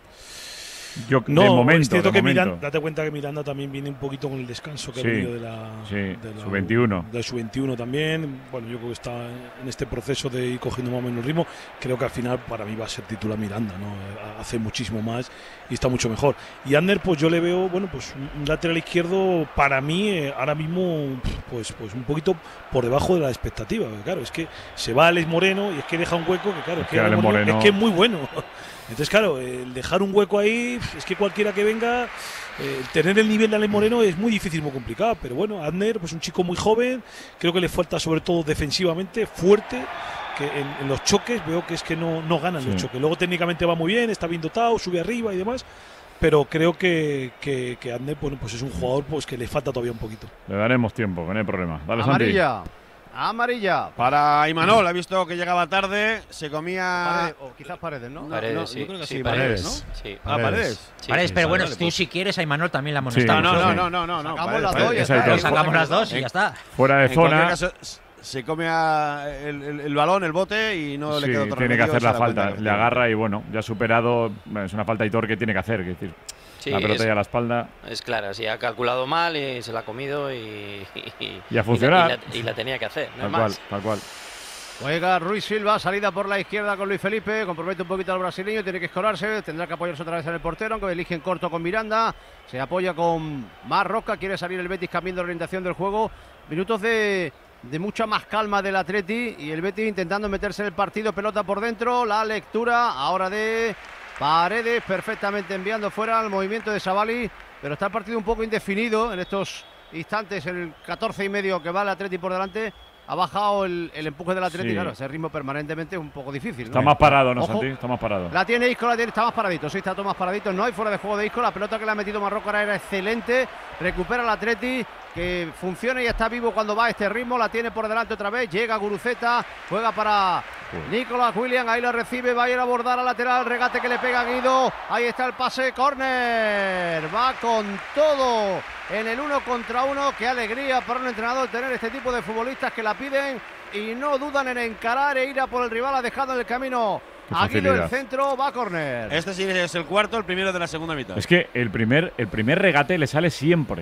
Yo, No, de momento, es cierto de que momento. Miranda, date cuenta que Miranda también viene un poquito con el descanso que Sí, ha venido de la, sí, de la su veintiuno. De su veintiuno también. Bueno, yo creo que está en este proceso de ir cogiendo más o menos ritmo. Creo que al final para mí va a ser titular Miranda, ¿no? Hace muchísimo más y está mucho mejor. Y Ander, pues yo le veo, bueno, pues un lateral izquierdo para mí eh, ahora mismo, pues, pues un poquito por debajo de la expectativa. Claro, es que se va Alex Moreno y es que deja un hueco que claro, Es es que que, Alex Moreno, Moreno- es que es muy bueno. Entonces, claro, el dejar un hueco ahí, es que cualquiera que venga, eh, tener el nivel de Alex Moreno es muy difícil, muy complicado. Pero bueno, Adner, pues un chico muy joven, creo que le falta sobre todo defensivamente, fuerte, que en, en los choques veo que es que no, no ganan Sí. los choques. Luego técnicamente va muy bien, está bien dotado, sube arriba y demás. Pero creo que, que, que Adner, bueno, pues es un jugador pues que le falta todavía un poquito. Le daremos tiempo, que no hay problema. Dale, Santi. Amarilla. Amarilla. Para Imanol, ha visto que llegaba tarde, se comía. Paredes, o quizás Paredes, ¿no? Paredes, no, sí. yo creo que sí, sí, Paredes, Paredes, ¿no? sí. Ah, Paredes. Sí, Paredes, sí, pero sí, bueno, vale, tú si quieres a Imanol también la Sí. amonestamos. No, no, Sí. no, no, no, no. Sacamos Paredes, las Paredes. dos y ya Esa está. Aitor. Sacamos las dos y En- ya está. Fuera de En cualquier zona. caso, s- se come a el, el- el balón, el bote y no le Sí, queda otro tiene que remedio, hacer se la da cuenta falta. que- Le agarra y bueno, ya ha superado. Bueno, es una falta Aitor que tiene que hacer. Es decir, Sí, la pelota es- ya a la espalda. Es clara, sí, ha calculado mal y se la ha comido y, y, Y a funcionar. y la, y la- y la tenía que hacer, no Tal es cual, más. tal cual. Juega Ruiz Silva, salida por la izquierda con Luis Felipe, compromete un poquito al brasileño, tiene que escorarse, tendrá que apoyarse otra vez en el portero, aunque eligen corto con Miranda, se apoya con Marroca, quiere salir el Betis cambiando la orientación del juego, minutos de, de mucha más calma del Atleti y el Betis intentando meterse en el partido, pelota por dentro, la lectura ahora de Paredes, perfectamente enviando fuera el movimiento de Savali, pero está el partido un poco indefinido en estos instantes, en el catorce y medio que va el Atleti por delante. Ha bajado el, el empuje del Atlético, Sí. claro, ese ritmo permanentemente es un poco difícil, ¿no? Está más parado, ¿no, Ojo. Santi? Está más parado. La tiene Isco, la tiene, está más paradito, sí, está todo más paradito, no hay fuera de juego de Isco, la pelota que le ha metido Marroca era excelente, recupera el Atleti, que funciona y está vivo cuando va a este ritmo, la tiene por delante otra vez, llega Guruceta, juega para Nicolás William, ahí lo recibe, va a ir a abordar al lateral, regate que le pega a Guido, ahí está el pase, córner, va con todo en el uno contra uno, qué alegría para un entrenador tener este tipo de futbolistas que la piden y no dudan en encarar e ir a por el rival, ha dejado en el camino Qué a Guido el facilidad. centro, va a córner. Este sí es el cuarto, el primero de la segunda mitad. Es que el primer, el primer regate le sale siempre.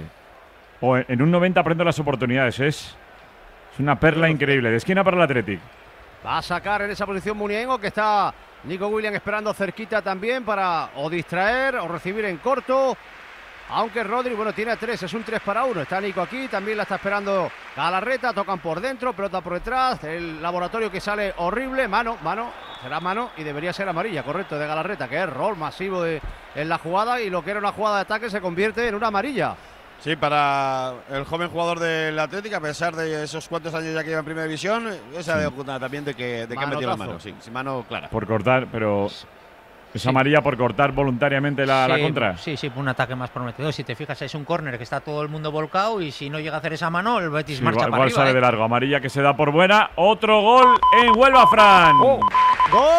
O en, en un noventa prende las oportunidades. Es, es una perla increíble. De esquina para el Athletic. Va a sacar en esa posición Muniain, que está Nico William esperando cerquita también para o distraer o recibir en corto. Aunque Rodri, bueno, tiene a tres, es un tres para uno. Está Nico aquí, también la está esperando Galarreta, tocan por dentro, pelota por detrás. El laboratorio que sale horrible, mano, mano, será mano y debería ser amarilla, correcto, de Galarreta, que es rol masivo de, en la jugada y lo que era una jugada de ataque se convierte en una amarilla. Sí, para el joven jugador del Atlético, a pesar de esos cuantos años ya que lleva en primera división, esa sí. de también de que, de que ha metido la mano, sí, sin mano clara. Por cortar, pero es sí. amarilla por cortar voluntariamente la, sí, la contra. Sí, sí, un ataque más prometedor. Si te fijas, es un córner que está todo el mundo volcado y si no llega a hacer esa mano, el Betis Sí, marcha igual, para igual arriba. sale ¿eh? de largo. Amarilla que se da por buena. Otro gol en Huelva, Fran. Oh. ¡Gol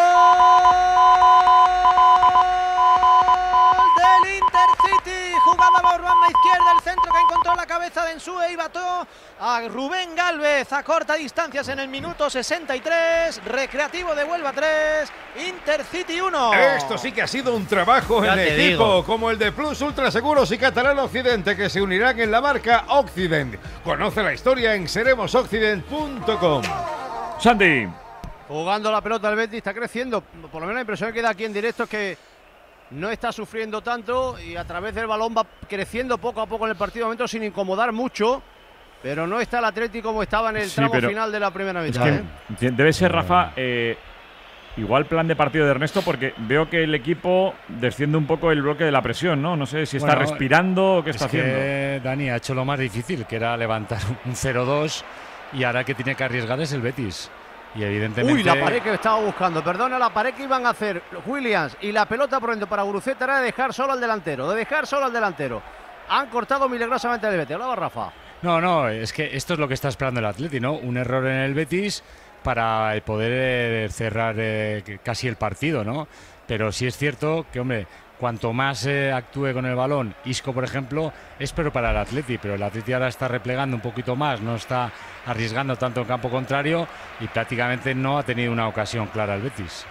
del Intercity! Jugada por banda izquierda, el centro que encontró la cabeza de Ensue y bató a Rubén Gálvez a corta distancias en el minuto sesenta y tres. Recreativo de Huelva tres, Intercity uno. Esto sí que ha sido un trabajo Ya en te equipo, digo. como el de Plus Ultra Seguros y Catalán Occidente, que se unirán en la marca Occident. Conoce la historia en seremos occident punto com. Santi. Jugando la pelota el Betis, está creciendo. Por lo menos la impresión que da aquí en directo es que no está sufriendo tanto y a través del balón va creciendo poco a poco en el partido, de momento sin incomodar mucho, pero no está el Atleti como estaba en el Sí, tramo pero final de la primera Es mitad. que ¿eh? debe ser, Rafa, eh, igual plan de partido de Ernesto, porque veo que el equipo desciende un poco el bloque de la presión, ¿no? No sé si está Bueno, respirando o qué está es que haciendo. Dani ha hecho lo más difícil, que era levantar un cero dos, y ahora que tiene que arriesgar es el Betis. Y evidentemente… Uy, la pared que estaba buscando, perdona, la pared que iban a hacer Williams y la pelota por dentro para Guruceta era de dejar solo al delantero, de dejar solo al delantero. Han cortado milagrosamente el Betis. Hablaba Rafa. No, no, es que esto es lo que está esperando el Atleti, ¿no? Un error en el Betis para poder eh, cerrar eh, casi el partido, ¿no? Pero sí es cierto que, hombre, cuanto más eh, actúe con el balón, Isco, por ejemplo, es pero para el Atleti, pero el Atleti ahora está replegando un poquito más, no está arriesgando tanto en campo contrario y prácticamente no ha tenido una ocasión clara el Betis.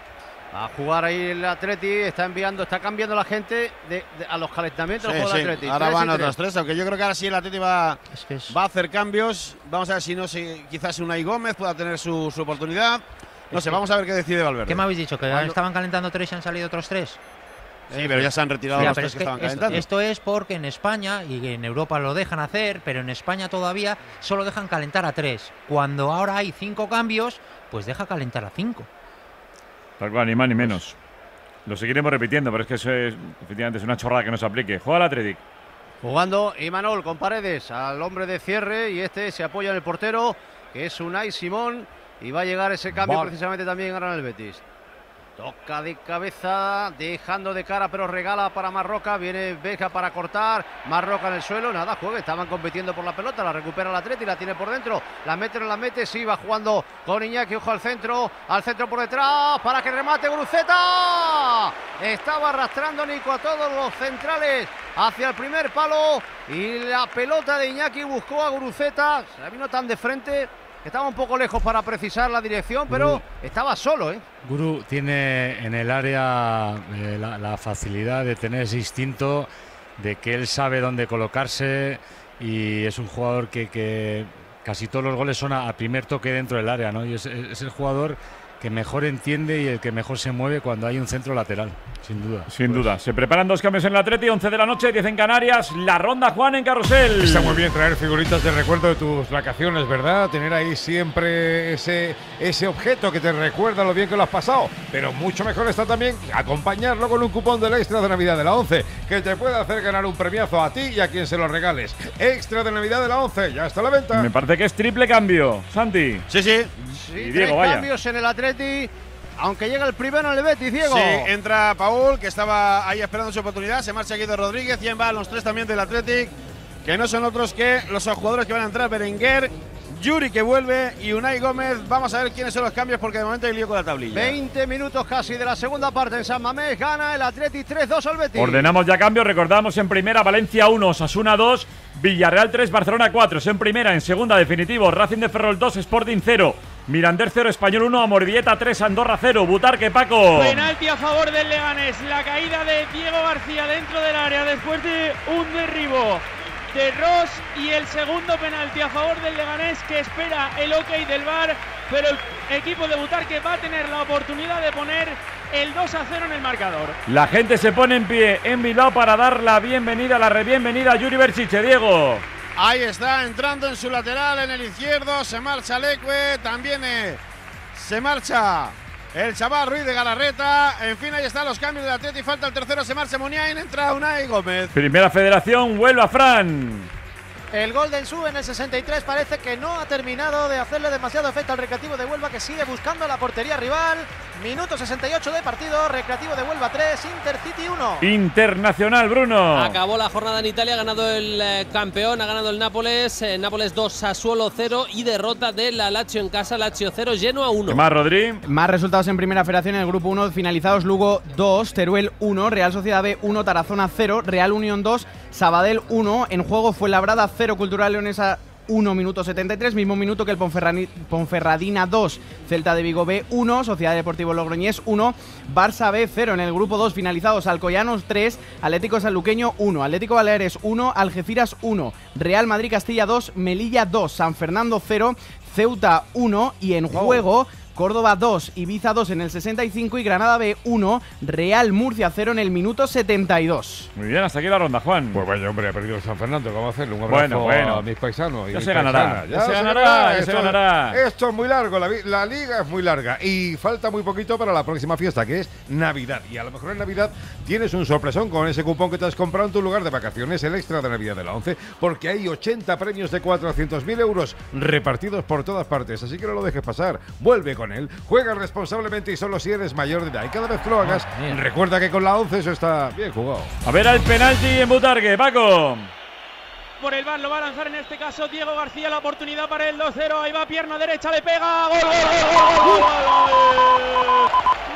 A jugar ahí el Atleti, está enviando, está cambiando la gente de, de, a los calentamientos Sí, del juego sí. del Atleti. Ahora Tres van y tres. otros tres, aunque yo creo que ahora sí el Atleti va, Es que es- va a hacer cambios. Vamos a ver si no si quizás Unai Gómez pueda tener su, su oportunidad. No sé, vamos a ver qué decide Valverde. ¿Qué me habéis dicho? ¿Que Cuando- estaban calentando tres y han salido otros tres? Sí, pero ya se han retirado Ya, los pero tres es que estaban esto, calentando. esto es porque en España y en Europa lo dejan hacer, pero en España todavía solo dejan calentar a tres. Cuando ahora hay cinco cambios, pues deja calentar a cinco. Tal cual, ni más ni menos. Lo seguiremos repitiendo, pero es que eso es, efectivamente, es una chorrada que no se aplique. Juega el Athletic. Jugando Imanol con Paredes al hombre de cierre y este se apoya en el portero, que es Unai Simón, y va a llegar ese cambio Vale. precisamente también ahora en el Betis. Toca de cabeza, dejando de cara, pero regala para Marroca. Viene Vega para cortar. Marroca en el suelo. Nada, juegue. Estaban compitiendo por la pelota. La recupera el Atleti, la tiene por dentro. La mete, no la mete. Sí, va jugando con Iñaki. Ojo al centro. Al centro por detrás. Para que remate Guruceta. Estaba arrastrando Nico a todos los centrales hacia el primer palo. Y la pelota de Iñaki buscó a Guruceta. Se la vino tan de frente. Estaba un poco lejos para precisar la dirección, pero Guru. estaba solo, ¿eh? Guru tiene en el área eh, la, la facilidad de tener ese instinto de que él sabe dónde colocarse y es un jugador que, que casi todos los goles son a, a primer toque dentro del área, ¿no? Y es, es el jugador que mejor entiende y el que mejor se mueve cuando hay un centro lateral, sin duda. Sin duda. Se preparan dos cambios en el Atleti, once de la noche, diez en Canarias. La ronda, Juan, en Carrusel. Está muy bien traer figuritas de recuerdo de tus vacaciones, ¿verdad? Tener ahí siempre ese, ese objeto que te recuerda lo bien que lo has pasado. Pero mucho mejor está también acompañarlo con un cupón del Extra de Navidad de la once, que te puede hacer ganar un premiazo a ti y a quien se lo regales. Extra de Navidad de la once, ya está a la venta. Me parece que es triple cambio, Santi. Sí, sí. Sí, Y tres Diego, vaya. cambios en el Atleti, aunque llega el primero en el Betis, Diego. Sí, entra Paul, que estaba ahí esperando su oportunidad. Se marcha Guido Rodríguez. Y van los tres también del Athletic, que no son otros que los jugadores que van a entrar: Berenguer, Yuri, que vuelve, y Unai Gómez. Vamos a ver quiénes son los cambios, porque de momento hay lío con la tablilla. veinte minutos casi de la segunda parte en San Mamés. Gana el Atleti tres dos al Betis. Ordenamos ya cambios, recordamos en primera Valencia uno, Osasuna dos, Villarreal tres, Barcelona cuatro. En primera, en segunda, definitivo, Racing de Ferrol dos, Sporting cero, Mirandés cero, Español uno, Amorebieta tres, Andorra cero. Butarque, Paco. Penalti a favor del Leganés. La caída de Diego García dentro del área después de un derribo de Ross, y el segundo penalti a favor del Leganés, que espera el ok del V A R, pero el equipo de Butarque va a tener la oportunidad de poner el dos a cero en el marcador. La gente se pone en pie en Bilbao para dar la bienvenida, la re-bienvenida a Yuri Berchiche, Diego. Ahí está, entrando en su lateral, en el izquierdo. Se marcha Leque, también eh, se marcha el chaval Ruiz de Galarreta. En fin, ahí están los cambios del Atleti. Falta el tercero, se marcha Muniain, entra Unai Gómez. Primera Federación, vuelve a Fran. El gol del S U en el sesenta y tres parece que no ha terminado de hacerle demasiado efecto al Recreativo de Huelva, que sigue buscando la portería rival. Minuto sesenta y ocho de partido, Recreativo de Huelva tres, Intercity uno. Internacional, Bruno. Acabó la jornada en Italia, ha ganado el eh, campeón, ha ganado el Nápoles. Eh, Nápoles dos, Sassuolo cero y derrota de la Lazio en casa, Lazio cero, Genoa uno. ¿Qué más, Rodri? Más resultados en Primera Federación en el grupo uno, finalizados: Lugo dos, Teruel uno, Real Sociedad B uno, Tarazona cero, Real Unión dos, Sabadell uno. En juego Fuenlabrada cero, Cultural Leonesa uno, minuto setenta y tres, mismo minuto que el Ponferradina dos, Celta de Vigo B uno, Sociedad Deportivo Logroñés uno, Barça B cero. En el grupo dos, finalizados: Alcoyanos tres, Atlético Sanluqueño uno, Atlético Baleares uno, Algeciras uno, Real Madrid Castilla dos, Melilla dos, San Fernando cero, Ceuta uno. Y en wow. juego Córdoba dos, Ibiza dos en el sesenta y cinco y Granada B uno, Real Murcia cero en el minuto setenta y dos. Muy bien, hasta aquí la ronda, Juan. Pues vaya, hombre, ha perdido San Fernando, ¿cómo hacerlo? Un abrazo bueno, bueno. a mis paisanos. Y ya mis se ganará, ya, ya se se ganará, ganará, ya esto, se ganará. Esto es muy largo, la, la liga es muy larga y falta muy poquito para la próxima fiesta, que es Navidad. Y a lo mejor en Navidad tienes un sorpresón con ese cupón que te has comprado en tu lugar de vacaciones, el extra de Navidad de la once, porque hay ochenta premios de cuatrocientos mil euros repartidos por todas partes, así que no lo dejes pasar. Vuelve con él, juega responsablemente y solo si eres mayor de edad. Y cada vez que lo hagas, oh, recuerda que con la once eso está bien jugado. A ver al penalti en Butarque, Paco. Por el V A R lo va a lanzar en este caso Diego García, la oportunidad para el dos cero. Ahí va, pierna derecha, le pega. ¡Gol, gol, gol, gol, gol!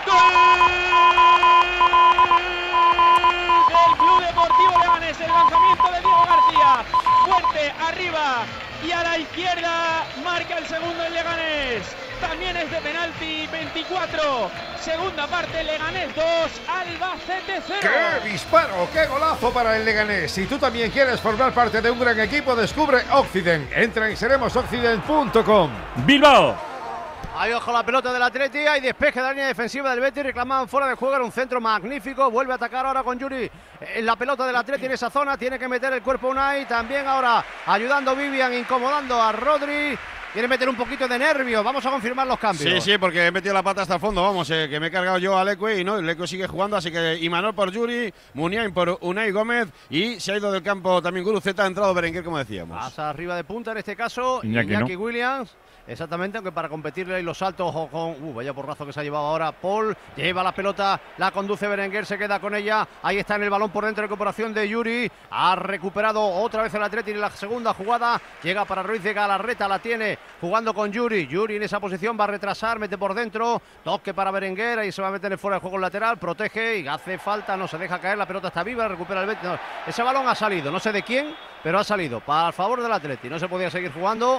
¡Gol! Del Club Deportivo Leganés, el lanzamiento de Diego García. Fuerte, arriba y a la izquierda, marca el segundo el Leganés. También es de penalti, veinticuatro. Segunda parte, Leganés dos, Albacete cero. ¡Qué disparo! ¡Qué golazo para el Leganés! Si tú también quieres formar parte de un gran equipo, descubre Occident. Entra en seremos occident punto com. Bilbao. Ahí ojo la pelota del Atleti, hay despeje de la línea defensiva del Betis, reclamaban fuera de juego, era un centro magnífico, vuelve a atacar ahora con Yuri en la pelota del Atleti en esa zona, tiene que meter el cuerpo Unai, también ahora ayudando Vivian, incomodando a Rodri. Quiere meter un poquito de nervio. Vamos a confirmar los cambios. Sí, sí, porque he metido la pata hasta el fondo. Vamos, eh, que me he cargado yo a Leque y no, Leque sigue jugando. Así que Imanol por Yuri, Muniain por Unai Gómez y se ha ido del campo también Guruceta, ha entrado Berenguer, como decíamos. Pasa arriba de punta en este caso, Iñaki, Iñaki ¿no? Williams. Exactamente, aunque para competirle ahí los saltos con... Uh, vaya porrazo que se ha llevado ahora Paul. Lleva la pelota, la conduce Berenguer, se queda con ella. Ahí está en el balón por dentro, recuperación de Yuri. Ha recuperado otra vez el Atleti en la segunda jugada. Llega para Ruiz de Galarreta, la tiene jugando con Yuri. Yuri en esa posición va a retrasar, mete por dentro. Toque para Berenguer, ahí se va a meter fuera del juego lateral. Protege y hace falta, no se deja caer. La pelota está viva, recupera el Betis. No, ese balón ha salido, no sé de quién, pero ha salido para el favor del Atleti. No se podía seguir jugando.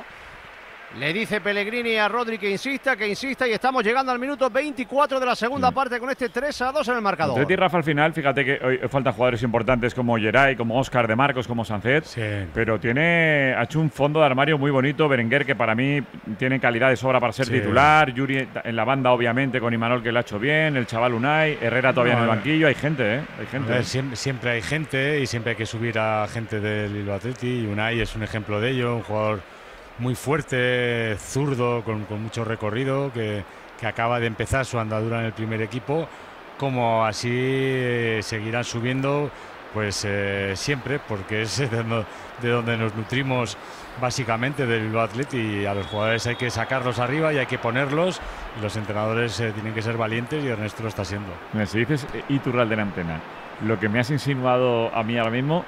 Le dice Pellegrini a Rodri que insista, que insista y estamos llegando al minuto veinticuatro de la segunda mm. parte con este tres a dos en el marcador. Atleti, Rafa, al final, fíjate que hoy faltan jugadores importantes como Geray, como Óscar de Marcos, como Sancet, sí. pero tiene, ha hecho un fondo de armario muy bonito. Berenguer, que para mí tiene calidad de sobra para ser sí. titular, Yuri en la banda, obviamente, con Imanol, que lo ha hecho bien, el chaval Unai, Herrera todavía no, en el banquillo, hay gente, ¿eh? Hay gente. A ver, siempre, siempre hay gente y siempre hay que subir a gente del Bilbao Athletic, y Unai es un ejemplo de ello, un jugador muy fuerte, zurdo, con, con mucho recorrido, que, que acaba de empezar su andadura en el primer equipo. Como así eh, seguirán subiendo, pues eh, siempre, porque es de, de donde nos nutrimos básicamente del Bilbao Athletic, y a los jugadores hay que sacarlos arriba y hay que ponerlos, y los entrenadores eh, tienen que ser valientes, y Ernesto lo está haciendo. Mira, si dices Iturralde en antena, lo que me has insinuado a mí ahora mismo,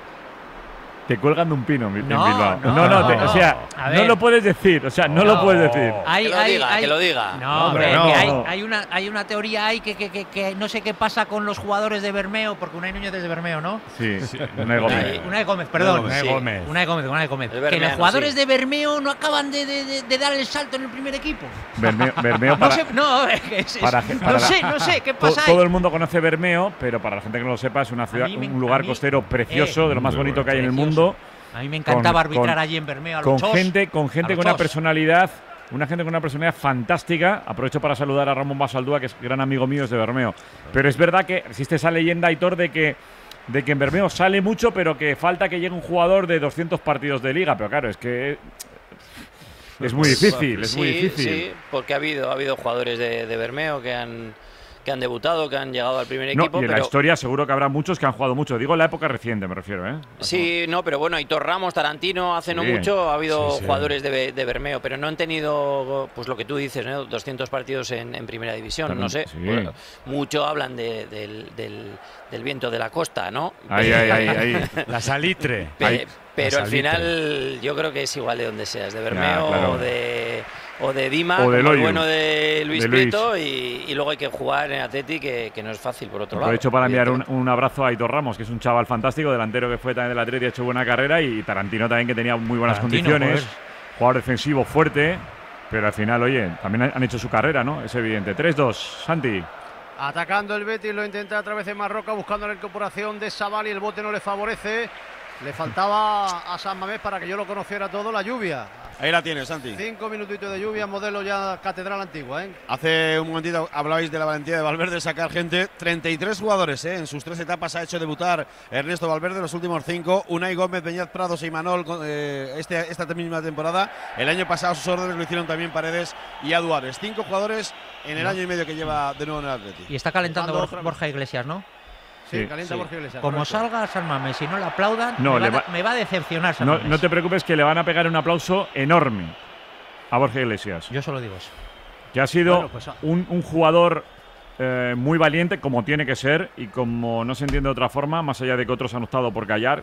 te cuelgan de un pino en no, Bilbao. No, no, no, no, te, o sea, no lo puedes decir, o sea, no, no lo puedes decir. Hay, que lo hay, diga, hay, que lo diga. No, hombre, hombre, no. Que hay, hay, una, hay una teoría ahí que, que, que, que no sé qué pasa con los jugadores de Bermeo, porque Unai Núñez es de Bermeo, ¿no? Sí, sí, Unai Gómez. Unai Gómez, perdón. Unai sí. Gómez. Unai Gómez, Unai Gómez. Bermeano, que los jugadores sí. de Bermeo no acaban de, de, de, de dar el salto en el primer equipo. Bermeo, Bermeo para, no sé, no, es, es, para, para no la, sé, no sé, ¿qué pasa to, ahí? Todo el mundo conoce Bermeo, pero para la gente que no lo sepa, es una ciudad, me, un lugar mí, costero precioso, eh, de lo más bonito que hay precioso. en el mundo. A mí me encantaba con, arbitrar con, allí en Bermeo a los con chos, gente, con gente con chos. una personalidad, una gente con una personalidad fantástica. Aprovecho para saludar a Ramón Basaldúa, que es gran amigo mío, es de Bermeo. Pero es verdad que existe esa leyenda, Aitor, de que de que en Bermeo sale mucho, pero que falta que llegue un jugador de doscientos partidos de liga. Pero claro, es que es muy difícil, es sí, muy difícil. Sí, porque ha habido, ha habido jugadores de, de Bermeo que han, que han debutado, que han llegado al primer No, equipo. y en pero... la historia seguro que habrá muchos que han jugado mucho. Digo en la época reciente, me refiero, ¿eh? Sí, no, pero bueno, Aitor Ramos, Tarantino, hace no Sí, mucho ha habido sí, sí. jugadores de, de Bermeo, pero no han tenido, pues lo que tú dices, ¿no? doscientos partidos en, en primera división, También, no sé. sí. Bueno, mucho hablan de, del, del, del viento de la costa, ¿no? Ahí, ahí, ahí, ahí. La salitre. Pe- Ahí. pero La al salitre. final yo creo que es igual de donde seas, de Bermeo Ya, claro. o de o de Dima, O de como el Loyu. bueno de Luis De Luis. Prieto, y, y luego hay que jugar en Atleti, que, que no es fácil por otro lado. Aprovecho para enviar un, un abrazo a Aitor Ramos, que es un chaval fantástico, delantero que fue también del Atleti, ha hecho buena carrera, y Tarantino también, que tenía muy buenas Tarantino, condiciones, joder. jugador defensivo fuerte, pero al final, oye, también han- han hecho su carrera, ¿no? Es evidente. tres dos, Santi. Atacando el Betis, lo intenta a través de Marroca, buscando la incorporación de Sabal y el bote no le favorece. Le faltaba a San Mamés, para que yo lo conociera todo, la lluvia. Ahí la tienes, Santi. Cinco minutitos de lluvia, modelo ya catedral antigua, ¿eh? Hace un momentito hablabais de la valentía de Valverde sacar gente. treinta y tres jugadores, ¿eh? En sus tres etapas ha hecho debutar Ernesto Valverde, los últimos cinco. Unai Gómez, Beñat Prados y Manol eh, este, esta misma temporada. El año pasado sus órdenes lo hicieron también Paredes y Aduares. Cinco jugadores en el No. año y medio que lleva de nuevo en el Atleti. Y está calentando Cuando Borja, Borja Iglesias, ¿no? Sí, Sí, calienta sí. Borja Iglesias. Como correcto. salga San Mamés y no le aplaudan, No, me, le van a- va- me va a decepcionar San No, Mamés. no te preocupes, que le van a pegar un aplauso enorme a Borja Iglesias, Yo solo digo eso. que ha sido Bueno, pues, ah. un, un jugador eh, muy valiente, como tiene que ser, y como no se entiende de otra forma, más allá de que otros han optado por callar,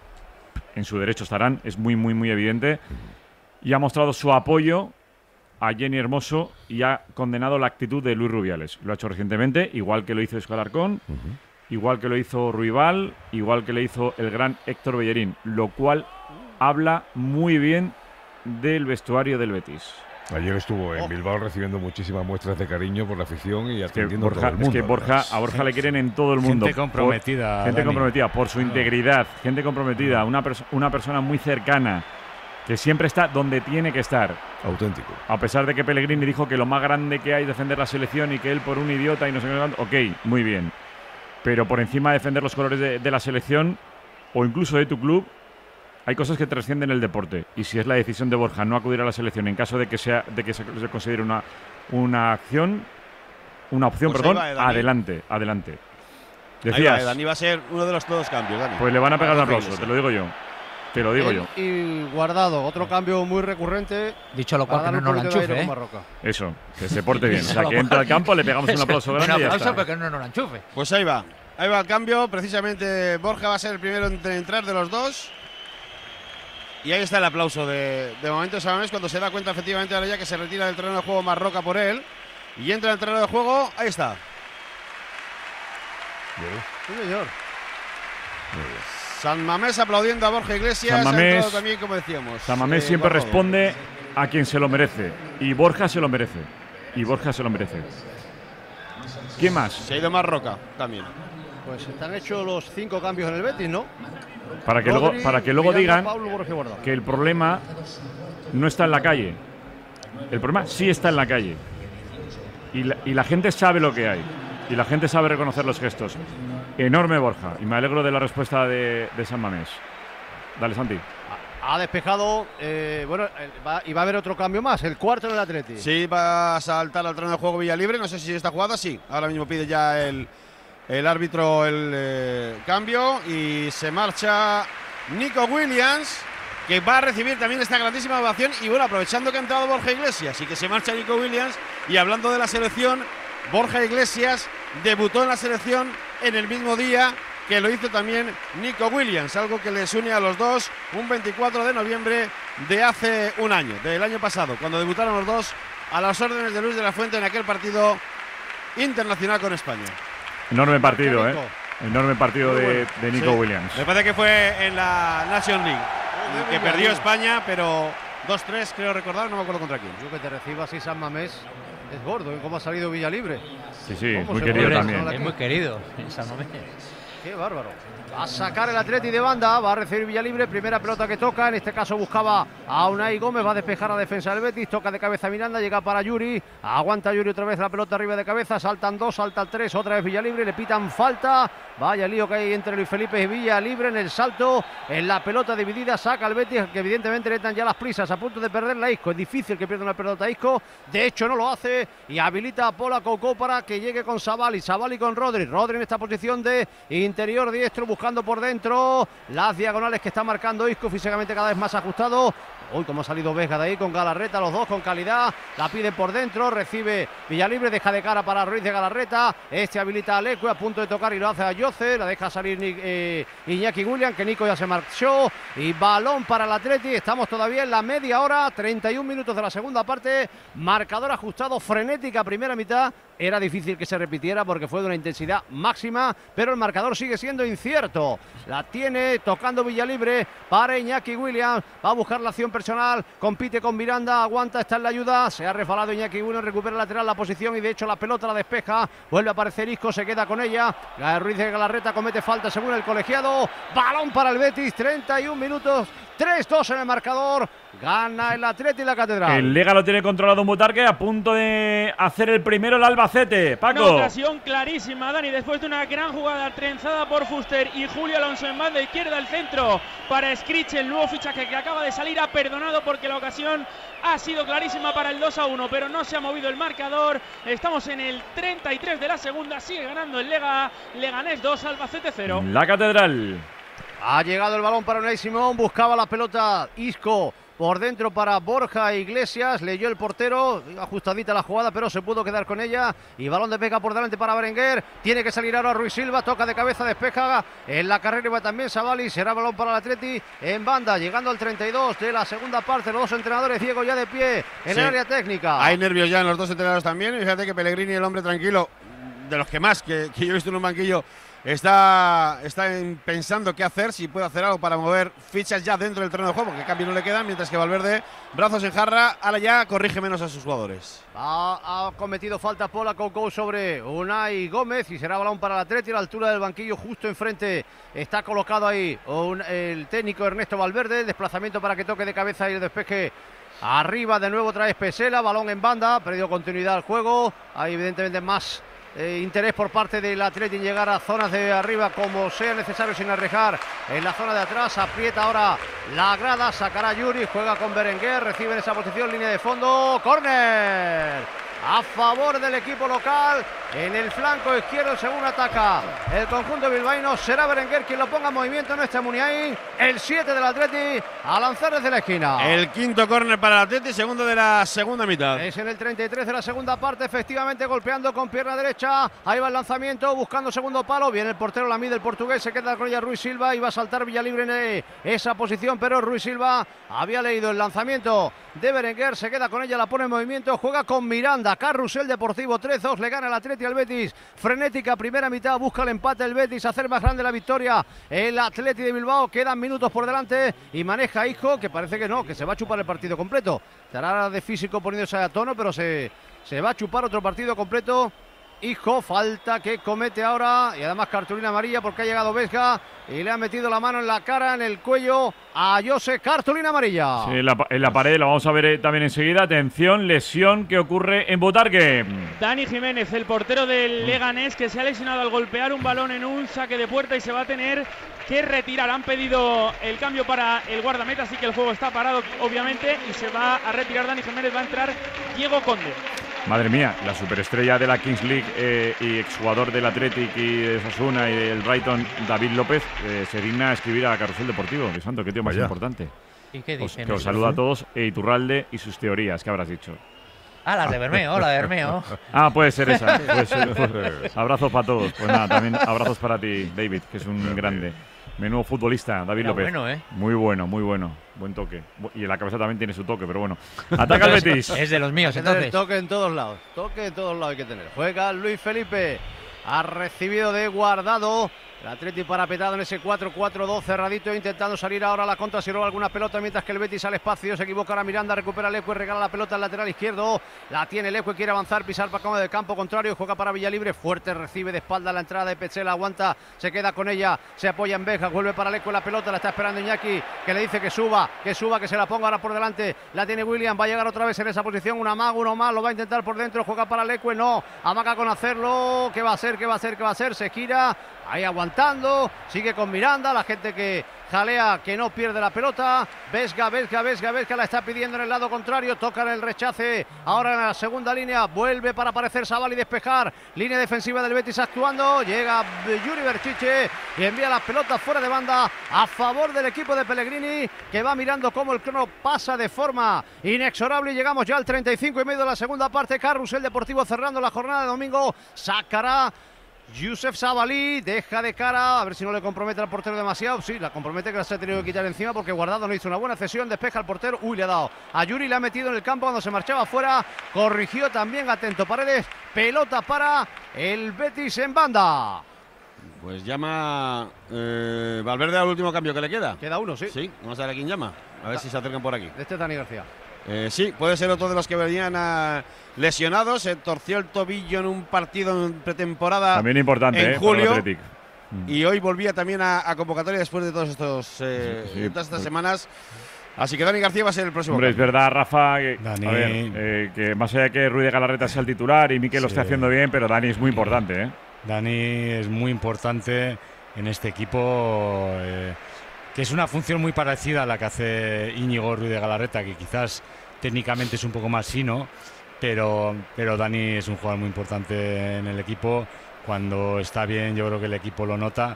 en su derecho estarán, es muy, muy, muy evidente, y ha mostrado su apoyo a Jenny Hermoso y ha condenado la actitud de Luis Rubiales. Lo ha hecho recientemente, igual que lo hizo Escalarcón, igual que lo hizo Ruibal, igual que le hizo el gran Héctor Bellerín, lo cual habla muy bien del vestuario del Betis. Ayer estuvo Oh. en Bilbao recibiendo muchísimas muestras de cariño por la afición y Que atendiendo a Borja, todo el mundo. es que Borja, además. a Borja le quieren en todo el mundo. Gente comprometida, Por, gente Dani. comprometida por su integridad, gente comprometida, una, perso- una persona muy cercana, que siempre está donde tiene que estar. Auténtico. A pesar de que Pellegrini dijo que lo más grande que hay es defender la selección y que él por un idiota y no sé qué tanto, ok, muy bien. Pero por encima de defender los colores de, de la selección o incluso de tu club, hay cosas que trascienden el deporte. Y si es la decisión de Borja no acudir a la selección en caso de que sea de que se, se considere una, una acción, una opción, Pues ahí perdón, va, eh, Dani. adelante, adelante. Ahí va, Decías, eh, Dani va a ser uno de los todos cambios, Dani. pues le van a pegar un Borja aplauso, Iglesias. te lo digo yo. Te lo digo Él yo. Y Guardado, otro cambio muy recurrente. Dicho lo para cual, que darle no un nos la poquito de aire enchufe, con ¿eh? Marroca. Eso, que se porte bien. O sea, Dicho que lo entra cual. al campo, le pegamos un aplauso Un grande y ya aplauso, está. pero que no nos la enchufe. Pues ahí va. Ahí va el cambio. Precisamente Borja va a ser el primero en entrar de los dos. Y ahí está el aplauso de, de momento de Samamés, cuando se da cuenta efectivamente ahora ya que se retira del terreno de juego Marroca por él. Y entra en el terreno de juego. Ahí está. Sí, señor. San Mamés aplaudiendo a Borja Iglesias. San Ha Mamés- entrado también, como decíamos. San Mamés eh, siempre Guardado. responde a quien se lo merece. Y Borja se lo merece. Y Borja se lo merece. ¿Quién más? Se ha ido Marroca también. Pues están hechos los cinco cambios en el Betis, ¿no? Para que luego, Rodri, para que luego Miranda, digan Pablo, Borja Guardado. que el problema no está en la calle. El problema sí está en la calle. Y la, y la gente sabe lo que hay. Y la gente sabe reconocer los gestos. Enorme Borja. Y me alegro de la respuesta de, de San Mamés. Dale, Santi. Ha despejado, eh, bueno, eh, va- y va a haber otro cambio más, el cuarto en el Atleti. Sí, va a saltar al terreno de juego Villalibre. No sé si esta jugada, sí. Ahora mismo pide ya el, el árbitro el eh, cambio. Y se marcha Nico Williams, que va a recibir también esta grandísima ovación. Y bueno, aprovechando que ha entrado Borja Iglesias y que se marcha Nico Williams. Y hablando de la selección, Borja Iglesias debutó en la selección en el mismo día que lo hizo también Nico Williams, algo que les une a los dos, un veinticuatro de noviembre de hace un año, del año pasado, cuando debutaron los dos a las órdenes de Luis de la Fuente en aquel partido internacional con España. Enorme partido, ¿eh? Nico. Enorme partido Muy de, bueno. de Nico Sí. Williams. Me parece que fue en la Nation League, que Villarreal. perdió España, pero dos tres creo recordar, no me acuerdo contra quién. Yo que te reciba así San Mamés es gordo, ¿eh? ¿Cómo ha salido Villalibre? Sí, sí, ¿Cómo muy se querido mueve también. eso? Es muy querido, San Mamés. Qué bárbaro. Va a sacar el Atleti de banda, va a recibir Villalibre, primera pelota que toca, en este caso buscaba a Unai Gómez, va a despejar la defensa del Betis, toca de cabeza Miranda, llega para Yuri, aguanta Yuri otra vez la pelota arriba de cabeza, saltan dos, salta el tres, otra vez Villalibre, le pitan falta, vaya lío que hay entre Luis Felipe y Villalibre en el salto, en la pelota dividida, saca el Betis, que evidentemente le dan ya las prisas, a punto de perder la Isco, es difícil que pierda una pelota Isco, de hecho no lo hace, y habilita a Pola Coucou para que llegue con Savali, Savali con Rodri, Rodri en esta posición de interior diestro, buscando por dentro las diagonales que está marcando Isco, físicamente cada vez más ajustado. Uy, cómo ha salido Vesga de ahí con Galarreta, los dos con calidad, la piden por dentro, recibe Villalibre, deja de cara para Ruiz de Galarreta, este habilita a Leque, a punto de tocar y lo hace a Yoce, la deja salir eh, Iñaki Williams, que Nico ya se marchó, y balón para el Atleti, estamos todavía en la media hora, treinta y un minutos de la segunda parte, marcador ajustado, frenética primera mitad, era difícil que se repitiera porque fue de una intensidad máxima, pero el marcador sigue siendo incierto, la tiene tocando Villalibre para Iñaki Williams, va a buscar la acción personal, compite con Miranda, aguanta, está en la ayuda, se ha resbalado Iñaki Williams, recupera lateral la posición y de hecho la pelota la despeja, vuelve a aparecer Isco, se queda con ella, Ruiz de Galarreta comete falta según el colegiado, balón para el Betis, treinta y un minutos, tres dos en el marcador, gana el Atleti y la Catedral. El Lega lo tiene controlado un Butarque, a punto de hacer el primero el Albacete. Paco. Una ocasión clarísima, Dani, después de una gran jugada trenzada por Fuster y Julio Alonso en banda izquierda al centro para Scrich, el nuevo fichaje que acaba de salir, ha perdonado porque la ocasión ha sido clarísima para el dos a uno, pero no se ha movido el marcador. Estamos en el treinta y tres de la segunda, sigue ganando el Lega, Leganés dos, Albacete cero. La Catedral. Ha llegado el balón para Unai Simón, buscaba la pelota Isco por dentro para Borja Iglesias, leyó el portero, ajustadita la jugada, pero se pudo quedar con ella, y balón de Vega por delante para Berenguer, tiene que salir ahora Ruiz Silva, toca de cabeza, despeja, en la carrera va también Savali, será balón para el Atleti, en banda, llegando al treinta y dos de la segunda parte, los dos entrenadores, Diego ya de pie, en sí. el área técnica. Hay nervios ya en los dos entrenadores también, y fíjate que Pellegrini, el hombre tranquilo, de los que más que, que yo he visto en un banquillo, Está, está pensando qué hacer, si puede hacer algo para mover fichas ya dentro del terreno de juego, porque cambio no le quedan, mientras que Valverde, brazos en jarra, ahora ya corrige menos a sus jugadores. Ha, ha cometido falta Pola Coucou sobre Unai Gómez y será balón para el Atleti a la altura del banquillo, justo enfrente está colocado ahí un, el técnico Ernesto Valverde, desplazamiento para que toque de cabeza y el despeje. Arriba de nuevo trae Pesela, balón en banda, ha perdido continuidad al juego, hay evidentemente más Eh, interés por parte del Atleti en llegar a zonas de arriba como sea necesario sin arriesgar en la zona de atrás, aprieta ahora la grada, sacará Yuri, juega con Berenguer, recibe en esa posición, línea de fondo, córner a favor del equipo local, en el flanco izquierdo según ataca el conjunto bilbaíno, será Berenguer quien lo ponga en movimiento, no está Muniain, el siete del Atleti a lanzar desde la esquina. El quinto córner para el Atleti, segundo de la segunda mitad. Es en el treinta y tres de la segunda parte, efectivamente golpeando con pierna derecha, ahí va el lanzamiento, buscando segundo palo, viene el portero, la mide el portugués, se queda con ella Ruiz Silva y va a saltar Villalibre en esa posición, pero Ruiz Silva había leído el lanzamiento de Berenguer, se queda con ella, la pone en movimiento, juega con Miranda, Carrusel Deportivo tres dos, le gana el Atleti al Betis, frenética primera mitad, busca el empate el Betis, hacer más grande la victoria el Atleti de Bilbao, quedan minutos por delante y maneja Isco, que parece que no, que se va a chupar el partido completo, estará de físico poniéndose a tono, pero se, se va a chupar otro partido completo. Isco, falta que comete ahora y además cartulina amarilla porque ha llegado Vesga y le ha metido la mano en la cara, en el cuello a Jose, cartulina amarilla. Sí, en, la, en la pared, lo vamos a ver eh, también enseguida. Atención, lesión que ocurre en Butarque. Dani Jiménez, el portero del Leganés, que se ha lesionado al golpear un balón en un saque de puerta y se va a tener que retirar. Han pedido el cambio para el guardameta, así que el juego está parado obviamente y se va a retirar Dani Jiménez, va a entrar Diego Conde. Madre mía, la superestrella de la Kings League eh, y exjugador del Athletic y de Osasuna y del Brighton, David López, eh, se digna a escribir a Carrusel Deportivo. Dios santo, qué tío más Vaya. importante. ¿Y qué Os, dicen? que os saluda a todos, e Iturralde y sus teorías, ¿qué habrás dicho? Ah, las de Bermeo, la de Bermeo. Ah, puede ser esa. Puede ser, puede ser. Abrazos para todos. Pues nada, también abrazos para ti, David, que es un grande. Menudo futbolista, David Era López. bueno, ¿eh? Muy bueno, muy bueno. Buen toque. Y en la cabeza también tiene su toque, pero bueno. Ataca el Betis. Es de los míos, Hay que tener entonces. toque en todos lados. Toque en todos lados hay que tener. Juega Luis Felipe. Ha recibido de Guardado. El Atleti parapetado en ese cuatro cuatro dos cerradito, intentando salir ahora a la contra si roba alguna pelota, mientras que el Betis al espacio, se equivoca ahora Miranda, recupera Leque, regala la pelota al lateral izquierdo, la tiene Leque, quiere avanzar, pisar para como del campo contrario, juega para Villalibre, fuerte, recibe de espalda la entrada de Petzela, aguanta, se queda con ella, se apoya en Beja, vuelve para Leque la pelota, la está esperando Iñaki, que le dice que suba, que suba, que se la ponga ahora por delante, la tiene William, va a llegar otra vez en esa posición, un amago, uno más, lo va a intentar por dentro, juega para Leque, no, amaga con hacerlo, ¿qué va a hacer, qué va a hacer, qué va a hacer? Se gira, ahí aguantando, sigue con Miranda, la gente que jalea, que no pierde la pelota, Vesga, Vesga, Vesga, Vesga la está pidiendo en el lado contrario, toca en el rechace, ahora en la segunda línea, vuelve para aparecer Sabal y despejar, línea defensiva del Betis actuando, llega Yuri Berchiche y envía las pelotas fuera de banda a favor del equipo de Pellegrini, que va mirando cómo el crono pasa de forma inexorable y llegamos ya al treinta y cinco y medio de la segunda parte, Carrusel Deportivo cerrando la jornada de domingo, sacará Youssef Sabalí, deja de cara, a ver si no le compromete al portero demasiado. Sí, la compromete, que la se ha tenido que quitar encima porque Guardado no hizo una buena cesión, despeja al portero. Uy, le ha dado a Yuri, le ha metido en el campo cuando se marchaba afuera. Corrigió también, atento Paredes. Pelota para el Betis en banda. Pues llama eh, Valverde al último cambio que le queda. Queda uno, sí. Sí, vamos a ver a quién llama. A ver si se acercan por aquí. Este es Dani García. Eh, sí, puede ser otro de los que venían a lesionados. Se torció el tobillo en un partido en pretemporada. También importante, en eh, julio. para el Y hoy volvía también a, a convocatoria después de todos estos, eh, sí, sí, todas estas pues. semanas. Así que Dani García va a ser el próximo. Hombre, cambio. es verdad, Rafa, que, Dani. a ver, eh, que más allá de que Ruiz de Galarreta sea el titular y Mikel lo Sí. esté haciendo bien, pero Dani es muy importante, ¿eh? Dani es muy importante en este equipo, eh, que es una función muy parecida a la que hace Íñigo Ruiz de Galarreta, que quizás técnicamente es un poco más fino, pero, pero Dani es un jugador muy importante en el equipo. Cuando está bien, yo creo que el equipo lo nota.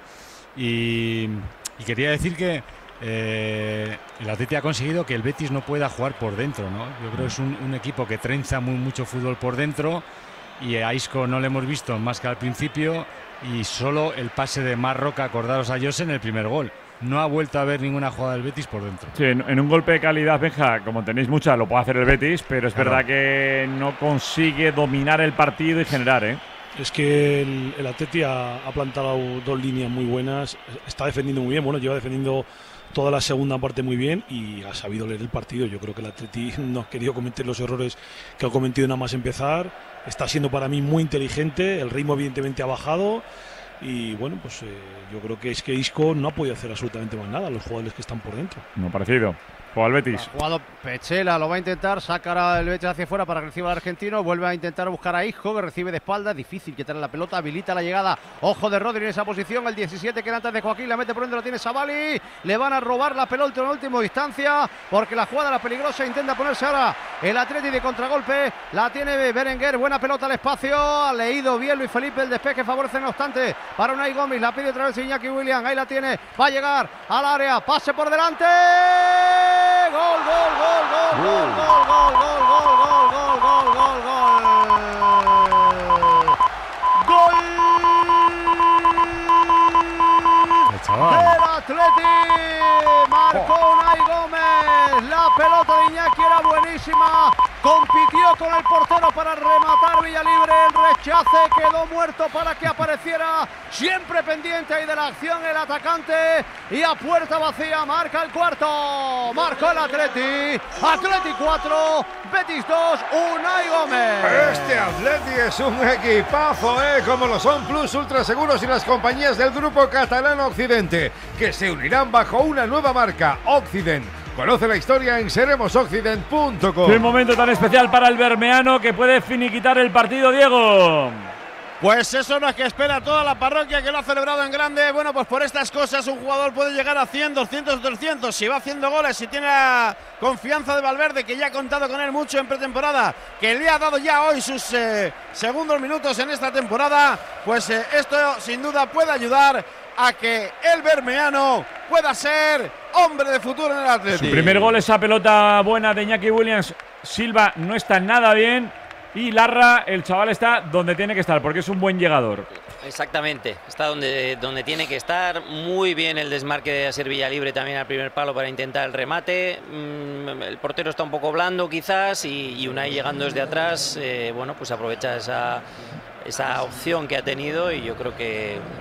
Y, y quería decir que eh, el Atleti ha conseguido que el Betis no pueda jugar por dentro, ¿no? Yo creo que es un, un equipo que trenza muy, mucho fútbol por dentro, y a Isco no le hemos visto más que al principio, y solo el pase de Marroca, acordaros a Jose en el primer gol. No ha vuelto a ver ninguna jugada del Betis por dentro. Sí, en, en un golpe de calidad, Benja, como tenéis mucha, lo puede hacer el Betis, pero es Claro. verdad que no consigue dominar el partido y generar, ¿eh? Es que el, el Atleti ha, ha plantado dos líneas muy buenas, está defendiendo muy bien, bueno, lleva defendiendo toda la segunda parte muy bien y ha sabido leer el partido. Yo creo que el Atleti no ha querido cometer los errores que ha cometido nada más empezar, está siendo para mí muy inteligente, el ritmo evidentemente ha bajado y bueno, pues eh, yo creo que es que Isco no ha podido hacer absolutamente más nada, los jugadores que están por dentro. No parecido. Juega el Betis. Ha jugado Petzela, lo va a intentar, sacar el Betis hacia afuera para que reciba al argentino, vuelve a intentar buscar a Isco, que recibe de espalda, difícil quitarle la pelota, habilita la llegada, ojo de Rodri en esa posición, el diecisiete que era antes de Joaquín, la mete por dentro, lo tiene Sabali, le van a robar la pelota en última distancia, porque la jugada era peligrosa, intenta ponerse ahora el Atleti de contragolpe, la tiene Berenguer, buena pelota al espacio, ha leído bien Luis Felipe, el despeje favorece no obstante para Unai Gómez, la pide otra vez Iñaki William, ahí la tiene, va a llegar al área, pase por delante, gol, gol, gol, gol, gol, gol, gol, gol, gol, gol, gol, gol, gol, gol del Atleti, marcó Unai Gómez, la pelota de Iñaki era buenísima, compitió con el portero para rematar Villalibre, el rechace quedó muerto para que apareciera, siempre pendiente ahí de la acción el atacante, y a puerta vacía marca el cuarto, marcó el Atleti, Atleti cuatro, Betis dos, Unai Gómez. Este Atleti es un equipazo, ¿eh? Como lo son Plus Ultra Seguros y las compañías del grupo catalán Occidente, que se unirán bajo una nueva marca, Occident. Conoce la historia en seremos occident punto com. Qué momento tan especial para el bermeano, que puede finiquitar el partido, Diego. Pues eso no es que espera toda la parroquia, que lo ha celebrado en grande. Bueno, pues por estas cosas un jugador puede llegar a cien, doscientos, trescientos. Si va haciendo goles, si tiene la confianza de Valverde, que ya ha contado con él mucho en pretemporada, que le ha dado ya hoy sus eh, segundos minutos en esta temporada, pues eh, esto sin duda puede ayudar a que el bermeano pueda ser hombre de futuro en el Atleti. Su primer gol, esa pelota buena de Iñaki Williams. Silva no está nada bien. Y Larra, el chaval, está donde tiene que estar, porque es un buen llegador. Exactamente, está donde, donde tiene que estar. Muy bien el desmarque de Asier Villalibre también al primer palo para intentar el remate. Mm, el portero está un poco blando quizás, y, y Unai llegando desde atrás, eh, bueno, pues aprovecha esa, esa opción que ha tenido, y yo creo que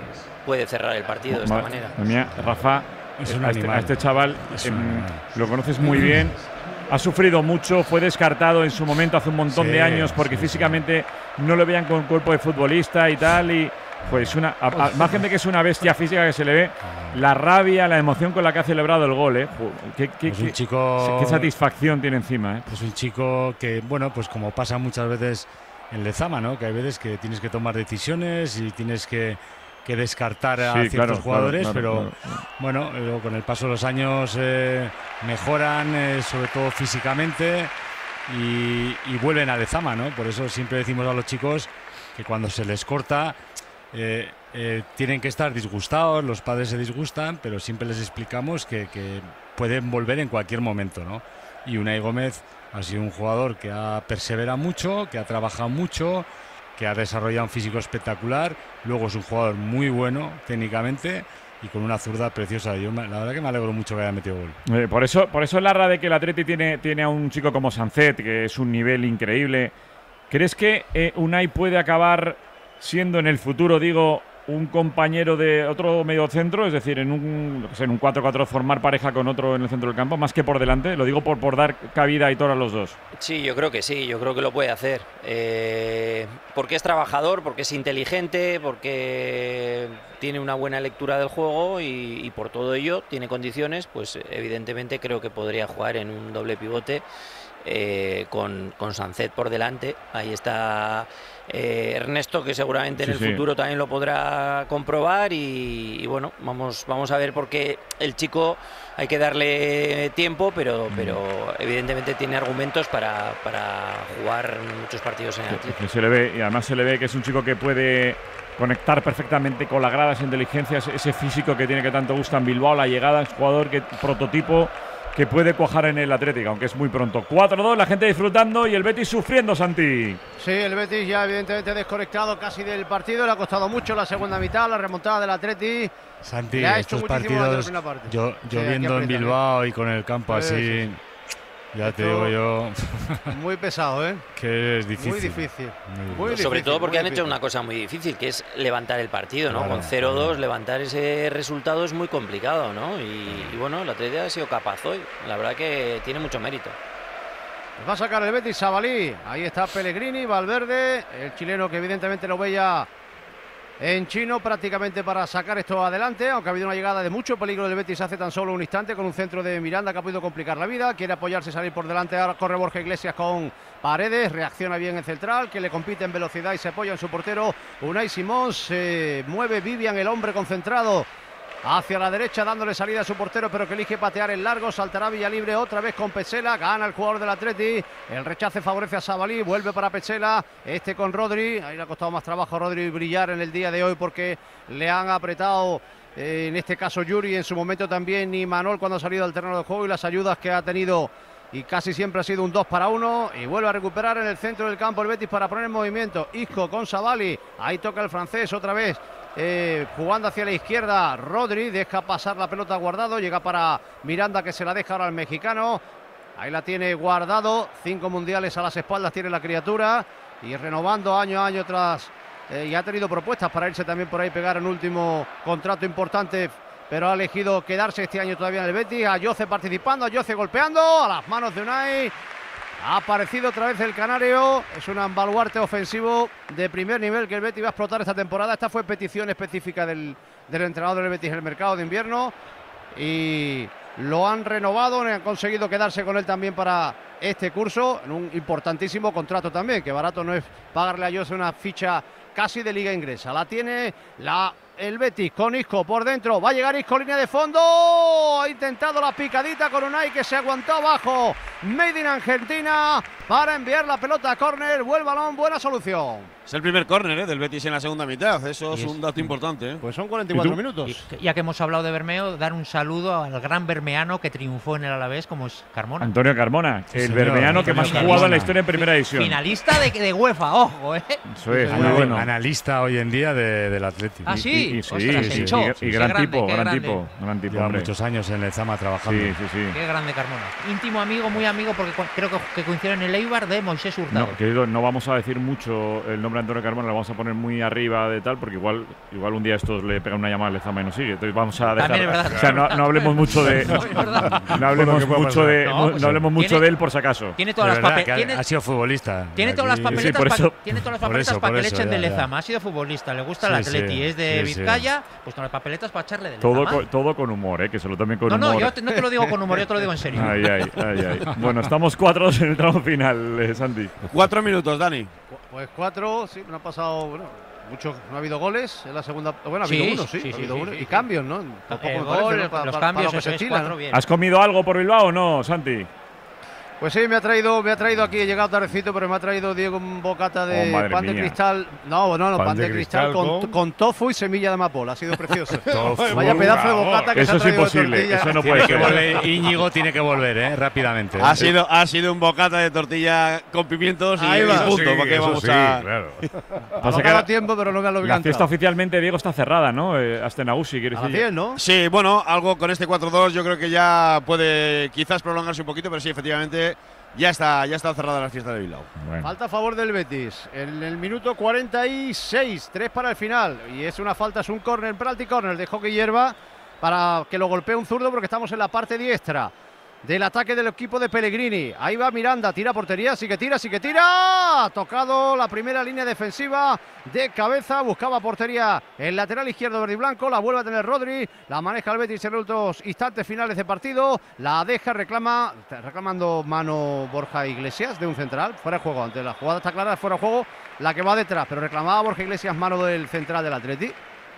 puede cerrar el partido de esta manera. Mía, Rafa, es un a, este, animal. a este chaval Es eh, un lo conoces muy bien. Ha sufrido mucho, fue descartado en su momento hace un montón Sí, de años porque sí, físicamente no lo veían con cuerpo de futbolista y tal. Y pues una, a, a, margen de que es una bestia física que se le ve, la rabia, la emoción con la que ha celebrado el gol, ¿eh? Qué, qué, Es un qué- chico- qué satisfacción tiene encima, ¿eh? Es un chico que, bueno, pues como pasa muchas veces en Lezama, ¿no? Que hay veces que tienes que tomar decisiones y tienes que, que descartar a Sí, ciertos claro, jugadores, claro, pero claro, claro. bueno, luego con el paso de los años eh, mejoran, eh, sobre todo físicamente, y, y vuelven a Lezama, ¿no? Por eso siempre decimos a los chicos que cuando se les corta eh, eh, tienen que estar disgustados, los padres se disgustan, pero siempre les explicamos que, que pueden volver en cualquier momento, ¿no? Y Unai Gómez ha sido un jugador que ha perseverado mucho, que ha trabajado mucho, que ha desarrollado un físico espectacular. Luego es un jugador muy bueno técnicamente y con una zurda preciosa. Yo me- la verdad que me alegro mucho que haya metido gol. Eh, por eso, por eso Larra de que el Atleti tiene, tiene a un chico como Sancet, que es un nivel increíble. ¿Crees que eh, Unai puede acabar siendo en el futuro, digo, un compañero de otro mediocentro? Es decir, en un, no sé, en un cuatro cuatro formar pareja con otro en el centro del campo, más que por delante. Lo digo por, por dar cabida a Aitor a los dos. Sí, yo creo que sí, yo creo que lo puede hacer. Eh, porque es trabajador, porque es inteligente, porque tiene una buena lectura del juego y, y por todo ello tiene condiciones, pues evidentemente creo que podría jugar en un doble pivote eh, con, con Sancet por delante. Ahí está eh, Ernesto, que seguramente en Sí, el sí. futuro también lo podrá comprobar y, y bueno, vamos, vamos a ver, porque el chico hay que darle tiempo, pero, pero evidentemente tiene argumentos para, para jugar muchos partidos en el Atlético. Que se le ve, y además se le ve que es un chico que puede conectar perfectamente con la grada, esa inteligencia, ese- ese físico que tiene que tanto gusta en Bilbao, la llegada, es un jugador que prototipo que puede cuajar en el Atlético, aunque es muy pronto. cuatro dos, la gente disfrutando y el Betis sufriendo, Santi. Sí, el Betis ya evidentemente desconectado casi del partido, le ha costado mucho la segunda mitad, la remontada del Atleti. Santi, Le ha hecho estos muchísimo daño en la partidos, primera parte. yo, Sí, yo aquí viendo en aprieta, Bilbao y con el campo Sí, así, sí, ya te Esto- digo yo Muy pesado, ¿eh? que es difícil. Muy difícil. Muy Muy Sobre difícil, todo porque muy han hecho difícil. una cosa muy difícil, que es levantar el partido, ¿no? Claro, Con cero dos, levantar ese resultado es muy complicado, ¿no? Y, y bueno, el Atlético ha sido capaz hoy. La verdad que tiene mucho mérito. Va a sacar el Betis Sabalí. Ahí está Pellegrini, Valverde, el chileno que evidentemente lo veía en chino prácticamente para sacar esto adelante, aunque ha habido una llegada de mucho peligro del Betis hace tan solo un instante con un centro de Miranda que ha podido complicar la vida. Quiere apoyarse, salir por delante. Ahora corre Borja Iglesias con Paredes, reacciona bien el central, que le compite en velocidad y se apoya en su portero Unai Simón. Se mueve Vivian, el hombre concentrado, hacia la derecha dándole salida a su portero, pero que elige patear el largo. Saltará Villalibre otra vez con Petzela, gana el jugador del Atleti, el rechace favorece a Sabalí, vuelve para Petzela, este con Rodri. Ahí le ha costado más trabajo a Rodri brillar en el día de hoy porque le han apretado eh, en este caso Yuri, en su momento también y Manol cuando ha salido al terreno de juego, y las ayudas que ha tenido, y casi siempre ha sido un dos para uno. Y vuelve a recuperar en el centro del campo el Betis para poner en movimiento Isco con Sabalí. Ahí toca el francés otra vez, eh, jugando hacia la izquierda. Rodri deja pasar la pelota Guardado, llega para Miranda, que se la deja ahora al mexicano. Ahí la tiene Guardado, cinco mundiales a las espaldas tiene la criatura, y renovando año a año tras eh, y ha tenido propuestas para irse también por ahí, pegar un último contrato importante, pero ha elegido quedarse este año todavía en el Betis. A Yoce participando, a Yoce golpeando, a las manos de Unai. Ha aparecido otra vez el canario, es un baluarte ofensivo de primer nivel que el Betis va a explotar esta temporada. Esta fue petición específica del, del entrenador del Betis en el mercado de invierno y lo han renovado, han conseguido quedarse con él también para este curso, en un importantísimo contrato también, que barato no es pagarle a Jose una ficha casi de liga inglesa. La tiene la, el Betis con Isco por dentro, va a llegar Isco, línea de fondo, ha intentado la picadita con Unai que se aguantó abajo, Made in Argentina, para enviar la pelota a córner, vuelve balón, buena solución. Es el primer córner ¿eh? del Betis en la segunda mitad, eso es, es- un dato importante. ¿eh? Pues son cuarenta y cuatro ¿Y tú? minutos. Y ya que hemos hablado de Bermeo, dar un saludo al gran bermeano que triunfó en el Alavés, como es Carmona. Antonio Carmona, Sí, el señor, bermeano que Antonio más ha Carmona. jugado en la historia en primera división. Finalista de, de UEFA, ojo, ¿eh? Eso es, muy Ana- bueno. Analista hoy en día de- del Atlético. Ah, Y- sí. Y, sí. Y, sí, Ostras, sí, el Cho. y, y Qué gran grande, tipo, qué gran grande. tipo, gran tipo. Lleva hombre. muchos años en el Zama trabajando. Sí, sí, sí. Qué grande Carmona. Íntimo amigo, muy amigo, porque cu- creo que, que coincidieron en el Eibar de Moisés Hurtado. No, querido, no vamos a decir mucho el nombre de Antonio Carmona, lo vamos a poner muy arriba de tal, porque igual igual un día estos le pegan una llamada al Lezama y no sigue. Entonces vamos a dejar. También es verdad. O sea, no, no hablemos mucho de. No, no hablemos Bueno, ¿qué mucho puede de. pasar? No, No, pues no hablemos mucho tiene- de él por si acaso. Tiene De todas las verdad, papeletas. que ha- Tiene, ha sido futbolista. tiene todas las Aquí- papeletas, Sí, por pa- eso- tiene todas las por papeletas eso, para por que le eso, echen ya, de ya. Lezama. Ha sido futbolista, le gusta Sí, el Atleti, sí, es de sí, sí. Vizcaya, pues con las papeletas para echarle de Todo, Lezama. co- todo con humor, ¿eh? Que se lo tomen con No, humor. no, yo te- no te lo digo con humor, yo te lo digo en serio. Ay, ay, ay, ay. Bueno, estamos cuatro dos en el tramo final, eh, Santi. Cuatro minutos, Dani. Pues cuatro, sí, no ha pasado, bueno, mucho, no ha habido goles en la segunda. Bueno, ha Sí, habido uno, sí, sí, ha sí, habido sí, uno. sí, Y sí. cambios, ¿no? Tampoco El me gol, parece, ¿no? Pa- los pa- cambios, para lo que eso se es, estila, cuatro ¿no? bien. ¿Has comido algo por Bilbao o no, Santi? Pues sí, me ha traído, me ha traído aquí, he llegado tardecito, pero me ha traído Diego un bocata de Oh, madre pan de mía. cristal. No, no, no, pan, Pan de, de cristal, cristal con, con- con tofu y semilla de amapola. Ha sido precioso. Tofu, Vaya pedazo de por bocata que Eso se ha es traído de imposible, tortilla. eso no Tiene puede que ser. volver, Íñigo tiene que volver, ¿eh? Rápidamente. Ha sido, ha sido un bocata de tortilla con pimientos y, Ahí va. y Eso punto. Sí, porque eso vamos sí, a. claro. Ha Pasa que dado la- tiempo, pero no me ha lo La fiesta oficialmente, Diego, está cerrada, ¿no? Eh, Astenagusi, quiere A las decir. diez, ¿no? Sí, bueno, algo con este cuatro dos yo creo que ya puede quizás prolongarse un poquito, pero sí, efectivamente, ya está, ya está cerrada la fiesta de Bilbao. Bueno. Falta a favor del Betis. En el minuto cuarenta y seis, tres para el final. Y es una falta, es un córner, penalti córner de hockey hierba para que lo golpee un zurdo porque estamos en la parte diestra del ataque del equipo de Pellegrini. Ahí va Miranda, tira portería, sí que tira, sí que tira. Ha tocado la primera línea defensiva de cabeza, buscaba portería el lateral izquierdo verde y blanco, la vuelve a tener Rodri, la maneja el Betis en los últimos instantes finales de partido, la deja, reclama, reclamando mano Borja Iglesias de un central, fuera de juego, ante la jugada está clara, fuera de juego, la que va detrás, pero reclamaba Borja Iglesias mano del central del Atleti.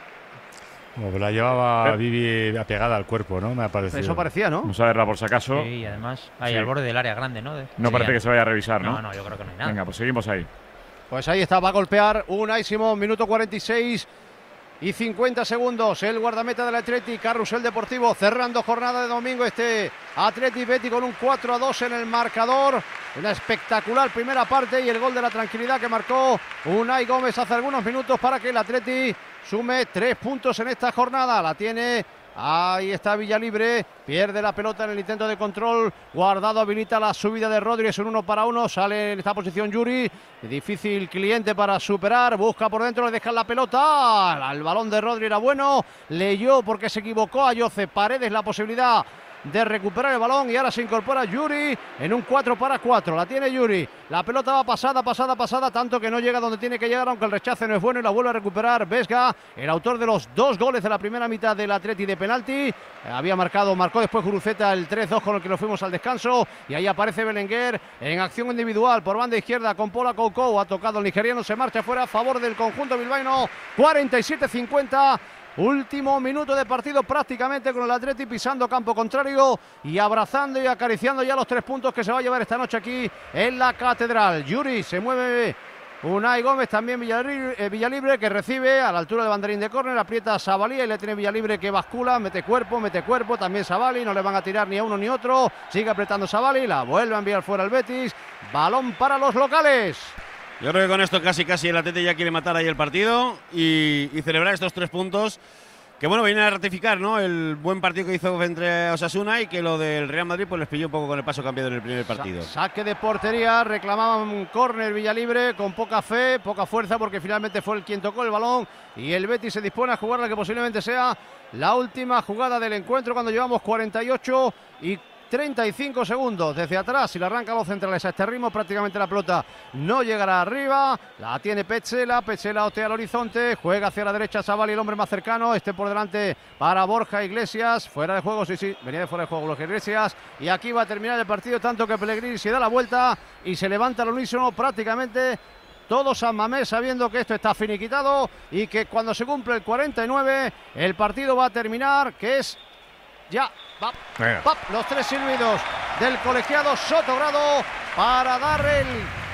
Como que la llevaba Vivi apegada al cuerpo, ¿no? Me ha parecido. Eso parecía, ¿no? Vamos a verla por si acaso. Sí, y además, ahí Sí. al borde del área grande, ¿no? De- No sí, parece ya. que se vaya a revisar, ¿no? No, no, yo creo que no hay nada. Venga, pues seguimos ahí. Pues ahí está, va a golpear Unai Simón, minuto cuarenta y seis y cincuenta segundos. El guardameta del Atleti, Carrusel Deportivo, cerrando jornada de domingo este Atleti Betis con un cuatro a dos en el marcador. Una espectacular primera parte y el gol de la tranquilidad que marcó Unai Gómez hace algunos minutos para que el Atleti sume tres puntos en esta jornada. La tiene. Ahí está Villalibre, pierde la pelota en el intento de control, Guardado habilita la subida de Rodríguez, un uno para uno, sale en esta posición Yuri, difícil cliente para superar, busca por dentro, le dejan la pelota, el balón de Rodri era bueno, leyó porque se equivocó a Jose Paredes la posibilidad de recuperar el balón y ahora se incorpora Yuri en un cuatro para cuatro, la tiene Yuri, la pelota va pasada, pasada, pasada, tanto que no llega donde tiene que llegar, aunque el rechace no es bueno y la vuelve a recuperar Vesga, el autor de los dos goles de la primera mitad del Atleti de penalti, había marcado, marcó después Guruceta el tres dos con el que nos fuimos al descanso y ahí aparece Belenguer en acción individual por banda izquierda con Pola Coucou, ha tocado el nigeriano, se marcha fuera a favor del conjunto bilbaíno, cuarenta y siete cincuenta. Último minuto de partido prácticamente con el Atleti pisando campo contrario y abrazando y acariciando ya los tres puntos que se va a llevar esta noche aquí en la Catedral. Yuri se mueve, Unai Gómez también Villalibre, eh, Villalibre que recibe a la altura del banderín de córner, aprieta a Sabalí y le tiene Villalibre que bascula, mete cuerpo, mete cuerpo, también Sabalí, no le van a tirar ni a uno ni otro, sigue apretando Sabalí, la vuelve a enviar fuera el Betis, balón para los locales. Yo creo que con esto casi casi el Atleti ya quiere matar ahí el partido y, y celebrar estos tres puntos que bueno, viene a ratificar, ¿no? El buen partido que hizo entre Osasuna y que lo del Real Madrid pues les pilló un poco con el paso cambiado en el primer partido. Sa saque de portería, reclamaban un córner Villalibre con poca fe, poca fuerza porque finalmente fue el quien tocó el balón y el Betis se dispone a jugar la que posiblemente sea la última jugada del encuentro cuando llevamos cuarenta y ocho y treinta y cinco segundos desde atrás y le arranca a los centrales a este ritmo, prácticamente la pelota no llegará arriba, la tiene Petzela, Petzela otea al horizonte, juega hacia la derecha Sabalí, el hombre más cercano, este por delante para Borja Iglesias, fuera de juego, sí, sí, venía de fuera de juego Borja Iglesias y aquí va a terminar el partido, tanto que Pellegrini se da la vuelta y se levanta al unísono prácticamente todo San Mamés sabiendo que esto está finiquitado y que cuando se cumple el cuarenta y nueve el partido va a terminar, que es ya, va, va, los tres silbidos del colegiado Sotogrado para dar el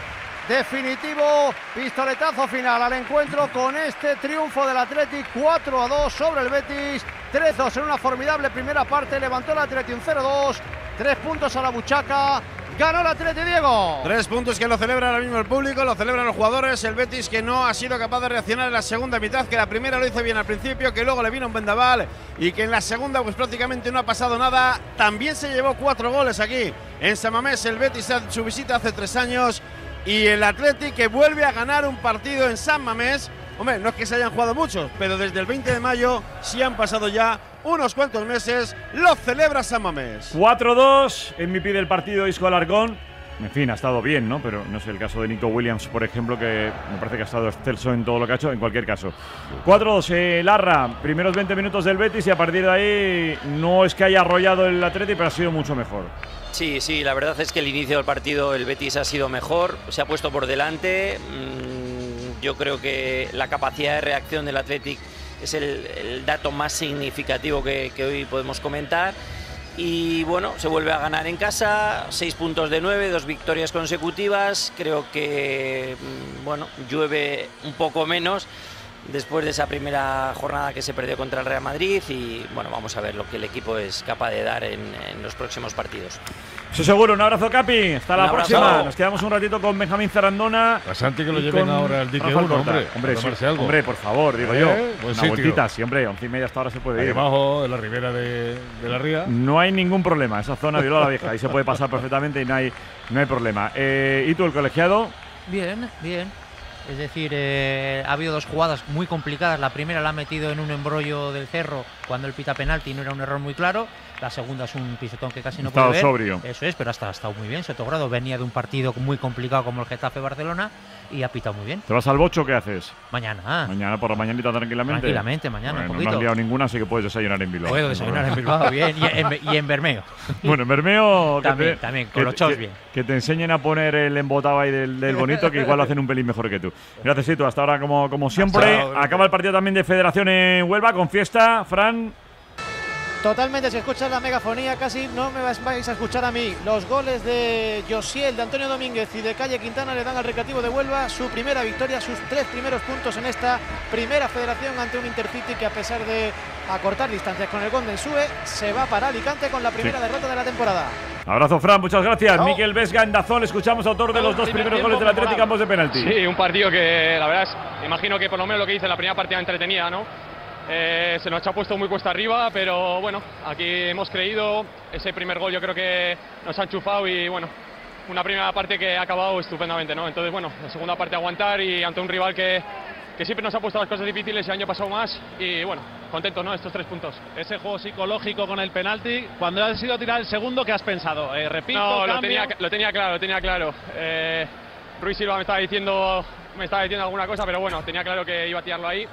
definitivo pistoletazo final al encuentro con este triunfo del Athletic cuatro a dos sobre el Betis, tres dos en una formidable primera parte, levantó el Athletic un cero dos, tres puntos a la buchaca Ganó el Atleti, Diego. Tres puntos que lo celebra ahora mismo el público, lo celebran los jugadores. El Betis que no ha sido capaz de reaccionar en la segunda mitad, que la primera lo hizo bien al principio, que luego le vino un vendaval y que en la segunda pues prácticamente no ha pasado nada. También se llevó cuatro goles aquí en San Mamés. El Betis a su visita hace tres años y el Atleti que vuelve a ganar un partido en San Mamés. Hombre, no es que se hayan jugado muchos, pero desde el veinte de mayo sí han pasado ya unos cuantos meses. Lo celebra San Mamés. cuatro dos, M V P del partido Isco Alarcón. En fin, ha estado bien, ¿no? Pero no sé el caso de Nico Williams, por ejemplo, que me parece que ha estado excelso en todo lo que ha hecho. En cualquier caso, cuatro dos, eh, Larra, primeros veinte minutos del Betis y a partir de ahí no es que haya arrollado el Atleti, pero ha sido mucho mejor. Sí, sí, la verdad es que el inicio del partido el Betis ha sido mejor, se ha puesto por delante. Yo creo que la capacidad de reacción del Athletic es el, el dato más significativo que, que hoy podemos comentar. Y bueno, se vuelve a ganar en casa, seis puntos de nueve, dos victorias consecutivas. Creo que, bueno, llueve un poco menos después de esa primera jornada que se perdió contra el Real Madrid y bueno, vamos a ver lo que el equipo es capaz de dar en, en los próximos partidos. Eso seguro. Un abrazo, Capi. Hasta la Un abrazo. próxima. Nos quedamos un ratito con Benjamín Zarandona. Bastante que lo y lleven con ahora al dique Rafa uno, Alcorta. hombre. Hombre, a sí, tomarse algo. hombre, por favor, digo ¿Eh? yo. Buen Una sitio. vueltita, sí, hombre. Once y media hasta ahora se puede Ahí ir. abajo, de la ribera de, de la ría. No hay ningún problema. Esa zona de la Vieja. Ahí se puede pasar perfectamente y no hay, no hay problema. Eh, ¿Y tú, el colegiado? Bien, bien. Es decir, eh, ha habido dos jugadas muy complicadas. La primera la ha metido en un embrollo del Cerro cuando el pita penalti, no era un error muy claro. La segunda es un pisotón que casi no puede ver. sobrio. Eso es, pero hasta ha estado muy bien. Sotogrado venía de un partido muy complicado como el Getafe-Barcelona y ha pitado muy bien. ¿Te vas al bocho o qué haces? Mañana. Mañana por la mañanita tranquilamente. Tranquilamente, mañana Bueno, un no poquito. has liado ninguna, así que puedes desayunar en Bilbao. Puedo desayunar en Bilbao, bien. Y en, y en Bermeo. Bueno, en Bermeo… que También, te- también, con que los te- chos que- bien. Que te enseñen a poner el embotado ahí del, del bonito, que igual lo hacen un pelín mejor que tú. Gracias, Situ. Hasta ahora, como, como siempre. Chao. Acaba el partido también de Federación en Huelva, con fiesta. Fran… Totalmente, si escuchas la megafonía casi no me vais vais a escuchar a mí. Los goles de Josiel, de Antonio Domínguez y de Calle Quintana le dan al Recreativo de Huelva su primera victoria, sus tres primeros puntos en esta primera federación ante un Intercity que a pesar de acortar distancias con el Golden Sue se va para Alicante con la primera Sí. derrota de la temporada. Abrazo, Fran, muchas gracias. Chao. Miquel Vesga en Dazón. Escuchamos autor de los dos primeros goles del Atlético, ambos de penalti. Sí, un partido que la verdad es, imagino que por lo menos lo que hice en la primera partida entretenida, ¿no? Eh, se nos ha puesto muy cuesta arriba, pero bueno, aquí hemos creído. Ese primer gol yo creo que nos ha enchufado y bueno, una primera parte que ha acabado estupendamente, ¿no? Entonces bueno, la segunda parte aguantar y ante un rival que, que siempre nos ha puesto las cosas difíciles, el año pasado más y bueno, contentos, ¿no? Estos tres puntos. Ese juego psicológico con el penalti, cuando has sido tirar el segundo, ¿qué has pensado? Eh, repito, No, lo cambio. tenía, lo tenía claro, lo tenía claro. Eh, Ruiz Silva me estaba diciendo, me estaba diciendo alguna cosa, pero bueno, tenía claro que iba a tirarlo ahí.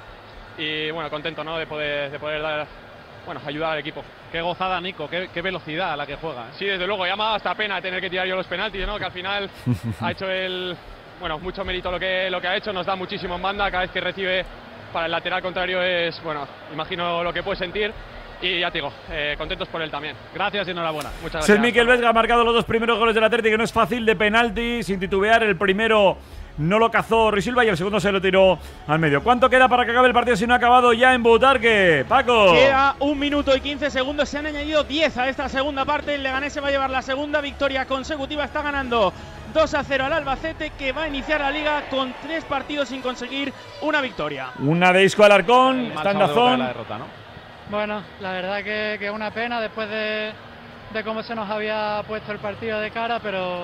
Y bueno, contento, ¿no? De poder, de poder dar, bueno, ayudar al equipo. Qué gozada, Nico, qué, qué velocidad a la que juega. ¿eh? Sí, desde luego, ya me ha dado hasta pena tener que tirar yo los penaltis, ¿no? Que al final ha hecho el, bueno, mucho mérito lo que, lo que ha hecho, nos da muchísimo en banda, cada vez que recibe para el lateral contrario es, bueno, imagino lo que puede sentir. Y ya te digo, eh, contentos por él también. Gracias y enhorabuena. Muchas Ser gracias. Miquel Vesga ha marcado los dos primeros goles del Atlético, que no es fácil, de penalti, sin titubear. El primero no lo cazó Ruiz Silva y el segundo se lo tiró al medio. ¿Cuánto queda para que acabe el partido si no ha acabado ya en Butarque? Paco. Queda un minuto y quince segundos, se han añadido diez a esta segunda parte. El Leganés se va a llevar la segunda victoria consecutiva, está ganando dos a cero al Albacete, que va a iniciar la liga con tres partidos sin conseguir una victoria. Una de Isco Alarcón, está en Dazón. Bueno, la verdad que es una pena después de, de cómo se nos había puesto el partido de cara, pero,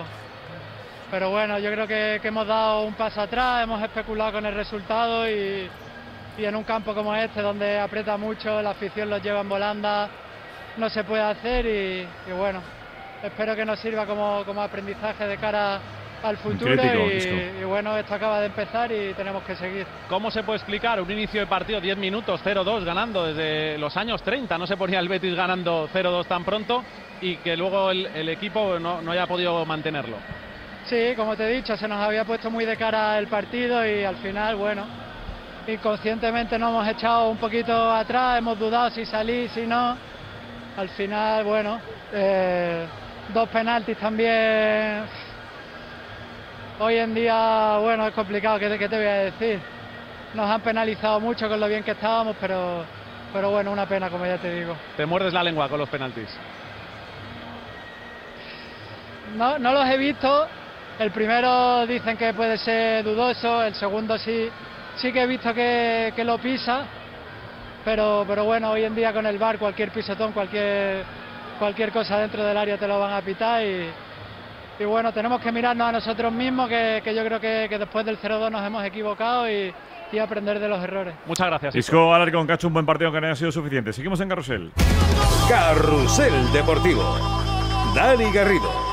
pero bueno, yo creo que, que hemos dado un paso atrás, hemos especulado con el resultado y, y en un campo como este, donde aprieta mucho, la afición los lleva en volanda, no se puede hacer y, y bueno, espero que nos sirva como, como aprendizaje de cara al futuro Crítico, y, Isco. y bueno, esto acaba de empezar y tenemos que seguir. ¿Cómo se puede explicar un inicio de partido diez minutos, cero dos ganando desde los años treinta? No se ponía el Betis ganando cero dos tan pronto y que luego el, el equipo no, no haya podido mantenerlo. Sí, como te he dicho, se nos había puesto muy de cara el partido y al final, bueno, inconscientemente nos hemos echado un poquito atrás, hemos dudado si salir, si no. Al final, bueno, eh, dos penaltis también. Hoy en día, bueno, es complicado, ¿qué te, qué te voy a decir? Nos han penalizado mucho con lo bien que estábamos, pero, pero bueno, una pena, como ya te digo. Te muerdes la lengua con los penaltis. no, no los he visto. El primero dicen que puede ser dudoso, el segundo sí, sí que he visto que, que lo pisa, pero, pero bueno, hoy en día con el V A R cualquier pisotón, cualquier, cualquier cosa dentro del área te lo van a pitar y, y bueno, tenemos que mirarnos a nosotros mismos, que, que yo creo que, que después del cero dos nos hemos equivocado y, y aprender de los errores. Muchas gracias. Isco Alarcón, que ha hecho un buen partido que no haya sido suficiente. Seguimos en Carrusel. Carrusel Deportivo. Dani Garrido.